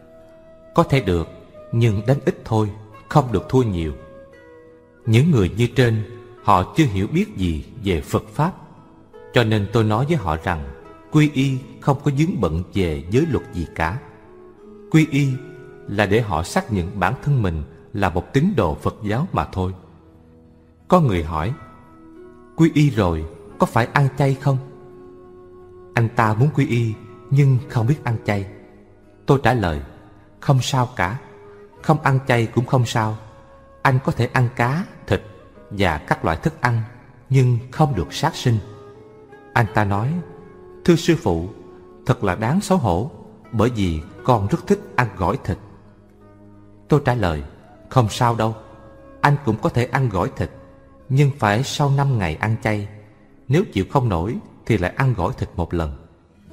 A: có thể được, nhưng đánh ít thôi, không được thua nhiều. Những người như trên, họ chưa hiểu biết gì về Phật Pháp, cho nên tôi nói với họ rằng quy y không có vướng bận về giới luật gì cả. Quy y là để họ xác nhận bản thân mình là một tín đồ Phật giáo mà thôi. Có người hỏi: quy y rồi có phải ăn chay không? Anh ta muốn quy y nhưng không biết ăn chay. Tôi trả lời: không sao cả, không ăn chay cũng không sao. Anh có thể ăn cá, thịt và các loại thức ăn, nhưng không được sát sinh. Anh ta nói: thưa sư phụ, thật là đáng xấu hổ, bởi vì con rất thích ăn gỏi thịt. Tôi trả lời: không sao đâu, anh cũng có thể ăn gỏi thịt, nhưng phải sau 5 ngày ăn chay. Nếu chịu không nổi thì lại ăn gỏi thịt một lần.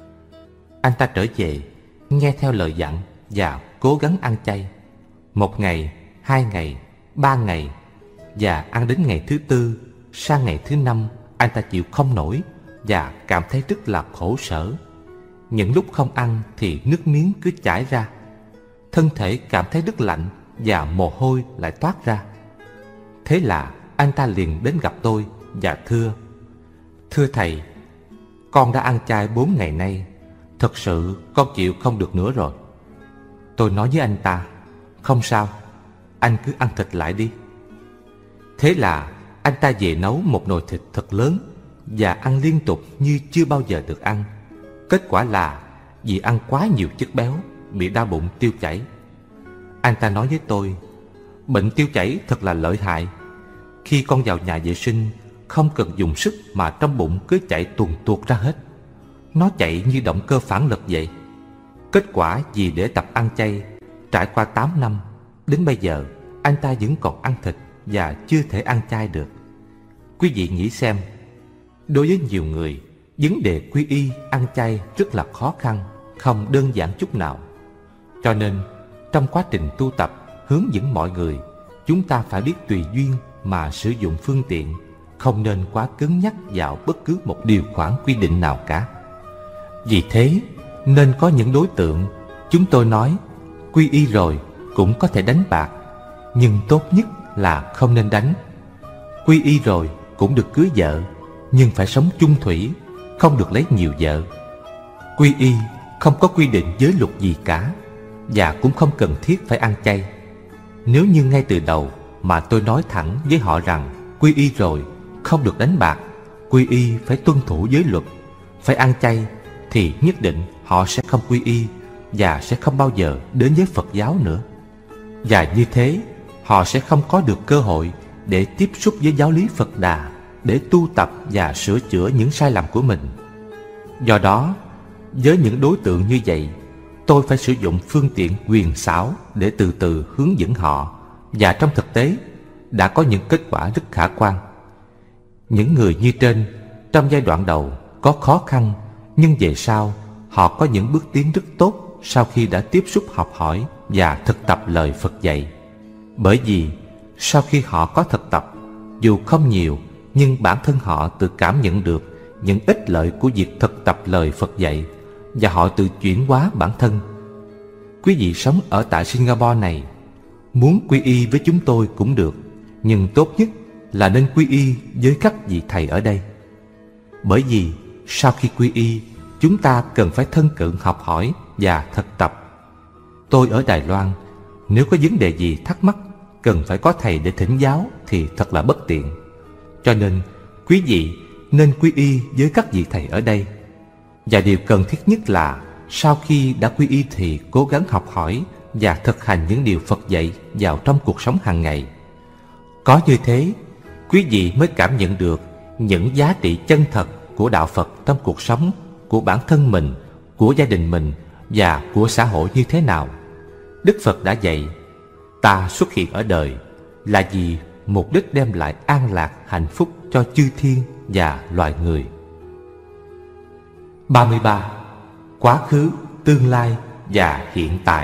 A: Anh ta trở về, nghe theo lời dặn và cố gắng ăn chay. 1 ngày, 2 ngày, 3 ngày, và ăn đến ngày thứ 4, sang ngày thứ 5, anh ta chịu không nổi và cảm thấy rất là khổ sở. Những lúc không ăn thì nước miếng cứ chảy ra, thân thể cảm thấy rất lạnh và mồ hôi lại toát ra. Thế là anh ta liền đến gặp tôi và thưa: thưa thầy, con đã ăn chay 4 ngày nay, thật sự con chịu không được nữa rồi. Tôi nói với anh ta: không sao, anh cứ ăn thịt lại đi. Thế là anh ta về nấu một nồi thịt thật lớn và ăn liên tục như chưa bao giờ được ăn. Kết quả là vì ăn quá nhiều chất béo, bị đau bụng tiêu chảy. Anh ta nói với tôi: bệnh tiêu chảy thật là lợi hại. Khi con vào nhà vệ sinh, không cần dùng sức mà trong bụng cứ chạy tuồn tuột ra hết. Nó chạy như động cơ phản lực vậy. Kết quả vì để tập ăn chay, trải qua 8 năm, đến bây giờ anh ta vẫn còn ăn thịt và chưa thể ăn chay được. Quý vị nghĩ xem, đối với nhiều người, vấn đề quy y ăn chay rất là khó khăn, không đơn giản chút nào. Cho nên trong quá trình tu tập hướng dẫn mọi người, chúng ta phải biết tùy duyên mà sử dụng phương tiện, không nên quá cứng nhắc vào bất cứ một điều khoản quy định nào cả. Vì thế nên có những đối tượng chúng tôi nói quy y rồi cũng có thể đánh bạc, nhưng tốt nhất là không nên đánh. Quy y rồi cũng được cưới vợ, nhưng phải sống chung thủy, không được lấy nhiều vợ. Quy y không có quy định giới luật gì cả, và cũng không cần thiết phải ăn chay. Nếu như ngay từ đầu mà tôi nói thẳng với họ rằng quy y rồi không được đánh bạc, quy y phải tuân thủ giới luật, phải ăn chay, thì nhất định họ sẽ không quy y và sẽ không bao giờ đến với Phật giáo nữa. Và như thế, họ sẽ không có được cơ hội để tiếp xúc với giáo lý Phật Đà, để tu tập và sửa chữa những sai lầm của mình. Do đó, với những đối tượng như vậy, tôi phải sử dụng phương tiện quyền xảo để từ từ hướng dẫn họ, và trong thực tế đã có những kết quả rất khả quan. Những người như trên, trong giai đoạn đầu có khó khăn, nhưng về sau họ có những bước tiến rất tốt sau khi đã tiếp xúc học hỏi và thực tập lời Phật dạy. Bởi vì sau khi họ có thực tập, dù không nhiều, nhưng bản thân họ tự cảm nhận được những ích lợi của việc thực tập lời Phật dạy, và họ tự chuyển hóa bản thân. quý vị sống ở tại Singapore này, muốn quy y với chúng tôi cũng được, nhưng tốt nhất là nên quy y với các vị thầy ở đây. Bởi vì sau khi quy y, chúng ta cần phải thân cận học hỏi và thực tập. Tôi ở Đài Loan, nếu có vấn đề gì thắc mắc cần phải có thầy để thỉnh giáo thì thật là bất tiện. Cho nên quý vị nên quy y với các vị thầy ở đây. Và điều cần thiết nhất là sau khi đã quy y thì cố gắng học hỏi và thực hành những điều Phật dạy vào trong cuộc sống hàng ngày. Có như thế, quý vị mới cảm nhận được những giá trị chân thật của đạo Phật trong cuộc sống của bản thân mình, của gia đình mình và của xã hội như thế nào. Đức Phật đã dạy, ta xuất hiện ở đời là vì mục đích đem lại an lạc, hạnh phúc cho chư thiên và loài người. 33. Quá khứ, tương lai và hiện tại.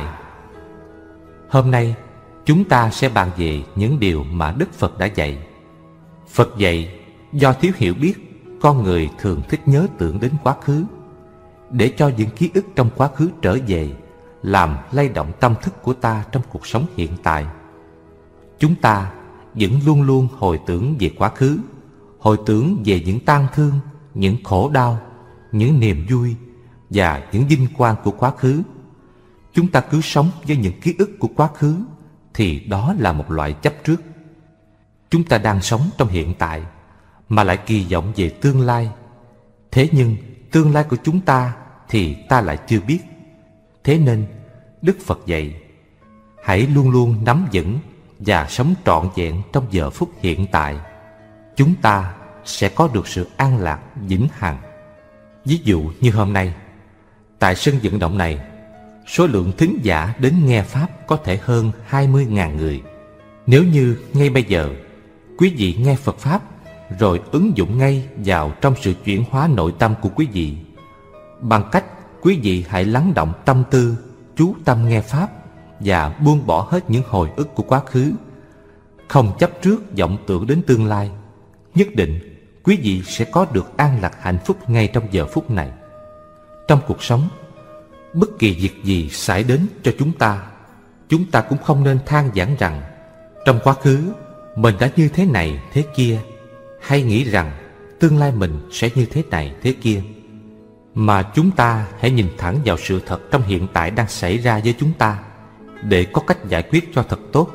A: Hôm nay, chúng ta sẽ bàn về những điều mà Đức Phật đã dạy. Phật dạy, do thiếu hiểu biết, con người thường thích nhớ tưởng đến quá khứ, để cho những ký ức trong quá khứ trở về, làm lay động tâm thức của ta trong cuộc sống hiện tại. Chúng ta vẫn luôn luôn hồi tưởng về quá khứ, hồi tưởng về những tang thương, những khổ đau, những niềm vui và những vinh quang của quá khứ. Chúng ta cứ sống với những ký ức của quá khứ thì đó là một loại chấp trước. Chúng ta đang sống trong hiện tại mà lại kỳ vọng về tương lai. Thế nhưng tương lai của chúng ta thì ta lại chưa biết. Thế nên Đức Phật dạy, hãy luôn luôn nắm vững và sống trọn vẹn trong giờ phút hiện tại. Chúng ta sẽ có được sự an lạc vĩnh hằng. Ví dụ như hôm nay, tại sân vận động này, số lượng thính giả đến nghe Pháp có thể hơn 20.000 người. Nếu như ngay bây giờ, quý vị nghe Phật Pháp rồi ứng dụng ngay vào trong sự chuyển hóa nội tâm của quý vị, bằng cách quý vị hãy lắng động tâm tư, chú tâm nghe Pháp và buông bỏ hết những hồi ức của quá khứ, không chấp trước vọng tưởng đến tương lai, nhất định quý vị sẽ có được an lạc hạnh phúc ngay trong giờ phút này. Trong cuộc sống, bất kỳ việc gì xảy đến cho chúng ta cũng không nên than vãn rằng trong quá khứ mình đã như thế này thế kia, hay nghĩ rằng tương lai mình sẽ như thế này thế kia. Mà chúng ta hãy nhìn thẳng vào sự thật trong hiện tại đang xảy ra với chúng ta, để có cách giải quyết cho thật tốt.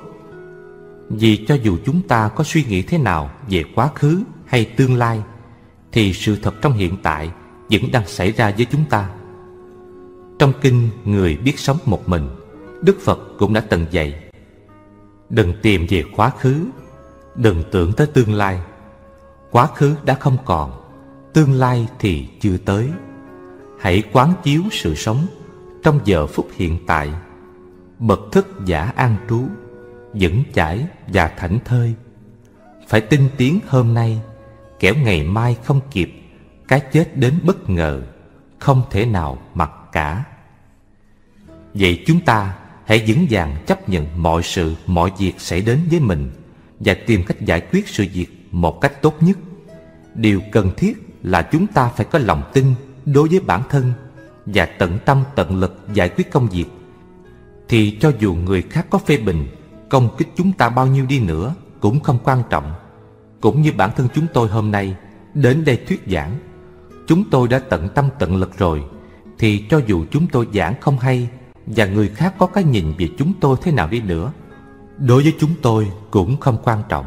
A: Vì cho dù chúng ta có suy nghĩ thế nào về quá khứ hay tương lai, thì sự thật trong hiện tại vẫn đang xảy ra với chúng ta. Trong kinh Người biết sống một mình, Đức Phật cũng đã từng dạy, đừng tìm về quá khứ, đừng tưởng tới tương lai. Quá khứ đã không còn, tương lai thì chưa tới. Hãy quán chiếu sự sống trong giờ phút hiện tại, bậc thức giả an trú, vững chãi và thảnh thơi. Phải tinh tiến hôm nay, kẻo ngày mai không kịp, cái chết đến bất ngờ, không thể nào mặc cả. Vậy chúng ta hãy vững vàng chấp nhận mọi sự, mọi việc xảy đến với mình và tìm cách giải quyết sự việc một cách tốt nhất. Điều cần thiết là chúng ta phải có lòng tin đối với bản thân và tận tâm tận lực giải quyết công việc. Thì cho dù người khác có phê bình, công kích chúng ta bao nhiêu đi nữa cũng không quan trọng. Cũng như bản thân chúng tôi hôm nay đến đây thuyết giảng, chúng tôi đã tận tâm tận lực rồi, thì cho dù chúng tôi giảng không hay và người khác có cái nhìn về chúng tôi thế nào đi nữa, đối với chúng tôi cũng không quan trọng.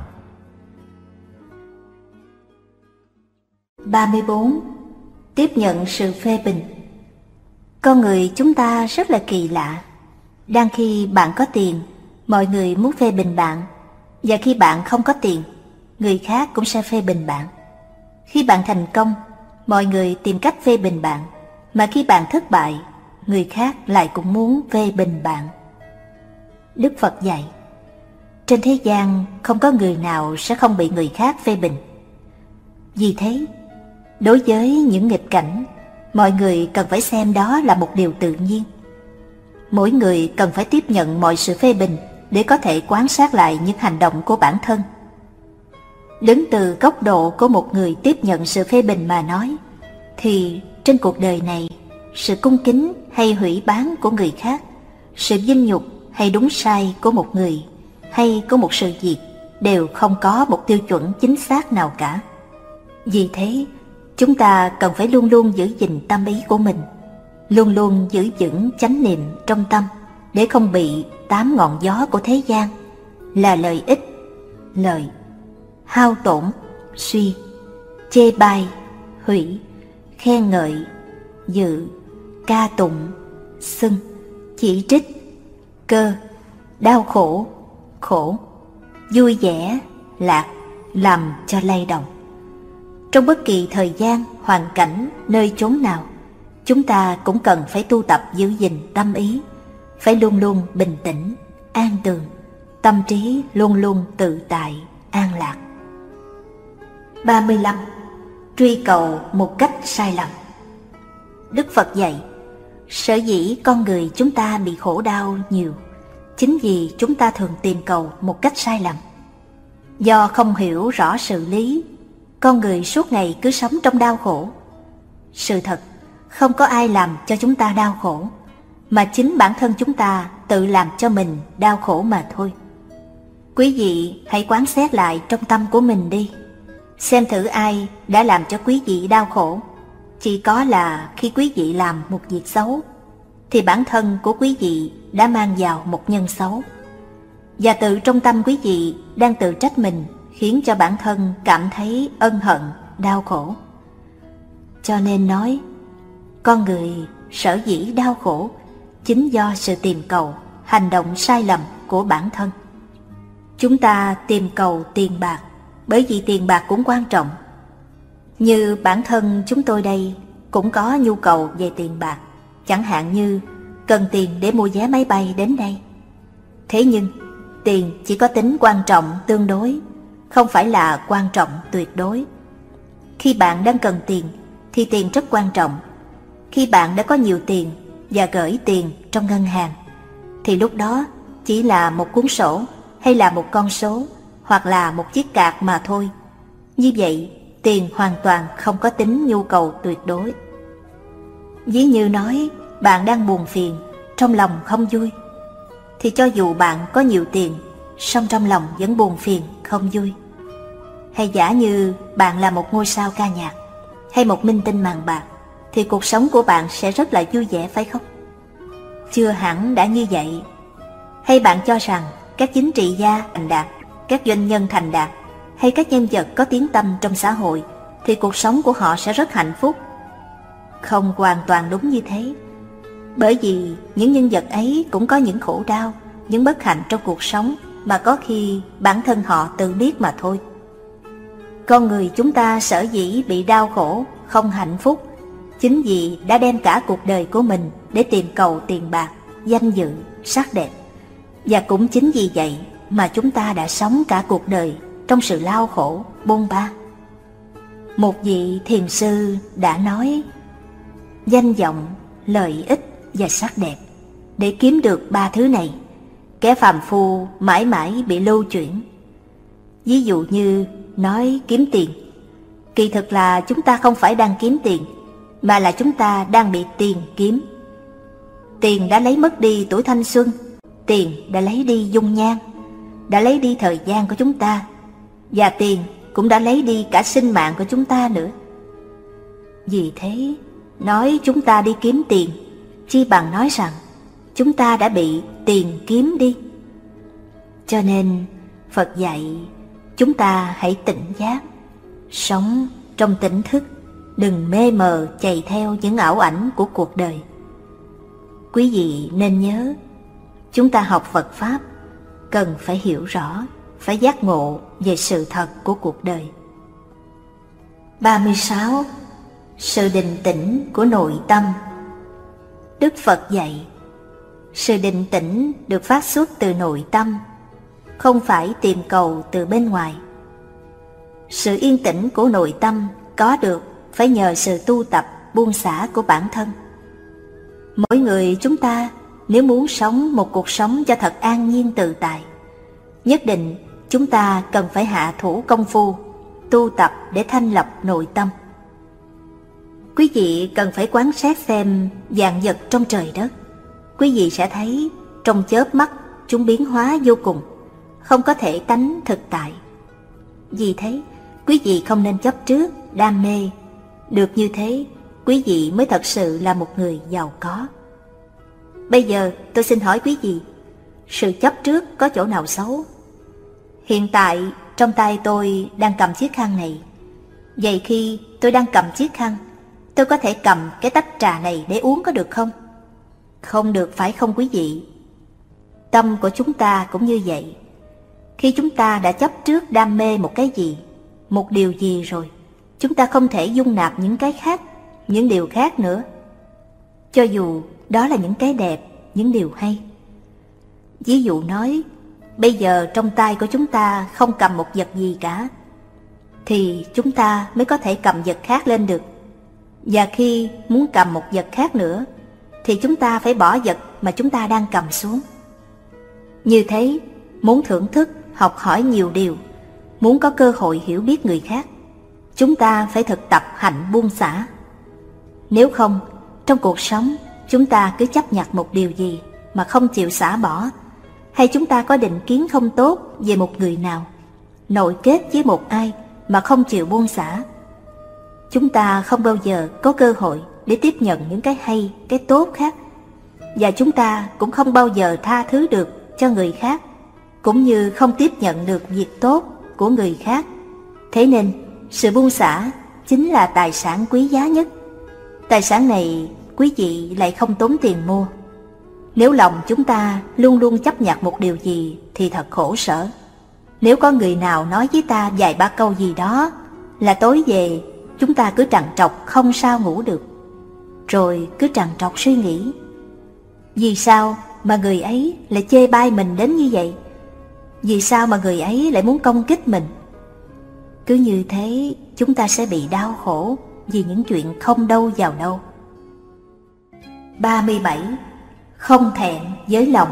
B: 34. Tiếp nhận sự phê bình. Con người chúng ta rất là kỳ lạ. Đang khi bạn có tiền, mọi người muốn phê bình bạn, và khi bạn không có tiền, người khác cũng sẽ phê bình bạn. Khi bạn thành công, mọi người tìm cách phê bình bạn, mà khi bạn thất bại, người khác lại cũng muốn phê bình bạn. Đức Phật dạy, trên thế gian không có người nào sẽ không bị người khác phê bình. Vì thế, đối với những nghịch cảnh, mọi người cần phải xem đó là một điều tự nhiên. Mỗi người cần phải tiếp nhận mọi sự phê bình để có thể quan sát lại những hành động của bản thân. Đứng từ góc độ của một người tiếp nhận sự phê bình mà nói, thì trên cuộc đời này, sự cung kính hay hủy báng của người khác sự vinh nhục hay đúng sai của một người hay của một sự việc đều không có một tiêu chuẩn chính xác nào cả. Vì thế, chúng ta cần phải luôn luôn giữ gìn tâm ý của mình, luôn luôn giữ vững chánh niệm trong tâm để không bị 8 ngọn gió của thế gian là lợi ích, lợi, hao tổn, suy, chê bai, hủy, khen ngợi, dự, ca tụng, xưng, chỉ trích, cơ, đau khổ, khổ, vui vẻ, lạc làm cho lay động. Trong bất kỳ thời gian, hoàn cảnh, nơi chốn nào, chúng ta cũng cần phải tu tập giữ gìn tâm ý, phải luôn luôn bình tĩnh, an tường, tâm trí luôn luôn tự tại, an lạc. 35. Truy cầu một cách sai lầm. Đức Phật dạy, sở dĩ con người chúng ta bị khổ đau nhiều, chính vì chúng ta thường tìm cầu một cách sai lầm. Do không hiểu rõ sự lý, con người suốt ngày cứ sống trong đau khổ. Sự thật, không có ai làm cho chúng ta đau khổ, mà chính bản thân chúng ta tự làm cho mình đau khổ mà thôi. Quý vị hãy quán xét lại trong tâm của mình đi, xem thử ai đã làm cho quý vị đau khổ. Chỉ có là khi quý vị làm một việc xấu, thì bản thân của quý vị đã mang vào một nhân xấu, và tự trong tâm quý vị đang tự trách mình, khiến cho bản thân cảm thấy ân hận, đau khổ. Cho nên nói, con người sở dĩ đau khổ chính do sự tìm cầu, hành động sai lầm của bản thân. Chúng ta tìm cầu tiền bạc, bởi vì tiền bạc cũng quan trọng. Như bản thân chúng tôi đây cũng có nhu cầu về tiền bạc, chẳng hạn như cần tiền để mua vé máy bay đến đây. Thế nhưng, tiền chỉ có tính quan trọng tương đối, không phải là quan trọng tuyệt đối. Khi bạn đang cần tiền, thì tiền rất quan trọng. Khi bạn đã có nhiều tiền và gửi tiền trong ngân hàng, thì lúc đó chỉ là một cuốn sổ, hay là một con số, hoặc là một chiếc card mà thôi. Như vậy, tiền hoàn toàn không có tính nhu cầu tuyệt đối. Ví như nói, bạn đang buồn phiền, trong lòng không vui, thì cho dù bạn có nhiều tiền, song trong lòng vẫn buồn phiền, không vui. Hay giả như bạn là một ngôi sao ca nhạc, hay một minh tinh màn bạc, thì cuộc sống của bạn sẽ rất là vui vẻ, phải không? Chưa hẳn đã như vậy. Hay bạn cho rằng các chính trị gia thành đạt, các doanh nhân thành đạt, hay các nhân vật có tiếng tăm trong xã hội, thì cuộc sống của họ sẽ rất hạnh phúc? Không hoàn toàn đúng như thế. Bởi vì những nhân vật ấy cũng có những khổ đau, những bất hạnh trong cuộc sống mà có khi bản thân họ tự biết mà thôi. Con người chúng ta sở dĩ bị đau khổ, không hạnh phúc, chính vì đã đem cả cuộc đời của mình để tìm cầu tiền bạc, danh dự, sắc đẹp. Và cũng chính vì vậy mà chúng ta đã sống cả cuộc đời trong sự lao khổ, bôn ba. Một vị thiền sư đã nói, danh vọng, lợi ích và sắc đẹp, để kiếm được 3 thứ này, kẻ phàm phu mãi mãi bị lưu chuyển. Ví dụ như nói kiếm tiền, kỳ thực là chúng ta không phải đang kiếm tiền, mà là chúng ta đang bị tiền kiếm. Tiền đã lấy mất đi tuổi thanh xuân, tiền đã lấy đi dung nhan, đã lấy đi thời gian của chúng ta, và tiền cũng đã lấy đi cả sinh mạng của chúng ta nữa. Vì thế, nói chúng ta đi kiếm tiền, chi bằng nói rằng chúng ta đã bị tiền kiếm đi. Cho nên Phật dạy chúng ta hãy tỉnh giác, sống trong tỉnh thức, đừng mê mờ chạy theo những ảo ảnh của cuộc đời. Quý vị nên nhớ, chúng ta học Phật Pháp cần phải hiểu rõ, phải giác ngộ về sự thật của cuộc đời. 36. Sự định tĩnh của nội tâm. Đức Phật dạy, sự định tĩnh được phát xuất từ nội tâm, không phải tìm cầu từ bên ngoài. Sự yên tĩnh của nội tâm có được phải nhờ sự tu tập buông xả của bản thân. Mỗi người chúng ta nếu muốn sống một cuộc sống cho thật an nhiên tự tại, nhất định chúng ta cần phải hạ thủ công phu, tu tập để thanh lọc nội tâm. Quý vị cần phải quán sát xem vạn vật trong trời đất. Quý vị sẽ thấy trong chớp mắt chúng biến hóa vô cùng, không có thể tánh thực tại. Vì thế, quý vị không nên chấp trước, đam mê. Được như thế, quý vị mới thật sự là một người giàu có. Bây giờ tôi xin hỏi quý vị, sự chấp trước có chỗ nào xấu? Hiện tại trong tay tôi đang cầm chiếc khăn này. Vậy khi tôi đang cầm chiếc khăn, tôi có thể cầm cái tách trà này để uống có được không? Không được, phải không quý vị? Tâm của chúng ta cũng như vậy. Khi chúng ta đã chấp trước đam mê một cái gì, một điều gì rồi, chúng ta không thể dung nạp những cái khác, những điều khác nữa. Cho dù đó là những cái đẹp, những điều hay. Ví dụ nói, bây giờ trong tay của chúng ta không cầm một vật gì cả, thì chúng ta mới có thể cầm vật khác lên được. Và khi muốn cầm một vật khác nữa, thì chúng ta phải bỏ vật mà chúng ta đang cầm xuống. Như thế, muốn thưởng thức, học hỏi nhiều điều, muốn có cơ hội hiểu biết người khác, chúng ta phải thực tập hạnh buông xả. Nếu không, trong cuộc sống, chúng ta cứ chấp nhặt một điều gì mà không chịu xả bỏ, hay chúng ta có định kiến không tốt về một người nào, nội kết với một ai mà không chịu buông xả, chúng ta không bao giờ có cơ hội để tiếp nhận những cái hay, cái tốt khác. Và chúng ta cũng không bao giờ tha thứ được cho người khác, cũng như không tiếp nhận được việc tốt của người khác. Thế nên, sự buông xả chính là tài sản quý giá nhất. Tài sản này quý vị lại không tốn tiền mua. Nếu lòng chúng ta luôn luôn chấp nhặt một điều gì thì thật khổ sở. Nếu có người nào nói với ta vài ba câu gì đó là tối về chúng ta cứ trằn trọc không sao ngủ được, rồi cứ trằn trọc suy nghĩ, vì sao mà người ấy lại chê bai mình đến như vậy? Vì sao mà người ấy lại muốn công kích mình? Cứ như thế chúng ta sẽ bị đau khổ vì những chuyện không đâu vào đâu. 37. Không thẹn với lòng.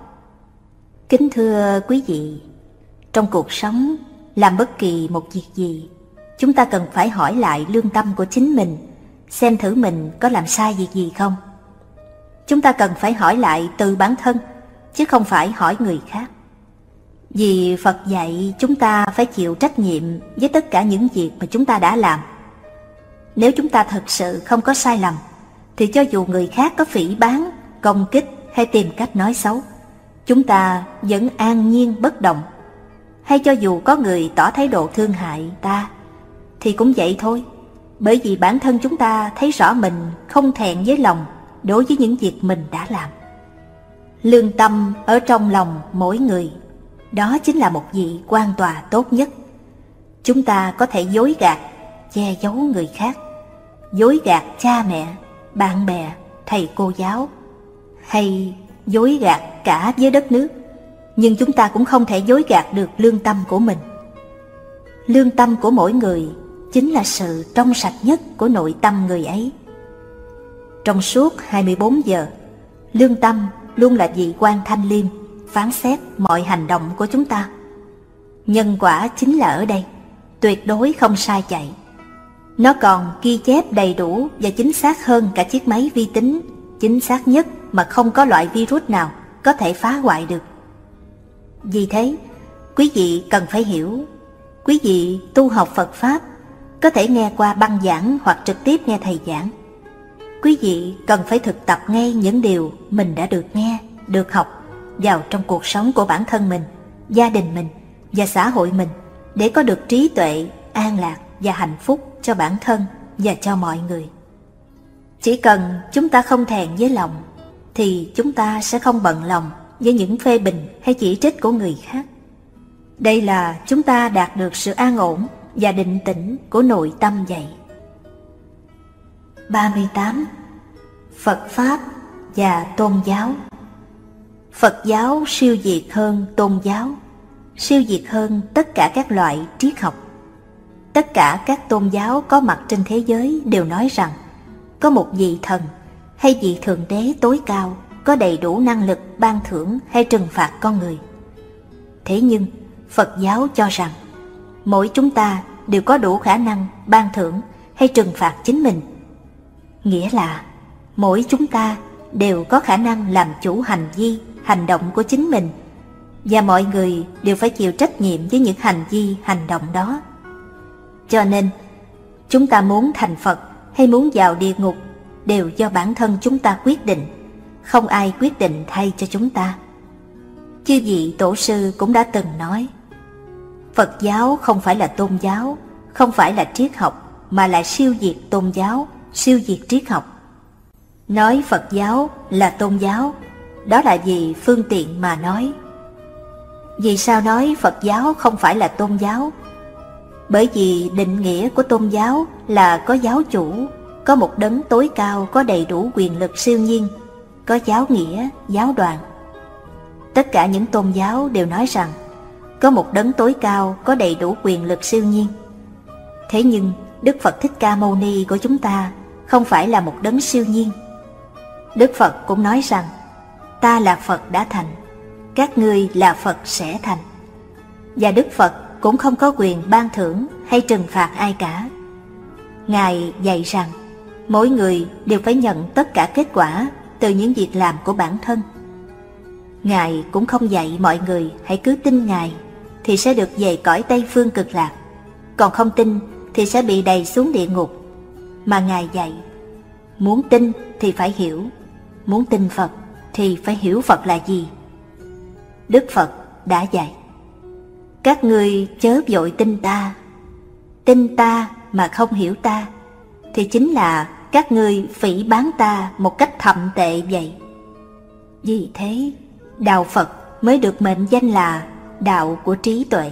B: Kính thưa quý vị, trong cuộc sống, làm bất kỳ một việc gì, chúng ta cần phải hỏi lại lương tâm của chính mình, xem thử mình có làm sai việc gì không. Chúng ta cần phải hỏi lại từ bản thân, chứ không phải hỏi người khác. Vì Phật dạy chúng ta phải chịu trách nhiệm với tất cả những việc mà chúng ta đã làm. Nếu chúng ta thật sự không có sai lầm, thì cho dù người khác có phỉ báng, công kích hay tìm cách nói xấu, chúng ta vẫn an nhiên bất động. Hay cho dù có người tỏ thái độ thương hại ta, thì cũng vậy thôi. Bởi vì bản thân chúng ta thấy rõ mình không thẹn với lòng đối với những việc mình đã làm. Lương tâm ở trong lòng mỗi người, đó chính là một vị quan tòa tốt nhất. Chúng ta có thể dối gạt, che giấu người khác, dối gạt cha mẹ, bạn bè, thầy cô giáo, hay dối gạt cả với đất nước, nhưng chúng ta cũng không thể dối gạt được lương tâm của mình. Lương tâm của mỗi người chính là sự trong sạch nhất của nội tâm người ấy. Trong suốt 24 giờ, lương tâm luôn là vị quan thanh liêm, phán xét mọi hành động của chúng ta. Nhân quả chính là ở đây, tuyệt đối không sai chạy. Nó còn ghi chép đầy đủ và chính xác hơn cả chiếc máy vi tính, chính xác nhất mà không có loại virus nào có thể phá hoại được. Vì thế, quý vị cần phải hiểu, quý vị tu học Phật Pháp có thể nghe qua băng giảng hoặc trực tiếp nghe thầy giảng. Quý vị cần phải thực tập ngay những điều mình đã được nghe, được học vào trong cuộc sống của bản thân mình, gia đình mình và xã hội mình, để có được trí tuệ, an lạc và hạnh phúc cho bản thân và cho mọi người. Chỉ cần chúng ta không thẹn với lòng, thì chúng ta sẽ không bận lòng với những phê bình hay chỉ trích của người khác. Đây là chúng ta đạt được sự an ổn và định tĩnh của nội tâm vậy. 38. Phật Pháp và Tôn giáo. Phật giáo siêu việt hơn tôn giáo, siêu việt hơn tất cả các loại triết học. Tất cả các tôn giáo có mặt trên thế giới đều nói rằng có một vị thần hay vị thượng đế tối cao có đầy đủ năng lực ban thưởng hay trừng phạt con người. Thế nhưng Phật giáo cho rằng mỗi chúng ta đều có đủ khả năng ban thưởng hay trừng phạt chính mình. Nghĩa là mỗi chúng ta đều có khả năng làm chủ hành vi hành động của chính mình, và mọi người đều phải chịu trách nhiệm với những hành vi, hành động đó. Cho nên, chúng ta muốn thành Phật hay muốn vào địa ngục đều do bản thân chúng ta quyết định, không ai quyết định thay cho chúng ta. Chư vị tổ sư cũng đã từng nói, Phật giáo không phải là tôn giáo, không phải là triết học, mà là siêu diệt tôn giáo, siêu diệt triết học. Nói Phật giáo là tôn giáo, đó là vì phương tiện mà nói. Vì sao nói Phật giáo không phải là tôn giáo? Bởi vì định nghĩa của tôn giáo là có giáo chủ, có một đấng tối cao có đầy đủ quyền lực siêu nhiên, có giáo nghĩa, giáo đoàn. Tất cả những tôn giáo đều nói rằng có một đấng tối cao có đầy đủ quyền lực siêu nhiên. Thế nhưng Đức Phật Thích Ca Mâu Ni của chúng ta không phải là một đấng siêu nhiên. Đức Phật cũng nói rằng ta là Phật đã thành, các ngươi là Phật sẽ thành. Và Đức Phật cũng không có quyền ban thưởng hay trừng phạt ai cả. Ngài dạy rằng mỗi người đều phải nhận tất cả kết quả từ những việc làm của bản thân. Ngài cũng không dạy mọi người hãy cứ tin Ngài thì sẽ được về cõi Tây Phương Cực Lạc, còn không tin thì sẽ bị đày xuống địa ngục. Mà Ngài dạy, muốn tin thì phải hiểu, muốn tin Phật thì phải hiểu Phật là gì. Đức Phật đã dạy, các ngươi chớ vội tin ta mà không hiểu ta, thì chính là các ngươi phỉ báng ta một cách thậm tệ vậy. Vì thế, đạo Phật mới được mệnh danh là đạo của trí tuệ.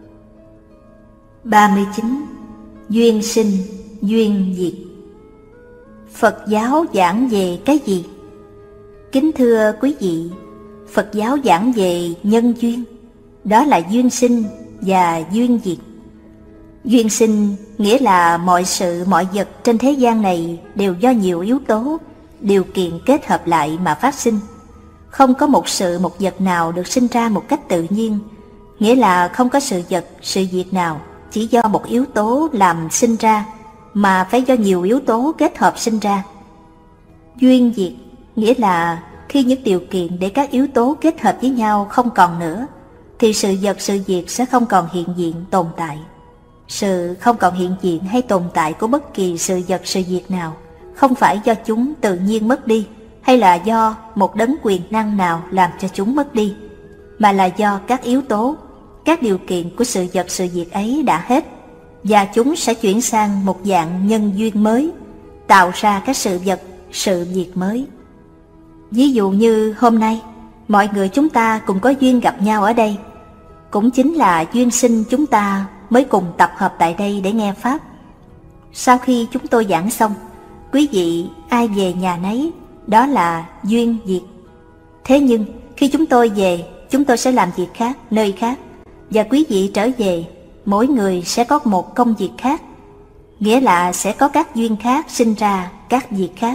B: 39. Duyên sinh, duyên diệt. Phật giáo giảng về cái gì? Kính thưa quý vị, Phật giáo giảng về nhân duyên, đó là duyên sinh và duyên diệt. Duyên sinh nghĩa là mọi sự mọi vật trên thế gian này đều do nhiều yếu tố, điều kiện kết hợp lại mà phát sinh. Không có một sự một vật nào được sinh ra một cách tự nhiên, nghĩa là không có sự vật, sự việc nào chỉ do một yếu tố làm sinh ra, mà phải do nhiều yếu tố kết hợp sinh ra. Duyên diệt nghĩa là khi những điều kiện để các yếu tố kết hợp với nhau không còn nữa, thì sự vật sự việc sẽ không còn hiện diện tồn tại. Sự không còn hiện diện hay tồn tại của bất kỳ sự vật sự việc nào không phải do chúng tự nhiên mất đi, hay là do một đấng quyền năng nào làm cho chúng mất đi, mà là do các yếu tố, các điều kiện của sự vật sự việc ấy đã hết, và chúng sẽ chuyển sang một dạng nhân duyên mới, tạo ra các sự vật, sự việc mới. Ví dụ như hôm nay, mọi người chúng ta cùng có duyên gặp nhau ở đây, cũng chính là duyên sinh chúng ta mới cùng tập hợp tại đây để nghe Pháp. Sau khi chúng tôi giảng xong, quý vị ai về nhà nấy, đó là duyên diệt. Thế nhưng khi chúng tôi về, chúng tôi sẽ làm việc khác, nơi khác, và quý vị trở về, mỗi người sẽ có một công việc khác, nghĩa là sẽ có các duyên khác sinh ra các việc khác.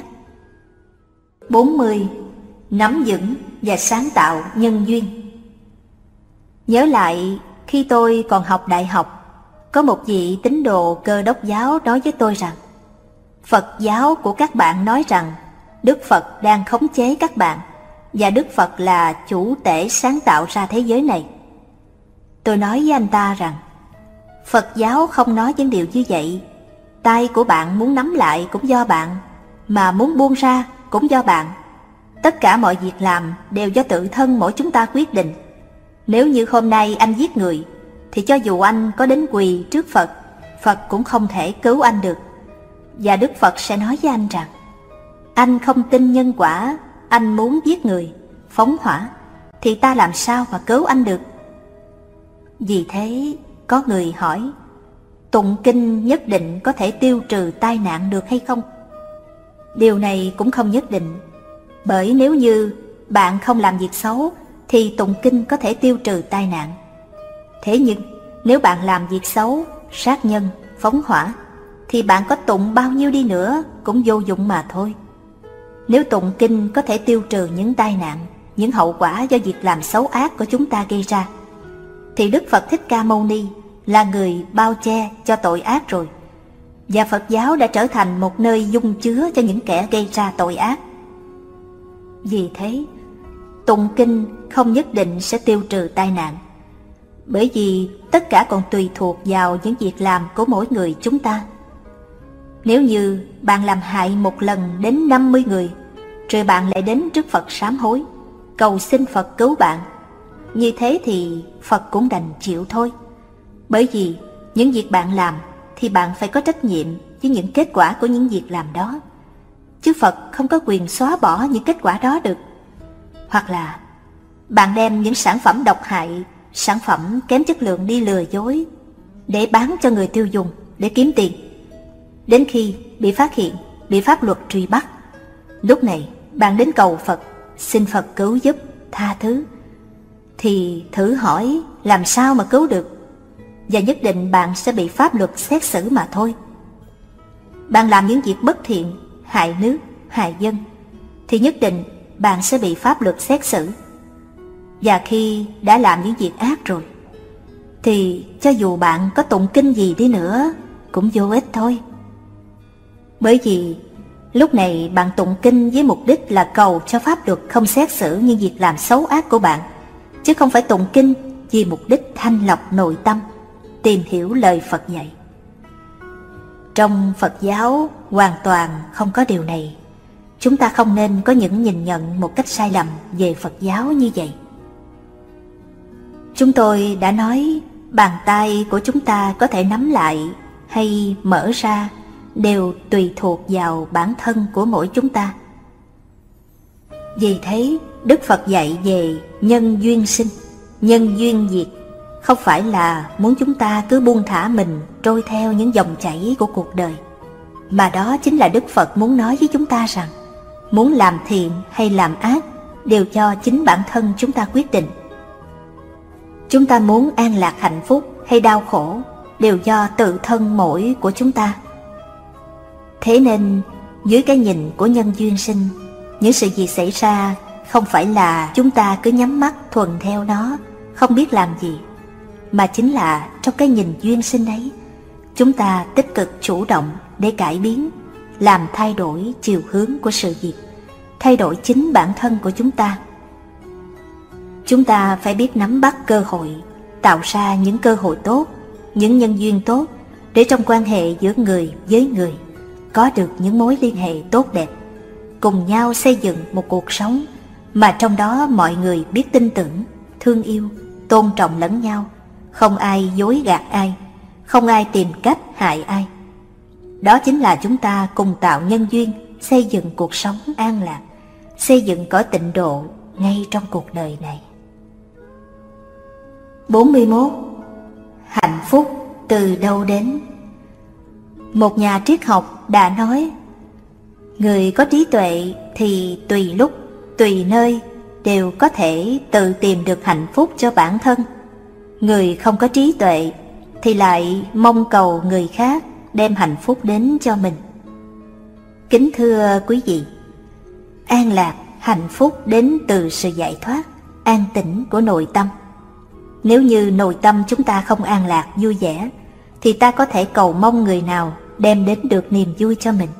B: 40. Nắm vững và sáng tạo nhân duyên. Nhớ lại khi tôi còn học đại học, có một vị tín đồ Cơ Đốc giáo nói với tôi rằng Phật giáo của các bạn nói rằng Đức Phật đang khống chế các bạn, và Đức Phật là chủ tể sáng tạo ra thế giới này. Tôi nói với anh ta rằng Phật giáo không nói những điều như vậy. Tay của bạn muốn nắm lại cũng do bạn, mà muốn buông ra cũng do bạn. Tất cả mọi việc làm đều do tự thân mỗi chúng ta quyết định. Nếu như hôm nay anh giết người, thì cho dù anh có đến quỳ trước Phật, Phật cũng không thể cứu anh được. Và Đức Phật sẽ nói với anh rằng anh không tin nhân quả, anh muốn giết người, phóng hỏa, thì ta làm sao mà cứu anh được? Vì thế có người hỏi, tụng kinh nhất định có thể tiêu trừ tai nạn được hay không? Điều này cũng không nhất định, bởi nếu như bạn không làm việc xấu thì tụng kinh có thể tiêu trừ tai nạn. Thế nhưng nếu bạn làm việc xấu, sát nhân, phóng hỏa, thì bạn có tụng bao nhiêu đi nữa cũng vô dụng mà thôi. Nếu tụng kinh có thể tiêu trừ những tai nạn, những hậu quả do việc làm xấu ác của chúng ta gây ra, thì Đức Phật Thích Ca Mâu Ni là người bao che cho tội ác rồi, và Phật giáo đã trở thành một nơi dung chứa cho những kẻ gây ra tội ác. Vì thế, tụng kinh không nhất định sẽ tiêu trừ tai nạn, bởi vì tất cả còn tùy thuộc vào những việc làm của mỗi người chúng ta. Nếu như bạn làm hại một lần đến 50 người, rồi bạn lại đến trước Phật sám hối, cầu xin Phật cứu bạn, như thế thì Phật cũng đành chịu thôi. Bởi vì những việc bạn làm thì bạn phải có trách nhiệm với những kết quả của những việc làm đó, chứ Phật không có quyền xóa bỏ những kết quả đó được. Hoặc là bạn đem những sản phẩm độc hại, sản phẩm kém chất lượng đi lừa dối để bán cho người tiêu dùng để kiếm tiền. Đến khi bị phát hiện, bị pháp luật truy bắt, lúc này bạn đến cầu Phật, xin Phật cứu giúp, tha thứ, thì thử hỏi làm sao mà cứu được, và nhất định bạn sẽ bị pháp luật xét xử mà thôi. Bạn làm những việc bất thiện, hại nước, hại dân, thì nhất định bạn sẽ bị pháp luật xét xử. Và khi đã làm những việc ác rồi, thì cho dù bạn có tụng kinh gì đi nữa cũng vô ích thôi. Bởi vì lúc này bạn tụng kinh với mục đích là cầu cho pháp luật không xét xử những việc làm xấu ác của bạn, chứ không phải tụng kinh vì mục đích thanh lọc nội tâm, tìm hiểu lời Phật dạy. Trong Phật giáo hoàn toàn không có điều này. Chúng ta không nên có những nhìn nhận một cách sai lầm về Phật giáo như vậy. Chúng tôi đã nói bàn tay của chúng ta có thể nắm lại hay mở ra đều tùy thuộc vào bản thân của mỗi chúng ta. Vì thế, Đức Phật dạy về nhân duyên sinh, nhân duyên diệt, không phải là muốn chúng ta cứ buông thả mình trôi theo những dòng chảy của cuộc đời, mà đó chính là Đức Phật muốn nói với chúng ta rằng muốn làm thiện hay làm ác đều do chính bản thân chúng ta quyết định. Chúng ta muốn an lạc hạnh phúc hay đau khổ đều do tự thân mỗi của chúng ta. Thế nên dưới cái nhìn của nhân duyên sinh, những sự gì xảy ra không phải là chúng ta cứ nhắm mắt thuần theo nó, không biết làm gì, mà chính là trong cái nhìn duyên sinh ấy, chúng ta tích cực chủ động để cải biến, làm thay đổi chiều hướng của sự việc, thay đổi chính bản thân của chúng ta. Chúng ta phải biết nắm bắt cơ hội, tạo ra những cơ hội tốt, những nhân duyên tốt, để trong quan hệ giữa người với người có được những mối liên hệ tốt đẹp, cùng nhau xây dựng một cuộc sống mà trong đó mọi người biết tin tưởng, thương yêu, tôn trọng lẫn nhau, không ai dối gạt ai, không ai tìm cách hại ai. Đó chính là chúng ta cùng tạo nhân duyên, xây dựng cuộc sống an lạc, xây dựng cõi tịnh độ ngay trong cuộc đời này. 41. Hạnh phúc từ đâu đến? Một nhà triết học đã nói, người có trí tuệ thì tùy lúc, tùy nơi đều có thể tự tìm được hạnh phúc cho bản thân. Người không có trí tuệ thì lại mong cầu người khác đem hạnh phúc đến cho mình. Kính thưa quý vị, an lạc, hạnh phúc đến từ sự giải thoát, an tĩnh của nội tâm. Nếu như nội tâm chúng ta không an lạc, vui vẻ, thì ta có thể cầu mong người nào đem đến được niềm vui cho mình.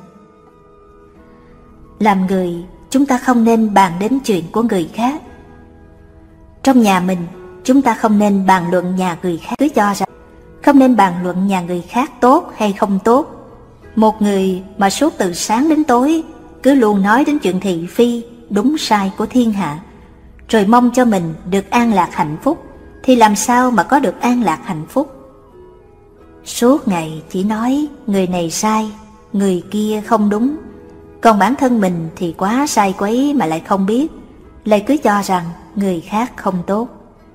B: Làm người, chúng ta không nên bàn đến chuyện của người khác. Trong nhà mình, chúng ta không nên bàn luận nhà người khác, cứ cho rằng không nên bàn luận nhà người khác tốt hay không tốt. Một người mà suốt từ sáng đến tối cứ luôn nói đến chuyện thị phi, đúng sai của thiên hạ, rồi mong cho mình được an lạc hạnh phúc, thì làm sao mà có được an lạc hạnh phúc? Suốt ngày chỉ nói người này sai, người kia không đúng, còn bản thân mình thì quá sai quấy mà lại không biết, lại cứ cho rằng người khác không tốt.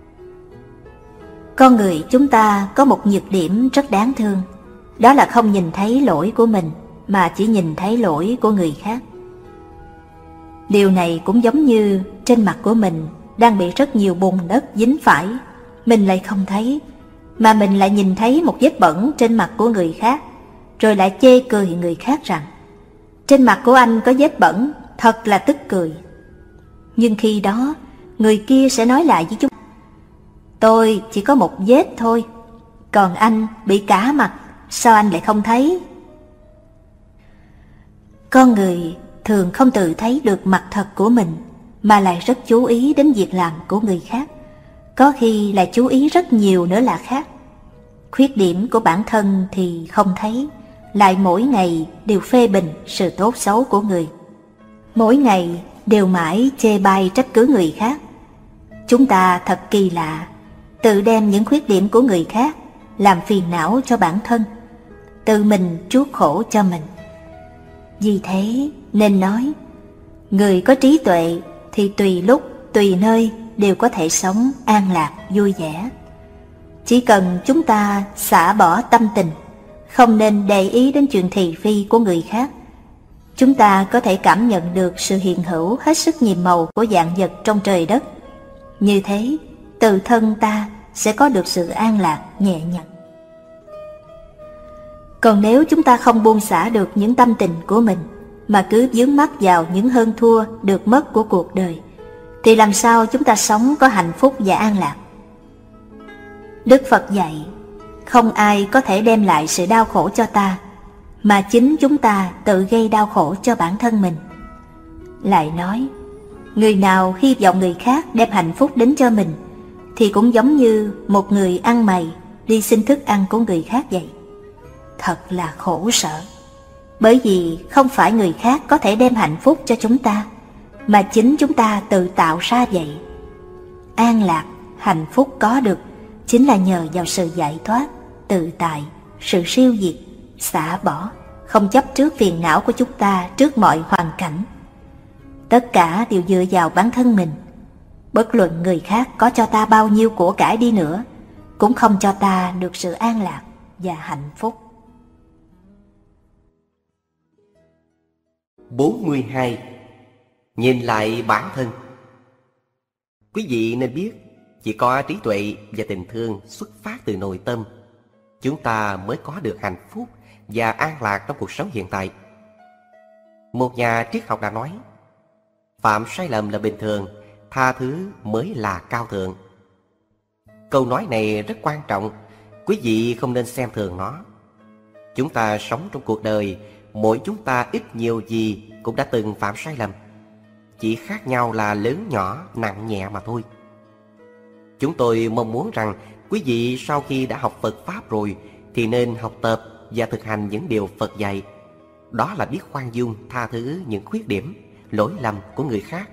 B: Con người chúng ta có một nhược điểm rất đáng thương, đó là không nhìn thấy lỗi của mình, mà chỉ nhìn thấy lỗi của người khác. Điều này cũng giống như trên mặt của mình đang bị rất nhiều bùn đất dính phải, mình lại không thấy, mà mình lại nhìn thấy một vết bẩn trên mặt của người khác, rồi lại chê cười người khác rằng trên mặt của anh có vết bẩn, thật là tức cười. Nhưng khi đó người kia sẽ nói lại với chúng: tôi chỉ có một vết thôi, còn anh bị cả mặt, sao anh lại không thấy? Con người thường không tự thấy được mặt thật của mình, mà lại rất chú ý đến việc làm của người khác, có khi lại chú ý rất nhiều nữa là khác. Khuyết điểm của bản thân thì không thấy, lại mỗi ngày đều phê bình sự tốt xấu của người, mỗi ngày đều mãi chê bai trách cứ người khác. Chúng ta thật kỳ lạ, tự đem những khuyết điểm của người khác làm phiền não cho bản thân, tự mình chuốc khổ cho mình. Vì thế nên nói, người có trí tuệ thì tùy lúc, tùy nơi đều có thể sống an lạc, vui vẻ. Chỉ cần chúng ta xả bỏ tâm tình, không nên để ý đến chuyện thị phi của người khác, chúng ta có thể cảm nhận được sự hiện hữu hết sức nhiệm màu của vạn vật trong trời đất. Như thế, tự thân ta sẽ có được sự an lạc, nhẹ nhàng. Còn nếu chúng ta không buông xả được những tâm tình của mình, mà cứ vướng mắc vào những hơn thua, được mất của cuộc đời, thì làm sao chúng ta sống có hạnh phúc và an lạc? Đức Phật dạy, không ai có thể đem lại sự đau khổ cho ta, mà chính chúng ta tự gây đau khổ cho bản thân mình. Lại nói, người nào hy vọng người khác đem hạnh phúc đến cho mình, thì cũng giống như một người ăn mày đi xin thức ăn của người khác vậy. Thật là khổ sở, bởi vì không phải người khác có thể đem hạnh phúc cho chúng ta, mà chính chúng ta tự tạo ra vậy. An lạc, hạnh phúc có được chính là nhờ vào sự giải thoát, tự tại, sự siêu diệt, xả bỏ, không chấp trước phiền não của chúng ta trước mọi hoàn cảnh. Tất cả đều dựa vào bản thân mình. Bất luận người khác có cho ta bao nhiêu của cải đi nữa, cũng không cho ta được sự an lạc và hạnh phúc.
C: 42. Nhìn lại bản thân. Quý vị nên biết, chỉ có trí tuệ và tình thương xuất phát từ nội tâm, chúng ta mới có được hạnh phúc và an lạc trong cuộc sống hiện tại. Một nhà triết học đã nói, phạm sai lầm là bình thường, tha thứ mới là cao thượng. Câu nói này rất quan trọng, quý vị không nên xem thường nó. Chúng ta sống trong cuộc đời, mỗi chúng ta ít nhiều gì cũng đã từng phạm sai lầm, chỉ khác nhau là lớn nhỏ, nặng nhẹ mà thôi. Chúng tôi mong muốn rằng quý vị sau khi đã học Phật Pháp rồi thì nên học tập và thực hành những điều Phật dạy. Đó là biết khoan dung, tha thứ những khuyết điểm, lỗi lầm của người khác.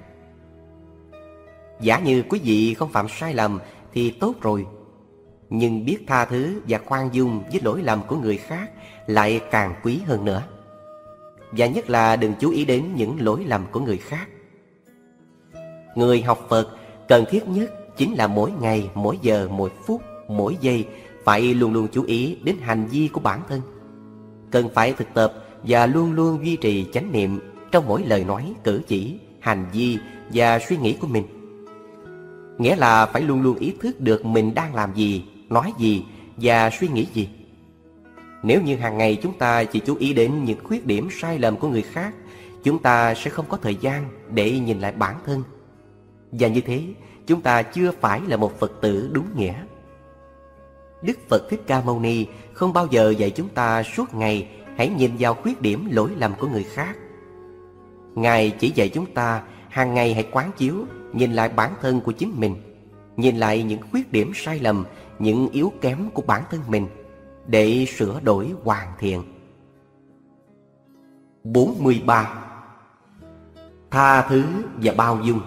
C: Giả như quý vị không phạm sai lầm thì tốt rồi, nhưng biết tha thứ và khoan dung với lỗi lầm của người khác lại càng quý hơn nữa. Và nhất là đừng chú ý đến những lỗi lầm của người khác. Người học Phật cần thiết nhất chính là mỗi ngày, mỗi giờ, mỗi phút, mỗi giây phải luôn luôn chú ý đến hành vi của bản thân. Cần phải thực tập và luôn luôn duy trì chánh niệm trong mỗi lời nói, cử chỉ, hành vi và suy nghĩ của mình. Nghĩa là phải luôn luôn ý thức được mình đang làm gì, nói gì và suy nghĩ gì. Nếu như hàng ngày chúng ta chỉ chú ý đến những khuyết điểm sai lầm của người khác, chúng ta sẽ không có thời gian để nhìn lại bản thân. Và như thế, chúng ta chưa phải là một Phật tử đúng nghĩa. Đức Phật Thích Ca Mâu Ni không bao giờ dạy chúng ta suốt ngày hãy nhìn vào khuyết điểm lỗi lầm của người khác. Ngài chỉ dạy chúng ta hàng ngày hãy quán chiếu, nhìn lại bản thân của chính mình, nhìn lại những khuyết điểm sai lầm, những yếu kém của bản thân mình để sửa đổi hoàn thiện. 43. Tha thứ và bao dung.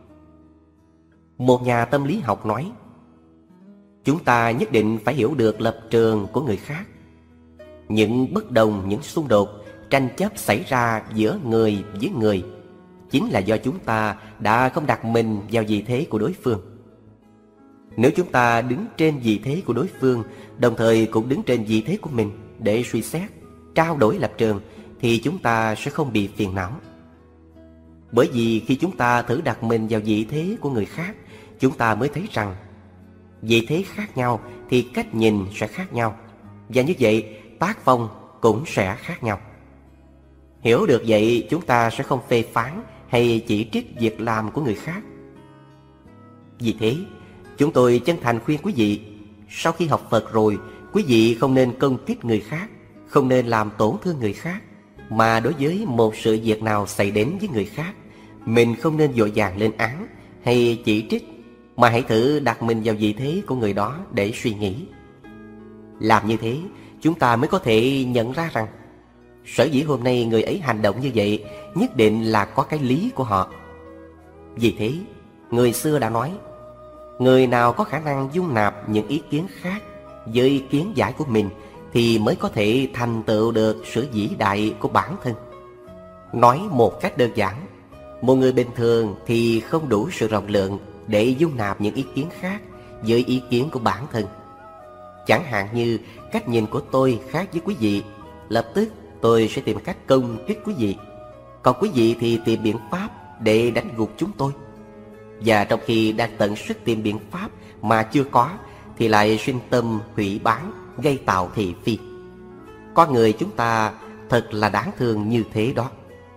C: Một nhà tâm lý học nói, chúng ta nhất định phải hiểu được lập trường của người khác. Những bất đồng, những xung đột, tranh chấp xảy ra giữa người với người chính là do chúng ta đã không đặt mình vào vị thế của đối phương. Nếu chúng ta đứng trên vị thế của đối phương, đồng thời cũng đứng trên vị thế của mình để suy xét, trao đổi lập trường, thì chúng ta sẽ không bị phiền não. Bởi vì khi chúng ta thử đặt mình vào vị thế của người khác, chúng ta mới thấy rằng vị thế khác nhau thì cách nhìn sẽ khác nhau, và như vậy tác phong cũng sẽ khác nhau. Hiểu được vậy, chúng ta sẽ không phê phán hay chỉ trích việc làm của người khác. Vì thế, chúng tôi chân thành khuyên quý vị, sau khi học Phật rồi, quý vị không nên công kích người khác, không nên làm tổn thương người khác, mà đối với một sự việc nào xảy đến với người khác, mình không nên vội vàng lên án hay chỉ trích, mà hãy thử đặt mình vào vị thế của người đó để suy nghĩ. Làm như thế, chúng ta mới có thể nhận ra rằng sở dĩ hôm nay người ấy hành động như vậy nhất định là có cái lý của họ. Vì thế, người xưa đã nói, người nào có khả năng dung nạp những ý kiến khác với ý kiến giải của mình thì mới có thể thành tựu được sự vĩ đại của bản thân. Nói một cách đơn giản, một người bình thường thì không đủ sự rộng lượng để dung nạp những ý kiến khác với ý kiến của bản thân. Chẳng hạn như cách nhìn của tôi khác với quý vị, lập tức tôi sẽ tìm cách công kích quý vị, còn quý vị thì tìm biện pháp để đánh gục chúng tôi. Và trong khi đang tận sức tìm biện pháp mà chưa có thì lại sinh tâm hủy bán, gây tạo thị phi. Con người chúng ta thật là đáng thương như thế đó.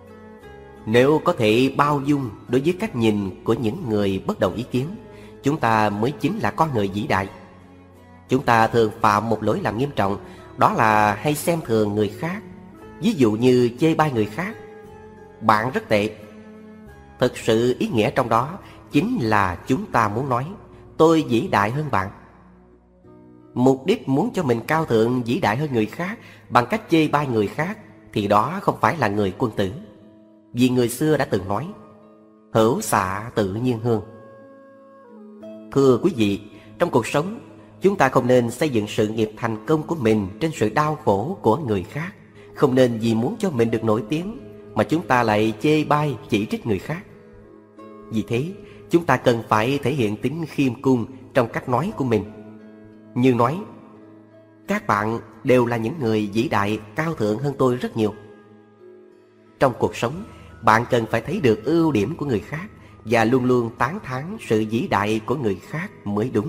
C: Nếu có thể bao dung đối với cách nhìn của những người bất đồng ý kiến, chúng ta mới chính là con người vĩ đại. Chúng ta thường phạm một lỗi lầm nghiêm trọng, đó là hay xem thường người khác. Ví dụ như chê bai người khác. Bạn rất tệ. Thực sự ý nghĩa trong đó chính là chúng ta muốn nói tôi vĩ đại hơn bạn. Mục đích muốn cho mình cao thượng vĩ đại hơn người khác bằng cách chê bai người khác thì đó không phải là người quân tử. Vì người xưa đã từng nói, hữu xạ tự nhiên hương. Thưa quý vị, trong cuộc sống, chúng ta không nên xây dựng sự nghiệp thành công của mình trên sự đau khổ của người khác. Không nên vì muốn cho mình được nổi tiếng mà chúng ta lại chê bai chỉ trích người khác. Vì thế, chúng ta cần phải thể hiện tính khiêm cung trong cách nói của mình. Như nói, các bạn đều là những người vĩ đại cao thượng hơn tôi rất nhiều. Trong cuộc sống, bạn cần phải thấy được ưu điểm của người khác và luôn luôn tán thán sự vĩ đại của người khác mới đúng.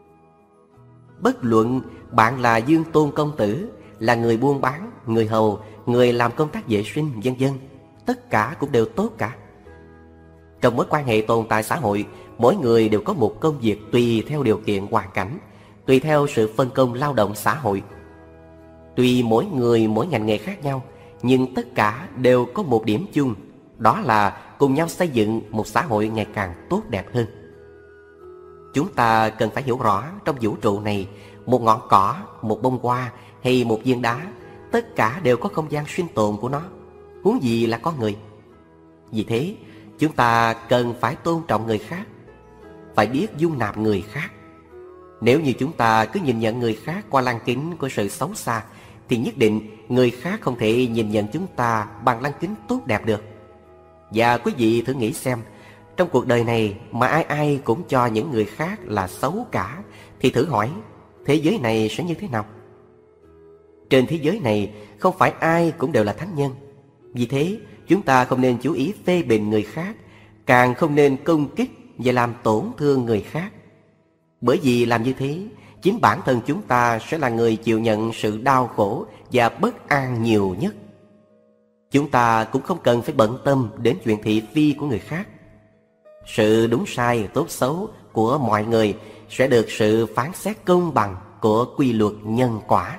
C: Bất luận bạn là Dương Tôn công tử, là người buôn bán, người hầu, người làm công tác vệ sinh, vân vân, tất cả cũng đều tốt cả. Trong mối quan hệ tồn tại xã hội, mỗi người đều có một công việc tùy theo điều kiện hoàn cảnh, tùy theo sự phân công lao động xã hội. Tuy mỗi người mỗi ngành nghề khác nhau, nhưng tất cả đều có một điểm chung, đó là cùng nhau xây dựng một xã hội ngày càng tốt đẹp hơn. Chúng ta cần phải hiểu rõ trong vũ trụ này, một ngọn cỏ, một bông hoa hay một viên đá, tất cả đều có không gian sinh tồn của nó, huống gì là con người. Vì thế, chúng ta cần phải tôn trọng người khác, phải biết dung nạp người khác. Nếu như chúng ta cứ nhìn nhận người khác qua lăng kính của sự xấu xa, thì nhất định người khác không thể nhìn nhận chúng ta bằng lăng kính tốt đẹp được. Và quý vị thử nghĩ xem, trong cuộc đời này mà ai ai cũng cho những người khác là xấu cả, thì thử hỏi, thế giới này sẽ như thế nào? Trên thế giới này không phải ai cũng đều là thánh nhân. Vì thế, chúng ta không nên chú ý phê bình người khác, càng không nên công kích và làm tổn thương người khác. Bởi vì làm như thế, chính bản thân chúng ta sẽ là người chịu nhận sự đau khổ và bất an nhiều nhất. Chúng ta cũng không cần phải bận tâm đến chuyện thị phi của người khác. Sự đúng sai, tốt xấu của mọi người sẽ được sự phán xét công bằng của quy luật nhân quả.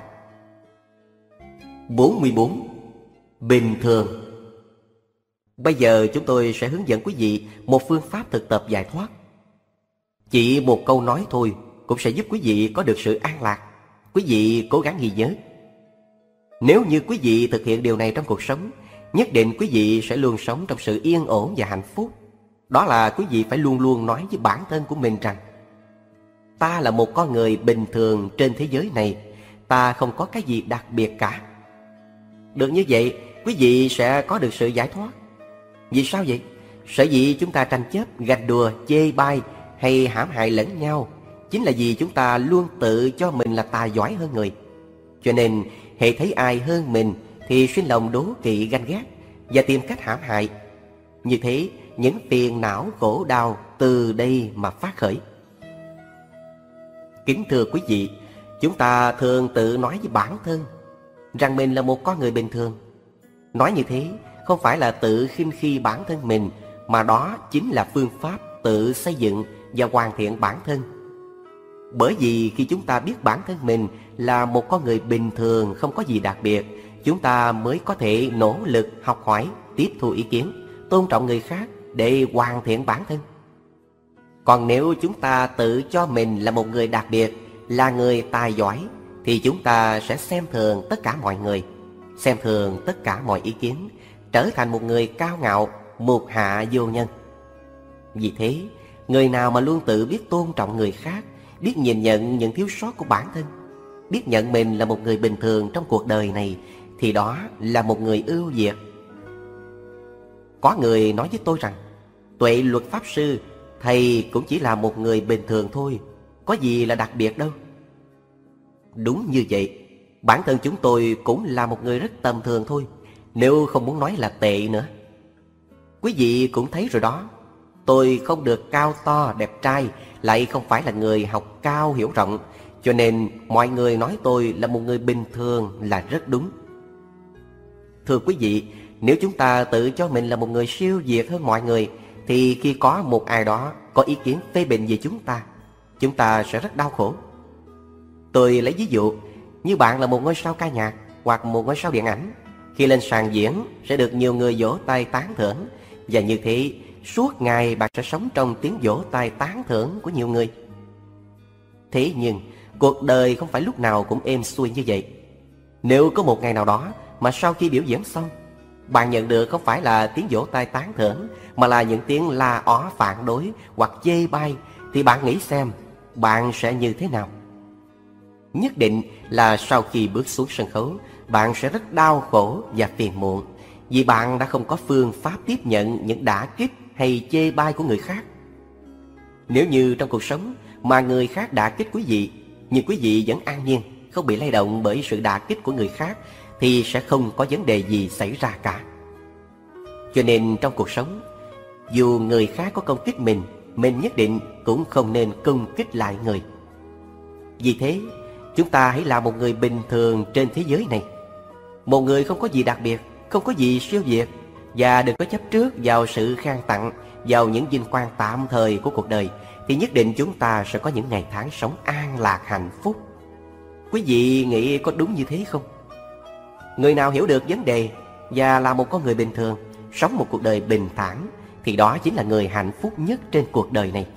C: 44. Bình thường. Bây giờ chúng tôi sẽ hướng dẫn quý vị một phương pháp thực tập giải thoát. Chỉ một câu nói thôi cũng sẽ giúp quý vị có được sự an lạc. Quý vị cố gắng ghi nhớ. Nếu như quý vị thực hiện điều này trong cuộc sống, nhất định quý vị sẽ luôn sống trong sự yên ổn và hạnh phúc. Đó là quý vị phải luôn luôn nói với bản thân của mình rằng, ta là một con người bình thường trên thế giới này, ta không có cái gì đặc biệt cả. Được như vậy, quý vị sẽ có được sự giải thoát. Vì sao vậy? Sở dĩ chúng ta tranh chấp, gạch đùa, chê bai hay hãm hại lẫn nhau chính là vì chúng ta luôn tự cho mình là tài giỏi hơn người. Cho nên, hễ thấy ai hơn mình thì sinh lòng đố kỵ ganh ghét và tìm cách hãm hại. Như thế, những phiền não khổ đau từ đây mà phát khởi. Kính thưa quý vị, chúng ta thường tự nói với bản thân rằng mình là một con người bình thường. Nói như thế không phải là tự khinh khi bản thân mình, mà đó chính là phương pháp tự xây dựng và hoàn thiện bản thân. Bởi vì khi chúng ta biết bản thân mình là một con người bình thường, không có gì đặc biệt, chúng ta mới có thể nỗ lực học hỏi, tiếp thu ý kiến, tôn trọng người khác để hoàn thiện bản thân. Còn nếu chúng ta tự cho mình là một người đặc biệt, là người tài giỏi, thì chúng ta sẽ xem thường tất cả mọi người, xem thường tất cả mọi ý kiến, trở thành một người cao ngạo, mục hạ vô nhân. Vì thế, người nào mà luôn tự biết tôn trọng người khác, biết nhìn nhận những thiếu sót của bản thân, biết nhận mình là một người bình thường trong cuộc đời này, thì đó là một người ưu việt. Có người nói với tôi rằng, Tuệ Luật Pháp Sư, thầy cũng chỉ là một người bình thường thôi, có gì là đặc biệt đâu. Đúng như vậy, bản thân chúng tôi cũng là một người rất tầm thường thôi, nếu không muốn nói là tệ nữa. Quý vị cũng thấy rồi đó, tôi không được cao to đẹp trai, lại không phải là người học cao hiểu rộng, cho nên mọi người nói tôi là một người bình thường là rất đúng. Thưa quý vị, nếu chúng ta tự cho mình là một người siêu việt hơn mọi người, thì khi có một ai đó có ý kiến phê bình về chúng ta sẽ rất đau khổ. Tôi lấy ví dụ, như bạn là một ngôi sao ca nhạc hoặc một ngôi sao điện ảnh, khi lên sàn diễn sẽ được nhiều người vỗ tay tán thưởng, và như thế suốt ngày bạn sẽ sống trong tiếng vỗ tay tán thưởng của nhiều người. Thế nhưng cuộc đời không phải lúc nào cũng êm xuôi như vậy. Nếu có một ngày nào đó mà sau khi biểu diễn xong, bạn nhận được không phải là tiếng vỗ tay tán thưởng, mà là những tiếng la ó phản đối hoặc chê bai, thì bạn nghĩ xem bạn sẽ như thế nào? Nhất định là sau khi bước xuống sân khấu, bạn sẽ rất đau khổ và phiền muộn, vì bạn đã không có phương pháp tiếp nhận những đả kích hay chê bai của người khác. Nếu như trong cuộc sống mà người khác đả kích quý vị, nhưng quý vị vẫn an nhiên, không bị lay động bởi sự đả kích của người khác, thì sẽ không có vấn đề gì xảy ra cả. Cho nên trong cuộc sống, dù người khác có công kích mình nhất định cũng không nên công kích lại người. Vì thế, chúng ta hãy là một người bình thường trên thế giới này, một người không có gì đặc biệt, không có gì siêu việt, và đừng có chấp trước vào sự khen tặng, vào những vinh quang tạm thời của cuộc đời, thì nhất định chúng ta sẽ có những ngày tháng sống an lạc hạnh phúc. Quý vị nghĩ có đúng như thế không? Người nào hiểu được vấn đề và là một con người bình thường, sống một cuộc đời bình thản, thì đó chính là người hạnh phúc nhất trên cuộc đời này.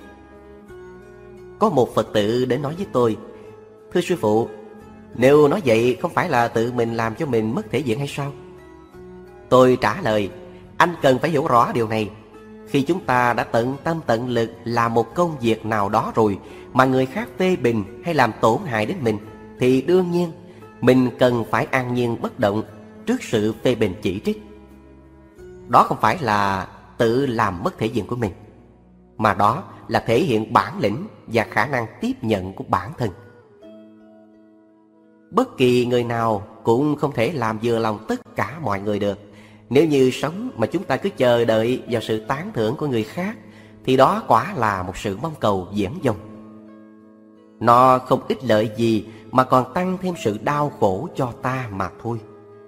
C: Có một Phật tử đến nói với tôi, thưa sư phụ, nếu nói vậy không phải là tự mình làm cho mình mất thể diện hay sao? Tôi trả lời, anh cần phải hiểu rõ điều này. Khi chúng ta đã tận tâm tận lực làm một công việc nào đó rồi, mà người khác phê bình hay làm tổn hại đến mình, thì đương nhiên mình cần phải an nhiên bất động trước sự phê bình chỉ trích. Đó không phải là tự làm mất thể diện của mình, mà đó là thể hiện bản lĩnh và khả năng tiếp nhận của bản thân. Bất kỳ người nào cũng không thể làm vừa lòng tất cả mọi người được. Nếu như sống mà chúng ta cứ chờ đợi vào sự tán thưởng của người khác, thì đó quả là một sự mong cầu viển vông. Nó không ích lợi gì mà còn tăng thêm sự đau khổ cho ta mà thôi.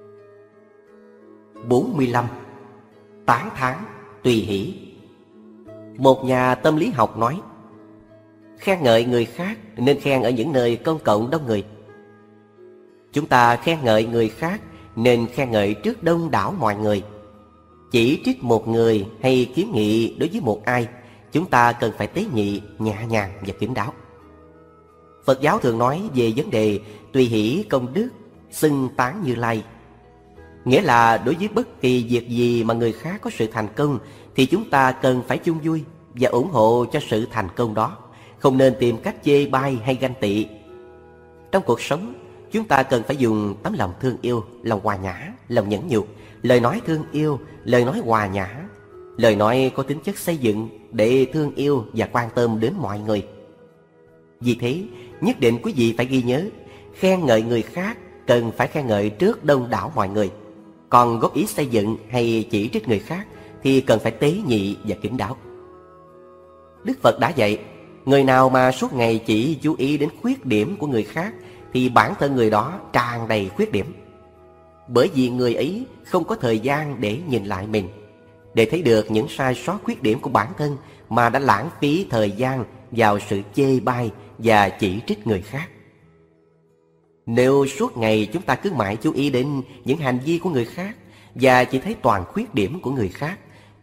C: 45. Tán thán tùy hỷ. Một nhà tâm lý học nói, khen ngợi người khác nên khen ở những nơi công cộng đông người. Chúng ta khen ngợi người khác nên khen ngợi trước đông đảo mọi người. Chỉ trích một người hay kiến nghị đối với một ai, chúng ta cần phải tế nhị, nhẹ nhàng và kín đáo. Phật giáo thường nói về vấn đề tùy hỷ công đức, xưng tán Như Lai. Nghĩa là đối với bất kỳ việc gì mà người khác có sự thành công, thì chúng ta cần phải chung vui và ủng hộ cho sự thành công đó, không nên tìm cách chê bai hay ganh tị. Trong cuộc sống, chúng ta cần phải dùng tấm lòng thương yêu, lòng hòa nhã, lòng nhẫn nhục, lời nói thương yêu, lời nói hòa nhã, lời nói có tính chất xây dựng để thương yêu và quan tâm đến mọi người. Vì thế, nhất định quý vị phải ghi nhớ, khen ngợi người khác cần phải khen ngợi trước đông đảo mọi người. Còn góp ý xây dựng hay chỉ trích người khác thì cần phải tế nhị và kín đáo. Đức Phật đã dạy, người nào mà suốt ngày chỉ chú ý đến khuyết điểm của người khác thì bản thân người đó tràn đầy khuyết điểm. Bởi vì người ấy không có thời gian để nhìn lại mình, để thấy được những sai sót khuyết điểm của bản thân, mà đã lãng phí thời gian vào sự chê bai và chỉ trích người khác. Nếu suốt ngày chúng ta cứ mãi chú ý đến những hành vi của người khác và chỉ thấy toàn khuyết điểm của người khác,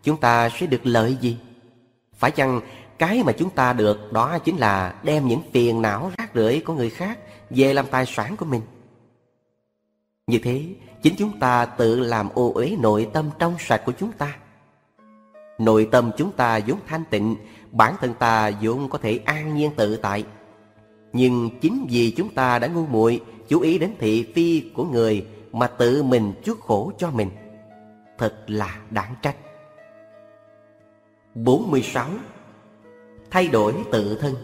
C: chúng ta sẽ được lợi gì? Phải chăng cái mà chúng ta được đó chính là đem những phiền não rác rưởi của người khác về làm tài sản của mình? Như thế, chính chúng ta tự làm ô uế nội tâm trong sạch của chúng ta. Nội tâm chúng ta vốn thanh tịnh, bản thân ta vốn có thể an nhiên tự tại. Nhưng chính vì chúng ta đã ngu muội chú ý đến thị phi của người mà tự mình chuốc khổ cho mình. Thật là đáng trách. 46. Thay đổi tự thân.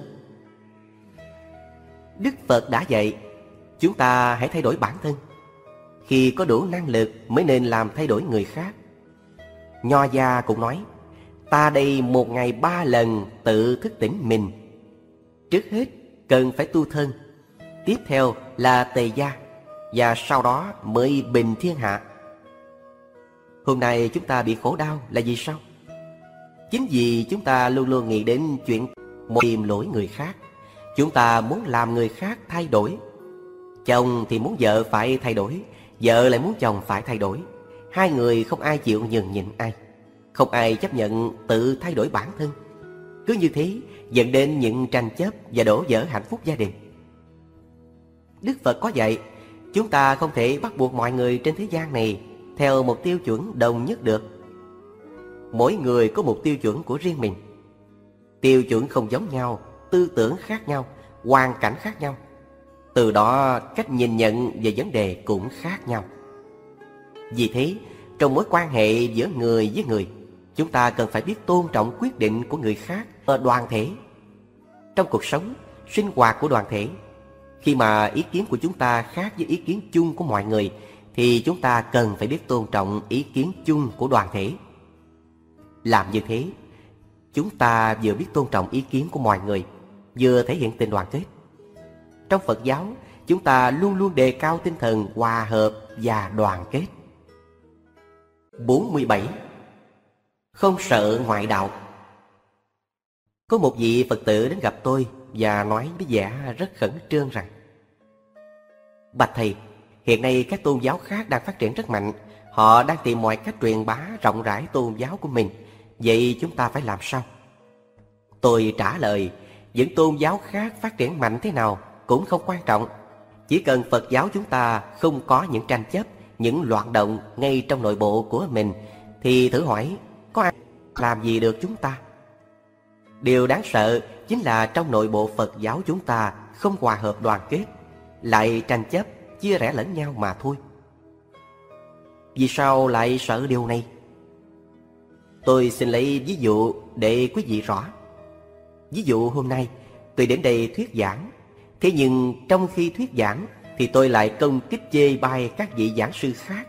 C: Đức Phật đã dạy chúng ta hãy thay đổi bản thân. Khi có đủ năng lực mới nên làm thay đổi người khác. Nho gia cũng nói, ta đây một ngày 3 lần tự thức tỉnh mình. Trước hết cần phải tu thân, tiếp theo là tề gia, và sau đó mới bình thiên hạ. Hôm nay chúng ta bị khổ đau là vì sao? Chính vì chúng ta luôn luôn nghĩ đến chuyện tìm lỗi người khác. Chúng ta muốn làm người khác thay đổi. Chồng thì muốn vợ phải thay đổi, vợ lại muốn chồng phải thay đổi. Hai người không ai chịu nhường nhịn ai, không ai chấp nhận tự thay đổi bản thân. Cứ như thế dẫn đến những tranh chấp và đổ vỡ hạnh phúc gia đình. Đức Phật có dạy chúng ta không thể bắt buộc mọi người trên thế gian này theo một tiêu chuẩn đồng nhất được. Mỗi người có một tiêu chuẩn của riêng mình. Tiêu chuẩn không giống nhau, tư tưởng khác nhau, hoàn cảnh khác nhau. Từ đó cách nhìn nhận về vấn đề cũng khác nhau. Vì thế, trong mối quan hệ giữa người với người, chúng ta cần phải biết tôn trọng quyết định của người khác ở đoàn thể. Trong cuộc sống, sinh hoạt của đoàn thể, khi mà ý kiến của chúng ta khác với ý kiến chung của mọi người, thì chúng ta cần phải biết tôn trọng ý kiến chung của đoàn thể. Làm như thế, chúng ta vừa biết tôn trọng ý kiến của mọi người, vừa thể hiện tình đoàn kết. Trong Phật giáo, chúng ta luôn luôn đề cao tinh thần hòa hợp và đoàn kết. 47. Không sợ ngoại đạo. Có một vị Phật tử đến gặp tôi và nói với vẻ rất khẩn trương rằng: Bạch Thầy, hiện nay các tôn giáo khác đang phát triển rất mạnh. Họ đang tìm mọi cách truyền bá rộng rãi tôn giáo của mình. Vậy chúng ta phải làm sao? Tôi trả lời, những tôn giáo khác phát triển mạnh thế nào cũng không quan trọng. Chỉ cần Phật giáo chúng ta không có những tranh chấp, những loạn động ngay trong nội bộ của mình, thì thử hỏi có ai làm gì được chúng ta? Điều đáng sợ chính là trong nội bộ Phật giáo chúng ta không hòa hợp đoàn kết, lại tranh chấp, chia rẽ lẫn nhau mà thôi. Vì sao lại sợ điều này? Tôi xin lấy ví dụ để quý vị rõ. Ví dụ hôm nay tôi đến đây thuyết giảng, thế nhưng trong khi thuyết giảng thì tôi lại công kích chê bai các vị giảng sư khác.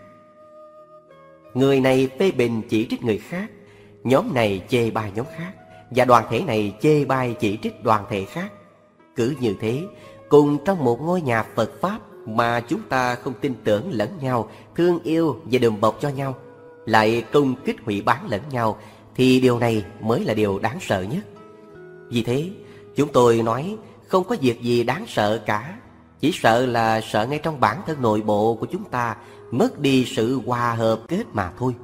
C: Người này phê bình chỉ trích người khác, nhóm này chê bai nhóm khác, và đoàn thể này chê bai chỉ trích đoàn thể khác. Cứ như thế, cùng trong một ngôi nhà Phật Pháp mà chúng ta không tin tưởng lẫn nhau, thương yêu và đùm bọc cho nhau, lại công kích hủy bán lẫn nhau, thì điều này mới là điều đáng sợ nhất. Vì thế, chúng tôi nói không có việc gì đáng sợ cả. Chỉ sợ là sợ ngay trong bản thân nội bộ của chúng ta mất đi sự hòa hợp kết mà thôi.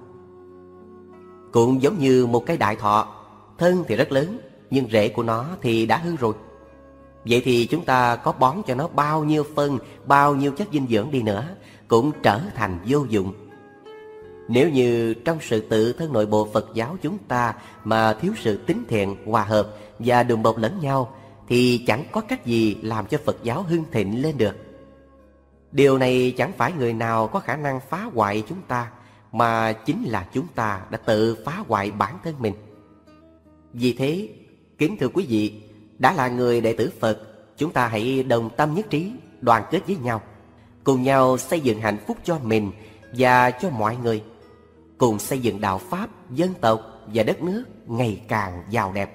C: Cũng giống như một cái đại thọ, thân thì rất lớn, nhưng rễ của nó thì đã hư rồi. Vậy thì chúng ta có bón cho nó bao nhiêu phân, bao nhiêu chất dinh dưỡng đi nữa, cũng trở thành vô dụng. Nếu như trong sự tự thân nội bộ Phật giáo chúng ta mà thiếu sự tín thiện, hòa hợp và đùm bọc lẫn nhau, thì chẳng có cách gì làm cho Phật giáo hưng thịnh lên được. Điều này chẳng phải người nào có khả năng phá hoại chúng ta, mà chính là chúng ta đã tự phá hoại bản thân mình. Vì thế, kính thưa quý vị, đã là người đệ tử Phật, chúng ta hãy đồng tâm nhất trí, đoàn kết với nhau, cùng nhau xây dựng hạnh phúc cho mình và cho mọi người, cùng xây dựng đạo Pháp, dân tộc và đất nước ngày càng giàu đẹp.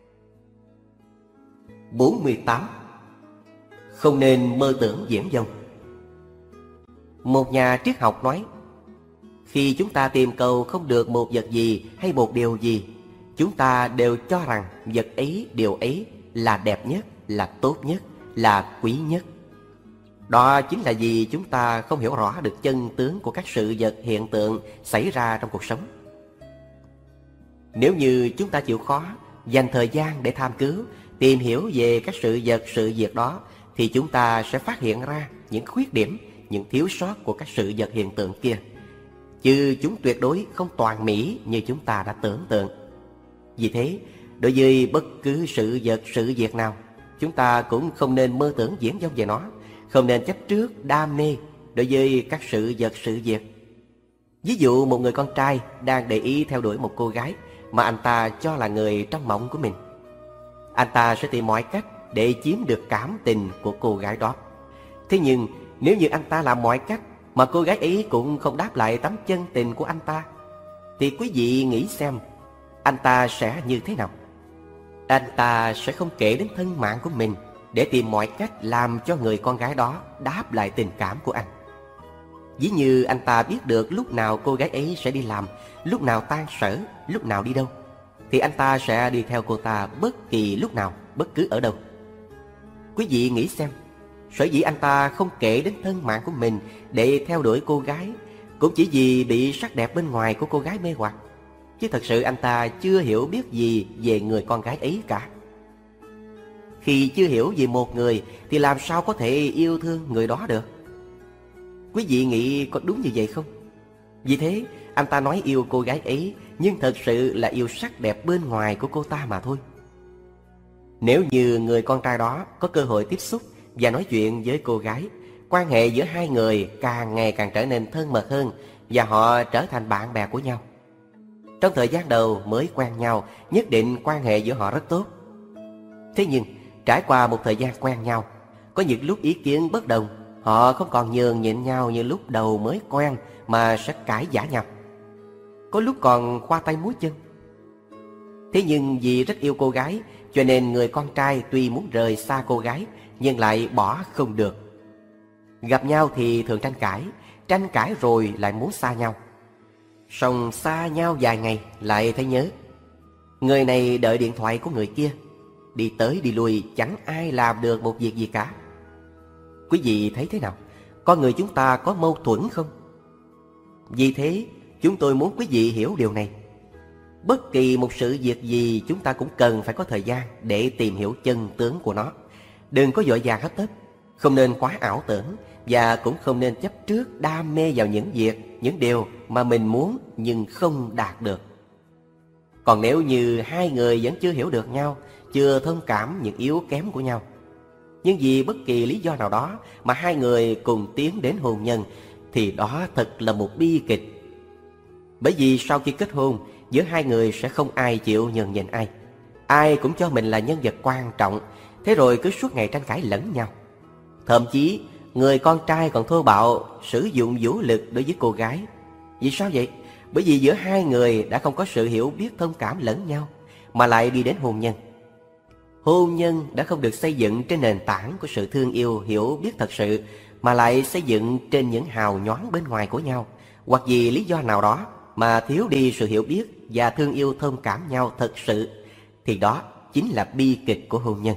C: 48. Không nên mơ tưởng viển vông. Một nhà triết học nói, khi chúng ta tìm cầu không được một vật gì hay một điều gì, chúng ta đều cho rằng vật ấy, điều ấy là đẹp nhất, là tốt nhất, là quý nhất. Đó chính là vì chúng ta không hiểu rõ được chân tướng của các sự vật hiện tượng xảy ra trong cuộc sống. Nếu như chúng ta chịu khó dành thời gian để tham cứu, tìm hiểu về các sự vật sự việc đó, thì chúng ta sẽ phát hiện ra những khuyết điểm, những thiếu sót của các sự vật hiện tượng kia, chứ chúng tuyệt đối không toàn mỹ như chúng ta đã tưởng tượng. Vì thế, đối với bất cứ sự vật sự việc nào, chúng ta cũng không nên mơ tưởng viển vông về nó, không nên chấp trước đam mê đối với các sự vật sự việc. Ví dụ một người con trai đang để ý theo đuổi một cô gái mà anh ta cho là người trong mộng của mình. Anh ta sẽ tìm mọi cách để chiếm được cảm tình của cô gái đó. Thế nhưng nếu như anh ta làm mọi cách mà cô gái ấy cũng không đáp lại tấm chân tình của anh ta, thì quý vị nghĩ xem, anh ta sẽ như thế nào? Anh ta sẽ không kể đến thân mạng của mình để tìm mọi cách làm cho người con gái đó đáp lại tình cảm của anh. Ví như anh ta biết được lúc nào cô gái ấy sẽ đi làm, lúc nào tan sở, lúc nào đi đâu, thì anh ta sẽ đi theo cô ta bất kỳ lúc nào, bất cứ ở đâu. Quý vị nghĩ xem, sở dĩ anh ta không kể đến thân mạng của mình để theo đuổi cô gái cũng chỉ vì bị sắc đẹp bên ngoài của cô gái mê hoặc, chứ thật sự anh ta chưa hiểu biết gì về người con gái ấy cả. Khi chưa hiểu về một người thì làm sao có thể yêu thương người đó được? Quý vị nghĩ có đúng như vậy không? Vì thế, anh ta nói yêu cô gái ấy, nhưng thật sự là yêu sắc đẹp bên ngoài của cô ta mà thôi. Nếu như người con trai đó có cơ hội tiếp xúc và nói chuyện với cô gái, quan hệ giữa hai người càng ngày càng trở nên thân mật hơn và họ trở thành bạn bè của nhau. Trong thời gian đầu mới quen nhau, nhất định quan hệ giữa họ rất tốt. Thế nhưng, trải qua một thời gian quen nhau, có những lúc ý kiến bất đồng, họ không còn nhường nhịn nhau như lúc đầu mới quen mà sẽ cãi vã nhau. Có lúc còn khoa tay múa chân. Thế nhưng vì rất yêu cô gái, cho nên người con trai tuy muốn rời xa cô gái nhưng lại bỏ không được. Gặp nhau thì thường tranh cãi rồi lại muốn xa nhau. Song xa nhau vài ngày lại thấy nhớ. Người này đợi điện thoại của người kia, đi tới đi lui chẳng ai làm được một việc gì cả. Quý vị thấy thế nào? Con người chúng ta có mâu thuẫn không? Vì thế, chúng tôi muốn quý vị hiểu điều này. Bất kỳ một sự việc gì chúng ta cũng cần phải có thời gian để tìm hiểu chân tướng của nó. Đừng có vội vàng hấp tấp, không nên quá ảo tưởng và cũng không nên chấp trước đam mê vào những việc, những điều mà mình muốn nhưng không đạt được. Còn nếu như hai người vẫn chưa hiểu được nhau, chưa thông cảm những yếu kém của nhau, nhưng vì bất kỳ lý do nào đó mà hai người cùng tiến đến hôn nhân, thì đó thật là một bi kịch. Bởi vì sau khi kết hôn, giữa hai người sẽ không ai chịu nhường nhịn ai. Ai cũng cho mình là nhân vật quan trọng, thế rồi cứ suốt ngày tranh cãi lẫn nhau. Thậm chí, người con trai còn thô bạo sử dụng vũ lực đối với cô gái. Vì sao vậy? Bởi vì giữa hai người đã không có sự hiểu biết thông cảm lẫn nhau, mà lại đi đến hôn nhân. Hôn nhân đã không được xây dựng trên nền tảng của sự thương yêu, hiểu biết thật sự, mà lại xây dựng trên những hào nhoáng bên ngoài của nhau, hoặc vì lý do nào đó mà thiếu đi sự hiểu biết và thương yêu thông cảm nhau thật sự, thì đó chính là bi kịch của hôn nhân.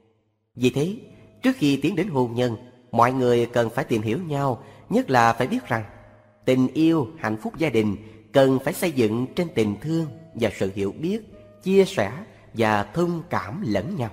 C: Vì thế, trước khi tiến đến hôn nhân, mọi người cần phải tìm hiểu nhau, nhất là phải biết rằng tình yêu, hạnh phúc gia đình cần phải xây dựng trên tình thương và sự hiểu biết, chia sẻ và thông cảm lẫn nhau.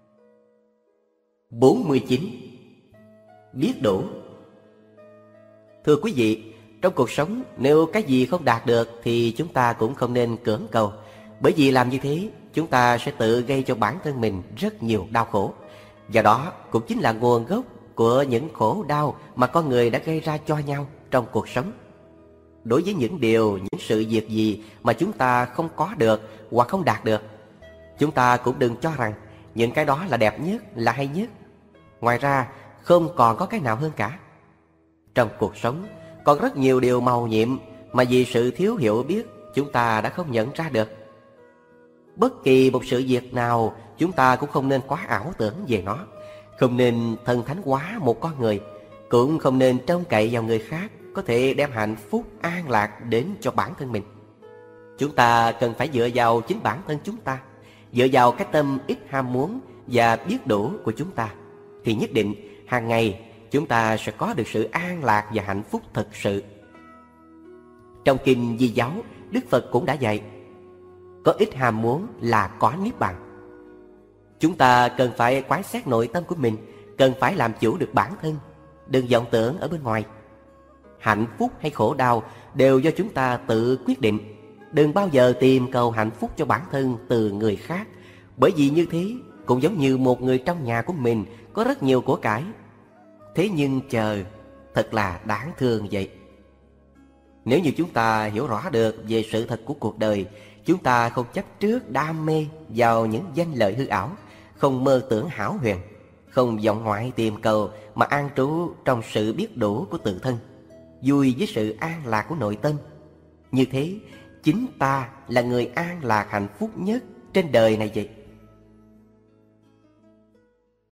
C: 49. Biết đủ. Thưa quý vị, trong cuộc sống, nếu cái gì không đạt được thì chúng ta cũng không nên cưỡng cầu. Bởi vì làm như thế, chúng ta sẽ tự gây cho bản thân mình rất nhiều đau khổ. Và đó cũng chính là nguồn gốc của những khổ đau mà con người đã gây ra cho nhau trong cuộc sống. Đối với những điều, những sự việc gì mà chúng ta không có được hoặc không đạt được, chúng ta cũng đừng cho rằng những cái đó là đẹp nhất, là hay nhất. Ngoài ra, không còn có cái nào hơn cả. Trong cuộc sống, còn rất nhiều điều màu nhiệm mà vì sự thiếu hiểu biết chúng ta đã không nhận ra được. Bất kỳ một sự việc nào chúng ta cũng không nên quá ảo tưởng về nó. Không nên thần thánh hóa một con người, cũng không nên trông cậy vào người khác có thể đem hạnh phúc an lạc đến cho bản thân mình. Chúng ta cần phải dựa vào chính bản thân chúng ta, dựa vào cái tâm ít ham muốn và biết đủ của chúng ta, thì nhất định hàng ngày chúng ta sẽ có được sự an lạc và hạnh phúc thật sự. Trong kinh Di Giáo, Đức Phật cũng đã dạy: có ít ham muốn là có niết bàn. Chúng ta cần phải quán xét nội tâm của mình, cần phải làm chủ được bản thân, đừng vọng tưởng ở bên ngoài. Hạnh phúc hay khổ đau đều do chúng ta tự quyết định. Đừng bao giờ tìm cầu hạnh phúc cho bản thân từ người khác, bởi vì như thế cũng giống như một người trong nhà của mình có rất nhiều của cải, thế nhưng chờ thật là đáng thương vậy. Nếu như chúng ta hiểu rõ được về sự thật của cuộc đời, chúng ta không chấp trước đam mê vào những danh lợi hư ảo, không mơ tưởng hão huyền, không vọng ngoại tìm cầu, mà an trú trong sự biết đủ của tự thân, vui với sự an lạc của nội tâm. Như thế, chính ta là người an lạc hạnh phúc nhất trên đời này vậy.